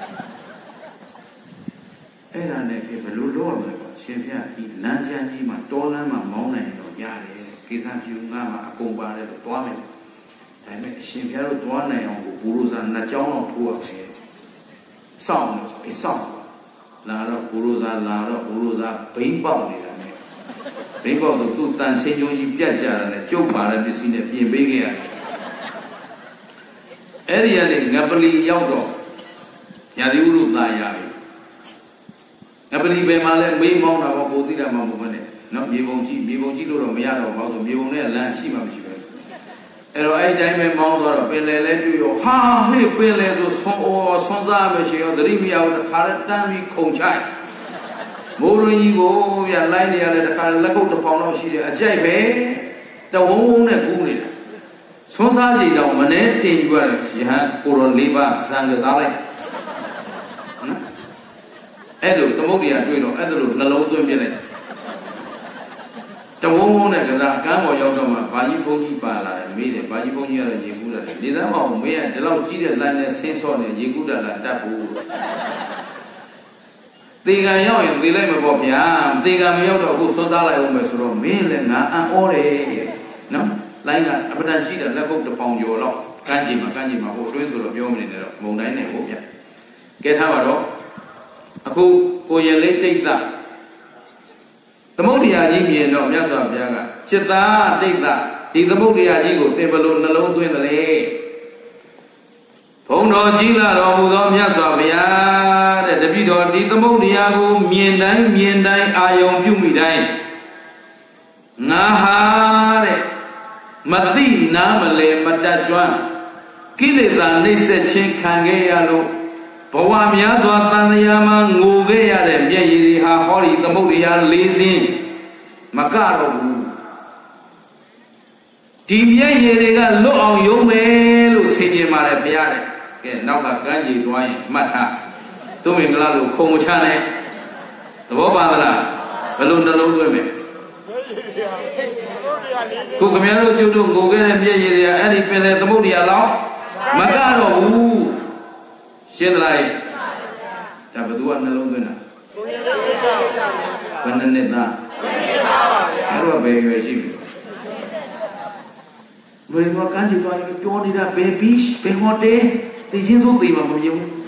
အဲ့ဒါနဲ့ဘယ်လိုလုပ်ရမလဲပေါ့ရှင်ဖျားဒီလမ်းချမ်းကြီးမှာတောလမ်းမှာမောင်းနိုင်တော့ရတယ်ကိစ္စဖြူငါမှာအကုန်ပါတယ်လို့တွားမယ်ဒါပေမဲ့အရှင်ဖျားတို့တွားနိုင်အောင်ကိုဘူရိုဇာနှစ်ကြောင်းတော့ထိုးရမယ်စောင့်လို့ဆိုပြီးစောင့်လာတော့ဘူရိုဇာလာတော့ဘူရိုဇာဘိန်းပေါက်နေတာနဲ့ဘိန်းပေါက်ဆိုသူ့တန်ချင်းကျုံကြီးပြတ်ကြတာနဲ့ကျုပ်ပါတဲ့ပစ္စည်းနဲ့ပြင်ပေးခဲ့ရတယ်အဲ့ဒီကနေငပလီရောက်တော့ရာသီဥတုသာရပြီငပလီဘယ်မှာလဲမေးမောင်းတာပေါ့ကိုသိတာမှမဟုတ်ဘူးနဲ့နော်မြေပုံကြီးမြေပုံကြီးလို့တော့မရတော့ဘာလို့ဆိုမြေပုံနဲ့လမ်းရှိမှမရှိပဲအဲ့တော့အဲ့တိုင်းပဲမောင်းသွားတော့ပင်လယ်လဲတွေ့ရောဟာဟေးပင်လယ်ဆိုဆွန်အောဆွန်စားမရှိရောသတိမရဘူးတခါတည်းတန်းပြီးခုန်ချိုက်မိုးရင်းကြီးကိုဗျာလိုက်နေရတယ်တခါလက်ကုပ်တစ်ပေါင်လောက်ရှိတယ်အကြိုက်ပဲတဝုံဝုံနဲ့ကူးနေတာဆွန်စားကြည့်တော့မနေတင်ယူရတယ်ရဟန်းကိုရောလေးပါဇံကစားလိုက်နော်အဲ့လိုသမုဒ္ဒရာတွေ့တော့အဲ့လိုနှလုံးသွင်းပြလိုက်တဝုံဝုံနဲ့ကစားကမ်းပေါ်ရောက်တော့မှဘာကြီးဘုန်းကြီးပါလာတယ်မေးတယ်ဘာကြီးဘုန်းကြီးကတော့ရေကူးတယ်နေသားမအောင်မေးရဒီလောက်ကြီးတဲ့လမ်းနဲ့ဆင်းဆော့နေရေကူးတာလားတတ်ဘူးသေကံရောက်ရင်သေလိုက်မှာပေါ့ဗျာသေကံမရောက်တော့အခုဆွစားလိုက်အောင်ပဲဆိုတော့မင်းလည်းငါအံ့ဩတယ်နော်လိုင်းကအပဒံကြီးတဲ့လက်ကုပ်တစ်ပေါင်ကျော်လောက်ကန်းကြီးမှာကန်းကြီးမှာဟိုအတွင်းဆိုတော့ပြောမနေနဲ့တော့မုံတိုင်းနဲ့ဟုတ်ဗျာကဲထားပါတော့အခုကိုရင်လေးတိတ်တာသမုဒ္ဒရာကြီးမြင်တော့မြတ်စွာဘုရားကจิตသားတိတ်တာဒီသမုဒ္ဒရာကြီးကိုသင်ဘလို့နှလုံးသွင်းတယ်လေဘုံတော်ကြီးလာတော်မူသောမြတ်စွာဘုရားတဲ့တပည့်တော်ဒီသမုဒ္ဒရာကိုမြင်တိုင်းမြင်တိုင်းအာယုံပြုမိတိုင်းငါဟာတဲ့မသိနားမလဲမတတ်ကျွမ်းကိလေသာနှိမ့်ဆက်ခြင်းခံခဲ့ရလို့ဘဝများစွာတန်တရားမှာငိုခဲ့ရတဲ့မျက်ရည်တွေဟာဟောဒီသမုဒ္ဒရာလေးစင်းမကတော့ဘူးဒီမျက်ရည်တွေကလွတ်အောင်ယုံမယ်လို့ဆင်ခြင်ပါတယ်ဘုရားတဲ့ကဲနောက်ကကမ်းခြေတွားရင်မှတ်ထားသူမင်္ဂလာလို့ခုံမချနဲ့သဘောပါသလားဘယ်လိုနှလုံးသွင်းမယ်ခုခင်ဗျားတို့ကျုပ်တို့ငိုခဲ့တဲ့မျက်ရည်တွေကအဲ့ဒီပင်လေသမုဒ္ဒရာလောက်မကတော့ဘူးရှင်းသလားဒါဘယ်သူကနှလုံးသွင်းတာဘယ်နှစ်နှစ်သားအဲ့တော့ဘယ်ရွယ်ရှိပြီဘယ်တော့ကန်းချီသွားရင်ပြောနေတာဘယ်ဘီဘယ်ဟိုတယ်ဒီချင်းစိုးသေးမှာမမြင်ဘူး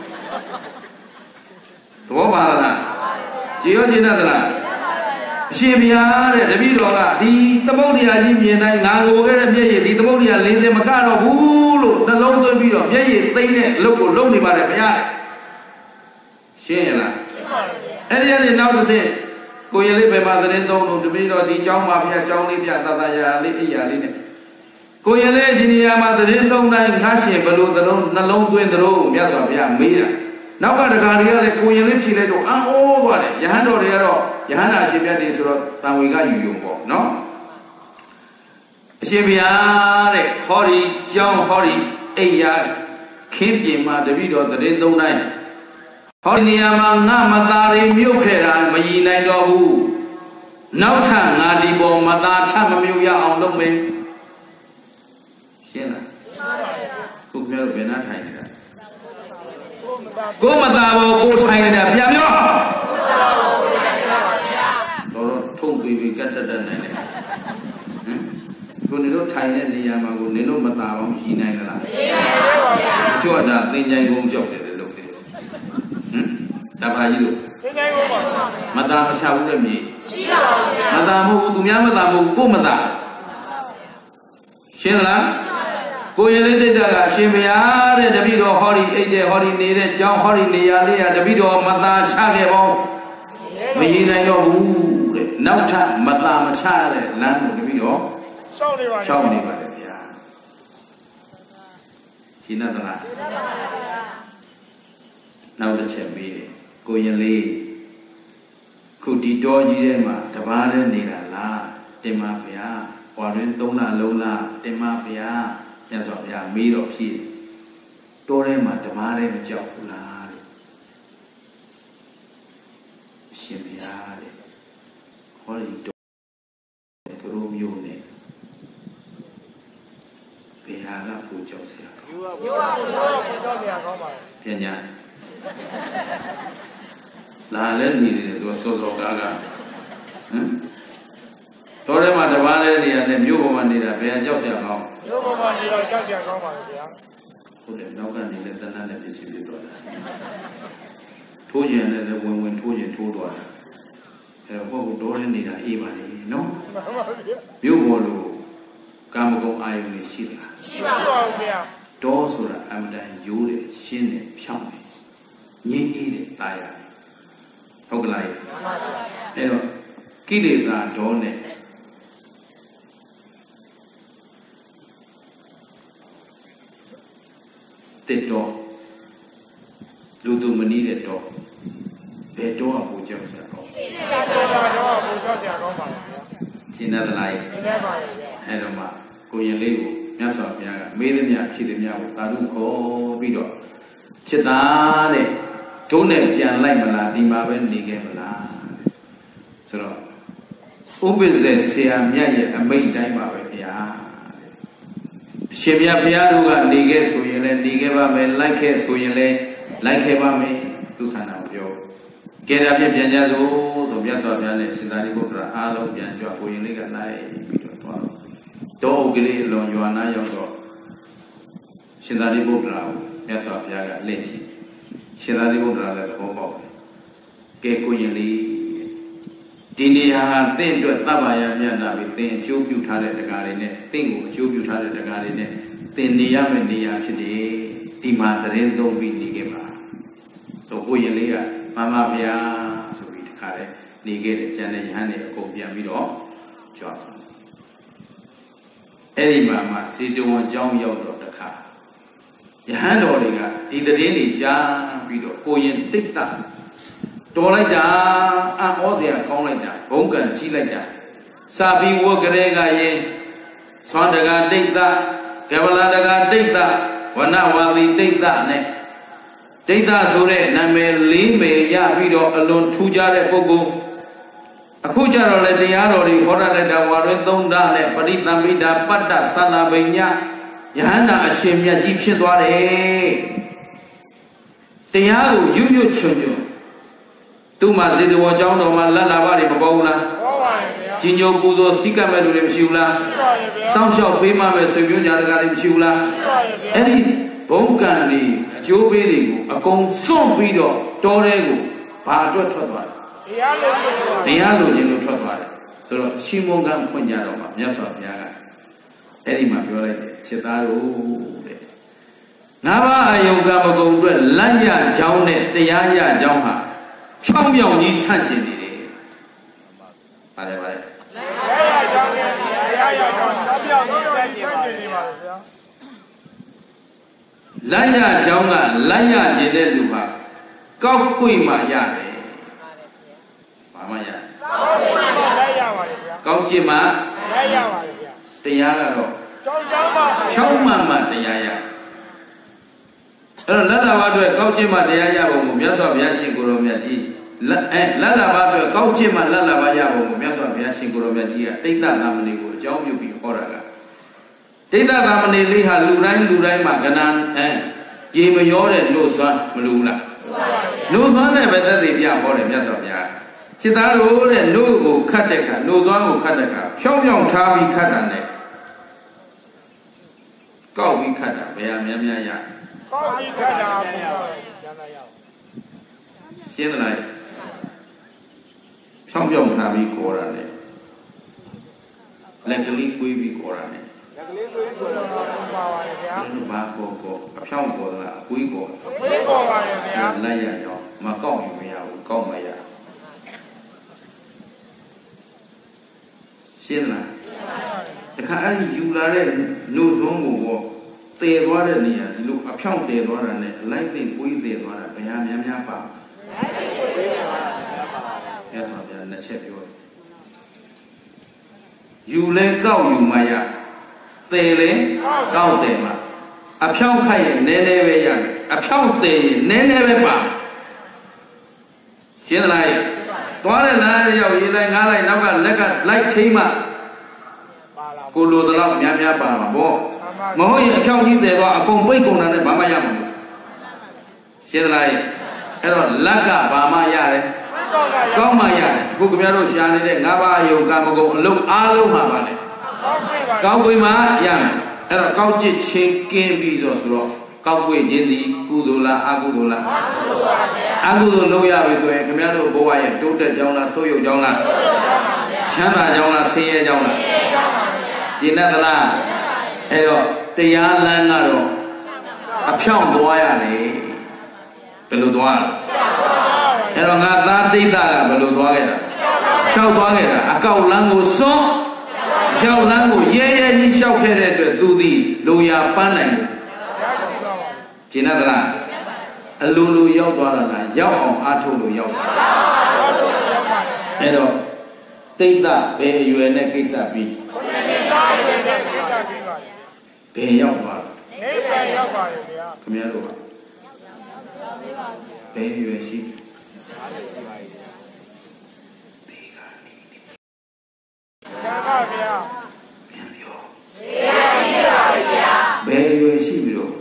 သဘောပါလားကြည်ရောကျင်းတတ်သလားအရှင်ဘုရားတဲ့တပည့်တော်ကဒီသမုဒ္ဒရာကြီးမြင်တိုင်းငါငိုခဲ့တဲ့မျက်ရည်ဒီသမုဒ္ဒရာလေးစင်မကတော့ဘူးလို့နှလုံးသွင်းပြီးတော့မျက်ရည်သိမ့်တဲ့အလုပ်ကိုလုပ်နေပါတယ်ဘုရားရှင်းရလားအဲ့ဒီကနေနောက်တစ်ဆင့်ကိုရင်လေးဘယ်မှာသတင်းသုံးလို့တပည့်တော်ဒီเจ้าမှာဘုရားเจ้าလေးပြတတရာလေးအိယာလေးနဲ့ကိုရင်လေးဒီနေရာမှာသတင်းသုံးတိုင်းငါရှင်ဘလို့သလုံးနှလုံးသွင်းသလုံးမြတ်စွာဘုရားမေးတာနောက်ကတကာတွေကလည်းကိုရင်လေးဖြေလိုက်တော့အော်ပါတယ်ယဟန်တော်တွေကတော့ယဟန္တာအရှင်မြတ်တွေဆိုတော့တန်ဝေကယူယုံပေါ့နော်အရှင်ဘုရားတဲ့ဟောဒီเจ้าဟောဒီအိယာခင်းပြင်မှာတပည့်တော်သတင်းသုံးတိုင်းဟောဒီနေရာမှာငါမသားတွေမြုပ်ခဲ့တာမရည်နိုင်တော့ဘူးနောက်ထပ်ငါဒီပေါ်မသားထမမြုပ်ရအောင်လုပ်မယ်ရှင်းလားခုခင်ဗျားတို့ဘယ်နှထိုင်နေတာကိုမသားဘောကိုထိုင်နေတာပြန်ပြောတော်တော်ထုံပြီးပြီးကတ်တတ်တတ်နိုင်တယ်ဟမ်ကိုနေတို့ထိုင်တဲ့နေရာမှာကိုနေတို့မသားဘောရည်နိုင်လားမရနိုင်ပါဘူးကျွတ်တာသင်္ချိုင်းကုန်းကြောက်တယ်လို့ပြောဟမ်တပါကြီးလို့သင်္ချိုင်းကုန်းပါမသားမချဘူးတဲ့မြေရှိပါဘူးဗျာမသားမဟုတ်ဘူးသူများမသားမဟုတ်ဘူးကိုမသားရှင်းလားကိုရင်လေးတိတ်တာကအရှင်ဘုရားတဲ့တပည့်တော်ဟောဒီအိတ်တဲ့ဟောဒီနေတဲ့ကျောင်းဟောဒီနေရာလေးကတပည့်တော်မသားချခဲ့ပေါ့မရည်နိုင်တော့ဘူးတဲ့နောက်ထပ်မသားမချရတဲ့လမ်းကိုတပည့်တော်ရှောက်နေပါရှောက်နေပါတယ်ဗျာရှင်းသလားရှင်းပါပါဗျာနောက်တစ်ချက်ပြီးတယ်ကိုရင်လေးခုဒီတော်ကြီးထဲမှာတပားနဲ့နေတာလားတင်ပါဗျာဟွာတွင်သုံးလလုံးလားတင်ပါဗျာမြတ်စွာဘုရားမေးတော့ဖြေတော်ထဲမှာဓမ္မထဲမကြောက်ဘူးလားတဲ့ရှင်ဘုရားတဲ့ဟောဒီတော်သူတို့မျိုးနဲ့ဘုရားကပူကြောက်เสียတာမျိုးပါမျိုးပါပူကြောက်เสียကောင်းပါပြန်ညာလာလဲနေတယ်သူစောစောကားကဟမ်တော်ထဲမှာဓမ္မထဲနေရတယ်မြို့ပေါ်မှာနေတာဘယ်ကြောက်เสียကောင်းမြို့ပေါ်မှာနေတော့ကြောက်เสียကောင်းပါလေဗျာဟုတ်တယ်နောက်ကနေလည်းတဏှာနဲ့ပြည့်စုံပြတော့တာထိုးရင်လည်းဝင်ဝင်ထိုးရင်ထိုးသွားတာအဲဘောကတော်ထဲနေတာအေးပါလေနော်မြို့ပေါ်လို့ကာမဂုဏ်အာယုန်ရှိသလားရှိပါဘူးဗျာတောဆိုတာအမှန်တန်ရိုးတယ်ရှင်းတယ်ဖြောင်းတယ်ငြိမ်းအေးတယ်တာယာဟုတ်ကလားမှန်ပါဗျာအဲ့တော့ကိလေသာဒေါနဲ့တဲ့တော့လူသူမနီးတဲ့တော့ဘယ်တော့အပူကြောက်စရာကောင်းကိလေသာဒေါတော့အပူကြောက်စရာကောင်းပါလားဗျာရှင်းတယ်လားရှင်းတယ်ပါဗျာအဲ့တော့မှကိုရင်လေးကိုမြတ်စွာဘုရားကမေးသမျှဖြေသမျှကိုသာဓုခေါ်ပြီးတော့จิตသားတဲ့ဒုနဲ့ပြန်လိုက်မလားဒီမှာပဲနေခဲ့မလားဆိုတော့ဥပ္ပဇေဆရာမြတ်ရဲ့အမိန့်တိုင်းပါပဲဗျာရှင်မြတ်ဘုရားတို့ကနေခဲ့ဆိုရင်လည်းနေခဲ့ပါမယ်လိုက်ခဲ့ဆိုရင်လည်းလိုက်ခဲ့ပါမယ်သူဆန္ဒကိုပြောကဲဒါဖြင့်ပြန်ကြသို့ဆိုမြတ်စွာဘုရားနဲ့ရှင်သာရိပုတ္တရာအားလုံးပြန်ကြွကိုရင်လေးကလိုက်ပြီးတော့သွားတော့ဥကလေးလွန်ရွာနာရောက်တော့ရှင်သာရိပုတ္တရာကိုမြတ်စွာဘုရားကလက်ကြည့်ရှင်သာရိပုတ္တရာလည်းသဘောပေါက်တယ်ကဲကိုရင်လေးဒီနေရာဟာတင့်အတွက်သဗ္ဗယမြတ်နာပြီးတင်အကျိုးပြုထားတဲ့တရားတွေနဲ့တင့်ကိုအကျိုးပြုထားတဲ့တရားတွေနဲ့တင်နေရမယ့်နေရာဖြစ်တယ်ဒီမှာသတင်းသုံးပြီးနေခဲ့ပါဆိုကိုရင်လေးကမမဗျာဆိုပြီးတခါလေနေခဲ့တဲ့ကျန်တဲ့ယဟန်တွေအကုန်ပြန်ပြီးတော့ကြွားသွားအဲ့ဒီမှာမှစေတဝန်ကျောင်းရောက်တော့တခါယဟန်တော်တွေကဒီသတင်းတွေကြားပြီးတော့ကိုရင်တိတ်တာတော်လိုက်တာအံ့ဩစရာကောင်းလိုက်တာဘုံကံကြီးလိုက်တာစာပြီးဝကရေကရင်သွန်တကတိတ်တာကဗလာတကတိတ်တာဝနဝါသီတိတ်တာနဲ့ဒိဋ္ဌဆိုတဲ့နာမည်လေးမေရပြီးတော့အလွန်ထူးခြားတဲ့ပုဂ္ဂိုလ်အခုကျတော့လေတရားတော်တွေဟောရတဲ့ဝါရသုံးဓာတ်နဲ့ပရိသမ္မိတာပတ္တသန္တာပညာယဟန္တာအရှင်မြတ်ကြီးဖြစ်သွားတယ်တရားကိုရွရွချွတ်ချွတ်သူ့မှာဇေတဝန်ကျောင်းတော်မှာလက်လာပါတွေမပေါ်ဘူးလားပေါ်ပါတယ်ဗျာကြီးညိုပူဇော်စီကမဲ့လူတွေမရှိဘူးလားရှိပါတယ်ဗျာစောင့်ရှောက်ဖေးမမဲ့ဆွေမျိုးညာတကာတွေမရှိဘူးလားရှိပါတယ်ဗျာအဲ့ဒီဘုံကံတွေအကျိုးပေးတွေကိုအကုန်စွန့်ပြီးတော့တော်တဲ့ကိုဘာအတွက်ထွက်သွားလဲတရားလိုချင်လို့တရားလိုချင်လို့ထွက်သွားတယ်ဆိုတော့ရှင်းမုံကံဖွင့်ကြတော့မှမြတ်စွာဘုရားကအဲ့ဒီမှာပြောလိုက်တယ်ခြေသားတို့တဲ့ငါးပါးအယုံကမကုံအတွက်လက်ရကြောင်းနဲ့တရားရကြောင်းဟာဖြောင်းမြောင်ကြီးဆန့်ကျင်နေတယ်ပါတယ်ပါတယ်လက်ရကြောင်းနဲ့တရားရကြောင်းဆန့်ပြောင်းကြီးဆန့်ကျင်နေပါဗျာလက်ရကြောင်းကလက်ရခြင်းတဲ့လူဟာကောက်ကွေ့မှရတယ်ဘာမှရကောက်ကွေ့မှလက်ရပါတယ်ဗျာကောက်ခြင်းမှလက်ရပါတယ်ဗျာတရားကတော့ကြောင်းကြောင်းမှချောင်းမှမှတရားရအဲ့တော့လက်လာဘအတွက်ကောက်ခြင်းမှတရားရပုံကိုမြတ်စွာဘုရားရှင်ကိုယ်တော်မြတ်ကြီးလက်အဲလက်လာဘအတွက်ကောက်ခြင်းမှလက်လာဘရပုံကိုမြတ်စွာဘုရားရှင်ကိုယ်တော်မြတ်ကြီးကတိဋ္ဌသမဏေကိုအကြောင်းပြုပြီးဟောတာကဒိဋ္ဌသမဏေလေးဟာလူတိုင်းလူတိုင်းမှာကဏ္ဍအဲရေမရောတဲ့လို့စွမ်းမလို့လားလို့စွမ်းတဲ့ပဲသက်သေပြဟောတယ်မြတ်စွာဘုရားจิตသားတို့တဲ့လို့ကိုခတ်တဲ့ကလို့စွမ်းကိုခတ်တဲ့ကဖြောင်းဖြောင်းထားပြီးခတ်တာနဲ့ကောက်ပြီးခတ်တာဘယ်ဟာများများရကောက်ပြီးခတ်တာဘယ်ဟာများများရရှင်းသလားဖြောင်းဖြောင်းထားပြီးခေါ်တာနဲ့လက်ကလေးကွေးပြီးခေါ်တာနဲ့လက်ကလေးကွေးခေါ်တာပါပါတယ်ဗျာဘာကောကောအဖြောင်းခေါ်တာအကွေးခေါ်တာအကွေးခေါ်ပါတယ်ဗျာလက်ရကြောင်းမကောက်ရင်မရဘူးကောက်မရရှင်းလားတခါအဲ့ဒီယူလာတဲ့နှုတ်ဆုံးကိုပေါ့တည်သွားတဲ့နေရာဒီလိုအဖြောင်းတည်သွားတာနဲ့အလိုက်သိကွေးတည်သွားတာဘယ်ဟာများများပါအဲ့ဆိုပြန်နှစ်ချက်ပြောယူလဲကောက်ယူမရတည်လဲကောက်တယ်မှာအဖြောင်းခိုက်ရင်နည်းနည်းပဲရတယ်အဖြောင်းတည်ရင်နည်းနည်းပဲပါရှင်းသလားသွားတဲ့လမ်းရောက်ရေးလိုက်ငားလိုက်နောက်ကလက်ကလိုက်ချိန်မှကိုလိုတော့များများပါမှာပေါ့မဟုတ်ရင်အဖြောင်းကြီးတည်သွားအကုန်ပိတ်ကုန်တာနဲ့ဘာမှရမှာမဟုတ်ရှင်းသလားအဲ့တော့လက်ကဘာမှရတယ်ကောင်းမှရတယ်ခုခင်ဗျားတို့ရှားနေတဲ့ငါးပါးယုံကမကုံအလုံးအားလုံးမှာပါလေကောင်းကွေးမှရတယ်အဲ့တော့ကောက်จิตချင်းကင်းပြီးဆိုဆိုတော့ကောက်ကွေးခြင်းသည်ကုသိုလ်လားအကုသိုလ်လားအကုသိုလ်ပါဗျာအကုသိုလ်လုပ်ရပြီဆိုရင်ခင်ဗျားတို့ဘဝရဲ့တိုးတက်ကြောင်းလားဆိုးရုပ်ကြောင်းလားဆိုးရုပ်ကြောင်းပါဗျာချမ်းသာကြောင်းလားဆင်းရဲကြောင်းလားဆင်းရဲကြောင်းပါဗျာကျင့်တတ်သလားအဲ့တော့တရားလမ်းကတော့အဖြောင့်သွားရတယ်ဘယ်လိုသွားလဲအဲ့တော့ငါသားတိတ်တာကဘယ်လိုသွားခဲ့တာဖြောက်သွားခဲ့တာအကောက်လမ်းကိုစွန့်ဖြောက်လမ်းကိုရဲရဲကြီးလျှောက်ခဲ့တဲ့အတွက်သူသည်လူရပန်းနိုင်တယ်ကျင့်တတ်သလားအလိုလိုရောက်သွားတာလားရောက်အောင်အားထုတ်လို့ရောက်တာအဲ့တော့တိတ်တာဘယ်အရွယ်နဲ့ကိစ္စပြီးဘယ်ရောက်သွားလဲနိဗ္ဗာန်ရောက်ပါရဲ့ဗျာခင်ဗျားတို့ပါဘယ်ရွယ်ရှိဘယ်ရွယ်ရှိပြီးတော့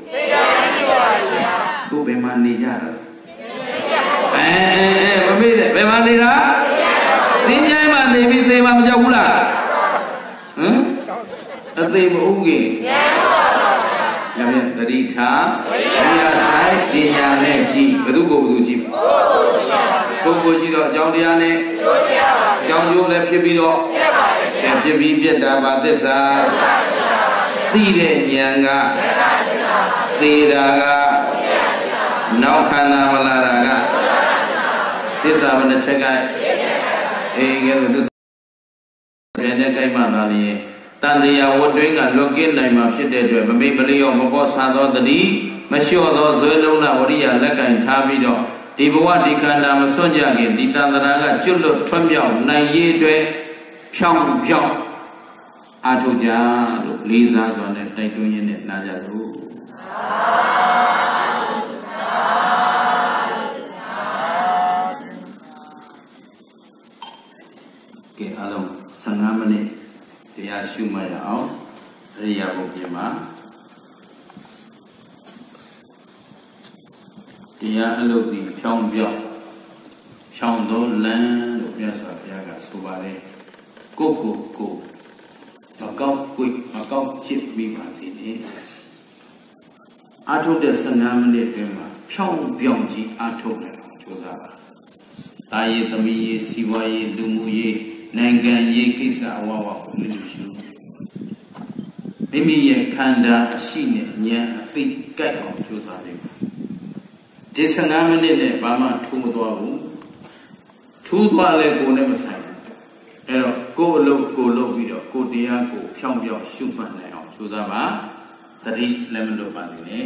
ကိုဘယ်မှာနေကြတာအဲမမေ့တဲ့ဘယ်မှာနေတာသင်္ချိုင်းမှာနေပြီးသေမှာမကြောက်ဘူးလားဟမ်အသေးမဟုတ်ခင်ညမြတတိထားဝိညာဆိုင်ပညာနဲ့ကြည့်ဘယ်သူကိုဘယ်သူကြည့်ပါပုဂ္ဂိုလ်ကြည့်တော့အကြောင်းတရားနဲ့အကြောင်းကျိုးလည်းဖြစ်ပြီးတော့ဖြစ်ပြီးပြတ်တာပါသစ္စာသိတဲ့ဉာဏ်ကသေတာကနောက်ခန္ဓာမလာတာကသစ္စာဘယ်နှချက်ကအေးကဲလို့သစ္စာပြန်တဲ့ကြိုက်မှလာရင်တန်တရားဝတ်တွင်းကလွတ်ကင်းနိုင်မှာဖြစ်တဲ့အတွက်မမိတ်မလျော့မပေါ်ဆာသောတတိမလျှော့သောဇွဲလုံးနာဝရိယလက်ကင်ထားပြီးတော့ဒီဘဝဒီခန္ဓာမစွန့်ကြခင်ဒီတန်ត្រာကကျွတ်လွတ်ထွံ့ပြောင်းနိုင်ရေးအတွက်ဖြောင်းဖြောင်းအားထုတ်ကြလို့လေးစားစွာနဲ့တိုက်တွန်းရင်းနဲ့လာကြလို့ကဲအားလုံးဆယ်ငါးမိနစ်တရားရှုမှတ်ရအောင်အရိယာဘုရားမှာတရားအလုပ်ဒီဖြောင်းပြောင်းဖြောင်းသောလမ်းလို့မြတ်စွာဘုရားကဆိုပါတယ်ကိုကိုကိုမကောက်ကိုမကောက်ချစ်ပြီးပါစေနဲ့အာထုတ်တဲ့ဆယ်ငါးမိနစ်အတွင်းမှာဖြောင်းပြောင်းကြီးအာထုတ်တယ်ကြိုးစားပါတာရေးသမီးရေးစီဝါရေးလူမှုရေးနိုင်ငံရေးကိစ္စအဝဝကိုလစ်ရှုမိမိရဲ့ခန္ဓာအရှိနဲ့ဉာဏ်အသိကြိုက်အောင်ကြိုးစားနေပါဒီဆယ်ငါးမိနစ်နဲ့ဘာမှထူးမသွားဘူးထူးသွားလဲကိုယ်နဲ့မဆိုင်ဘူးအဲ့တော့ကိုယ်အလုပ်ကိုလုပ်ပြီးတော့ကိုယ်တရားကိုဖြောင်းပြောင်းရှုမှတ်နိုင်အောင်ကြိုးစားပါသတိလည်းမလွတ်ပါနဲ့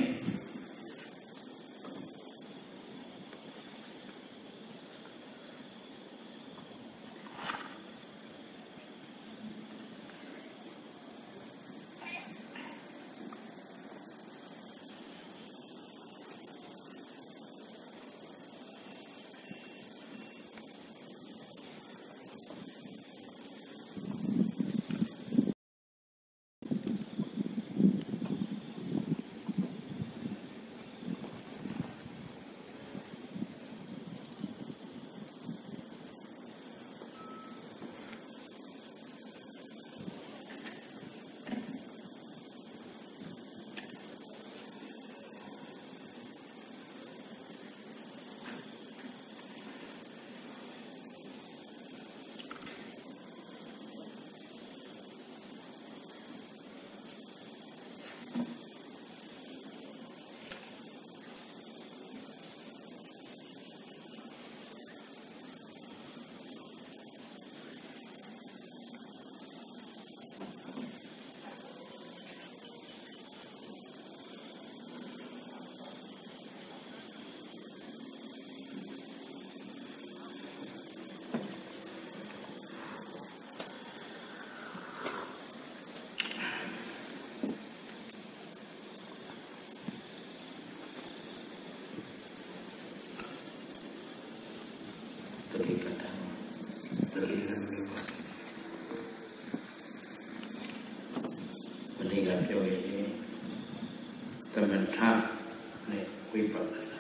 ပြောရင်သမထနဲ့ဝိပဿနာ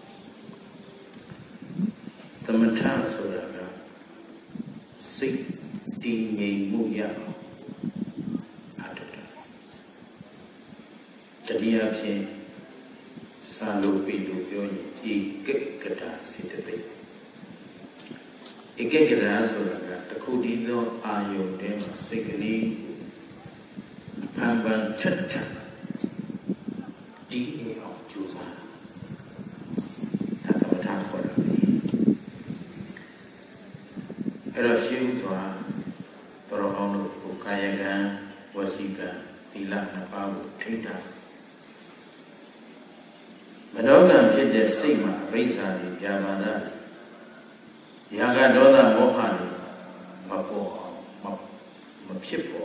သမထဆိုတာကစိတ်တည်ငြိမ်မှုရအောင်အားထုတ်တာတနည်းအားဖြင့်စာလို့ပြီးလို့ပြောရင်ဧကကတာစေတသိက်ဧကကတာဆိုတာကတခုတည်းသောအာယုန်ထဲမှာစိတ်ကလေးဖန်ဖန်ချက်ချက်ဒီနေအောင်ကြိုးစားတာသမထခေါ်တာလေအဲ့တော့ရှင်းဥစွာတော်အောင်လို့ကိုကာယကံဝစီကံသီလနှစ်ပါးကိုထိန်းထားမနောကံဖြစ်တဲ့စိတ်မှာအဘိဓါတွေပြာပါဒရာဂဒေါသမောဟတွေမပေါ်အောင်မဖြစ်ပေါ်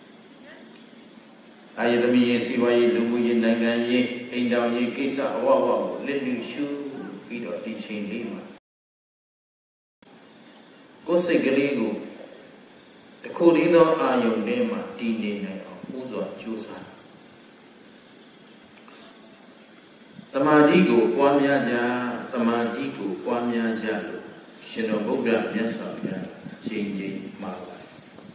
အာယသမီးရေးစီဝါရေးလူမှုရေးနိုင်ငံရေးအိမ်တော်ရေးကိစ္စအဝဝကိုလက်တွေ့ရှုပြီးတော့ဒီချိန်လေးမှာကိုယ်စိတ်ကလေးကိုတစ်ခုတည်းသောအာယုန်ထဲမှာတည်နေနိုင်အောင်ဥစွာကြိုးစားသမာဓိကိုပွားများကြသမာဓိကိုပွားများကြလို့ရှင်တော်ဗုဒ္ဓမြတ်စွာဘုရားအချိန်ချင်းမှာပါတယ်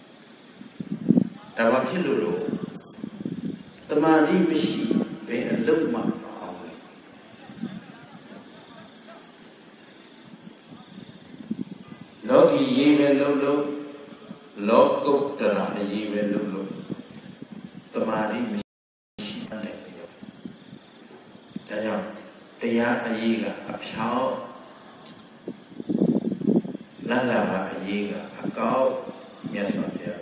ဒါမှဖြစ်လို့လို့သမာဓိမရှိဘယ်အလုံးမှမအောင်ဘူးလောကီရေးပဲလုံးလုံးလောကုတ္တရာအရေးပဲလုံးလုံးသမာဓိမရှိတဲ့ပြောဒါကြောင့်တရားအရေးကအဖြောင်းလလဘာအရေးကအကောက်မြတ်စွာဘုရား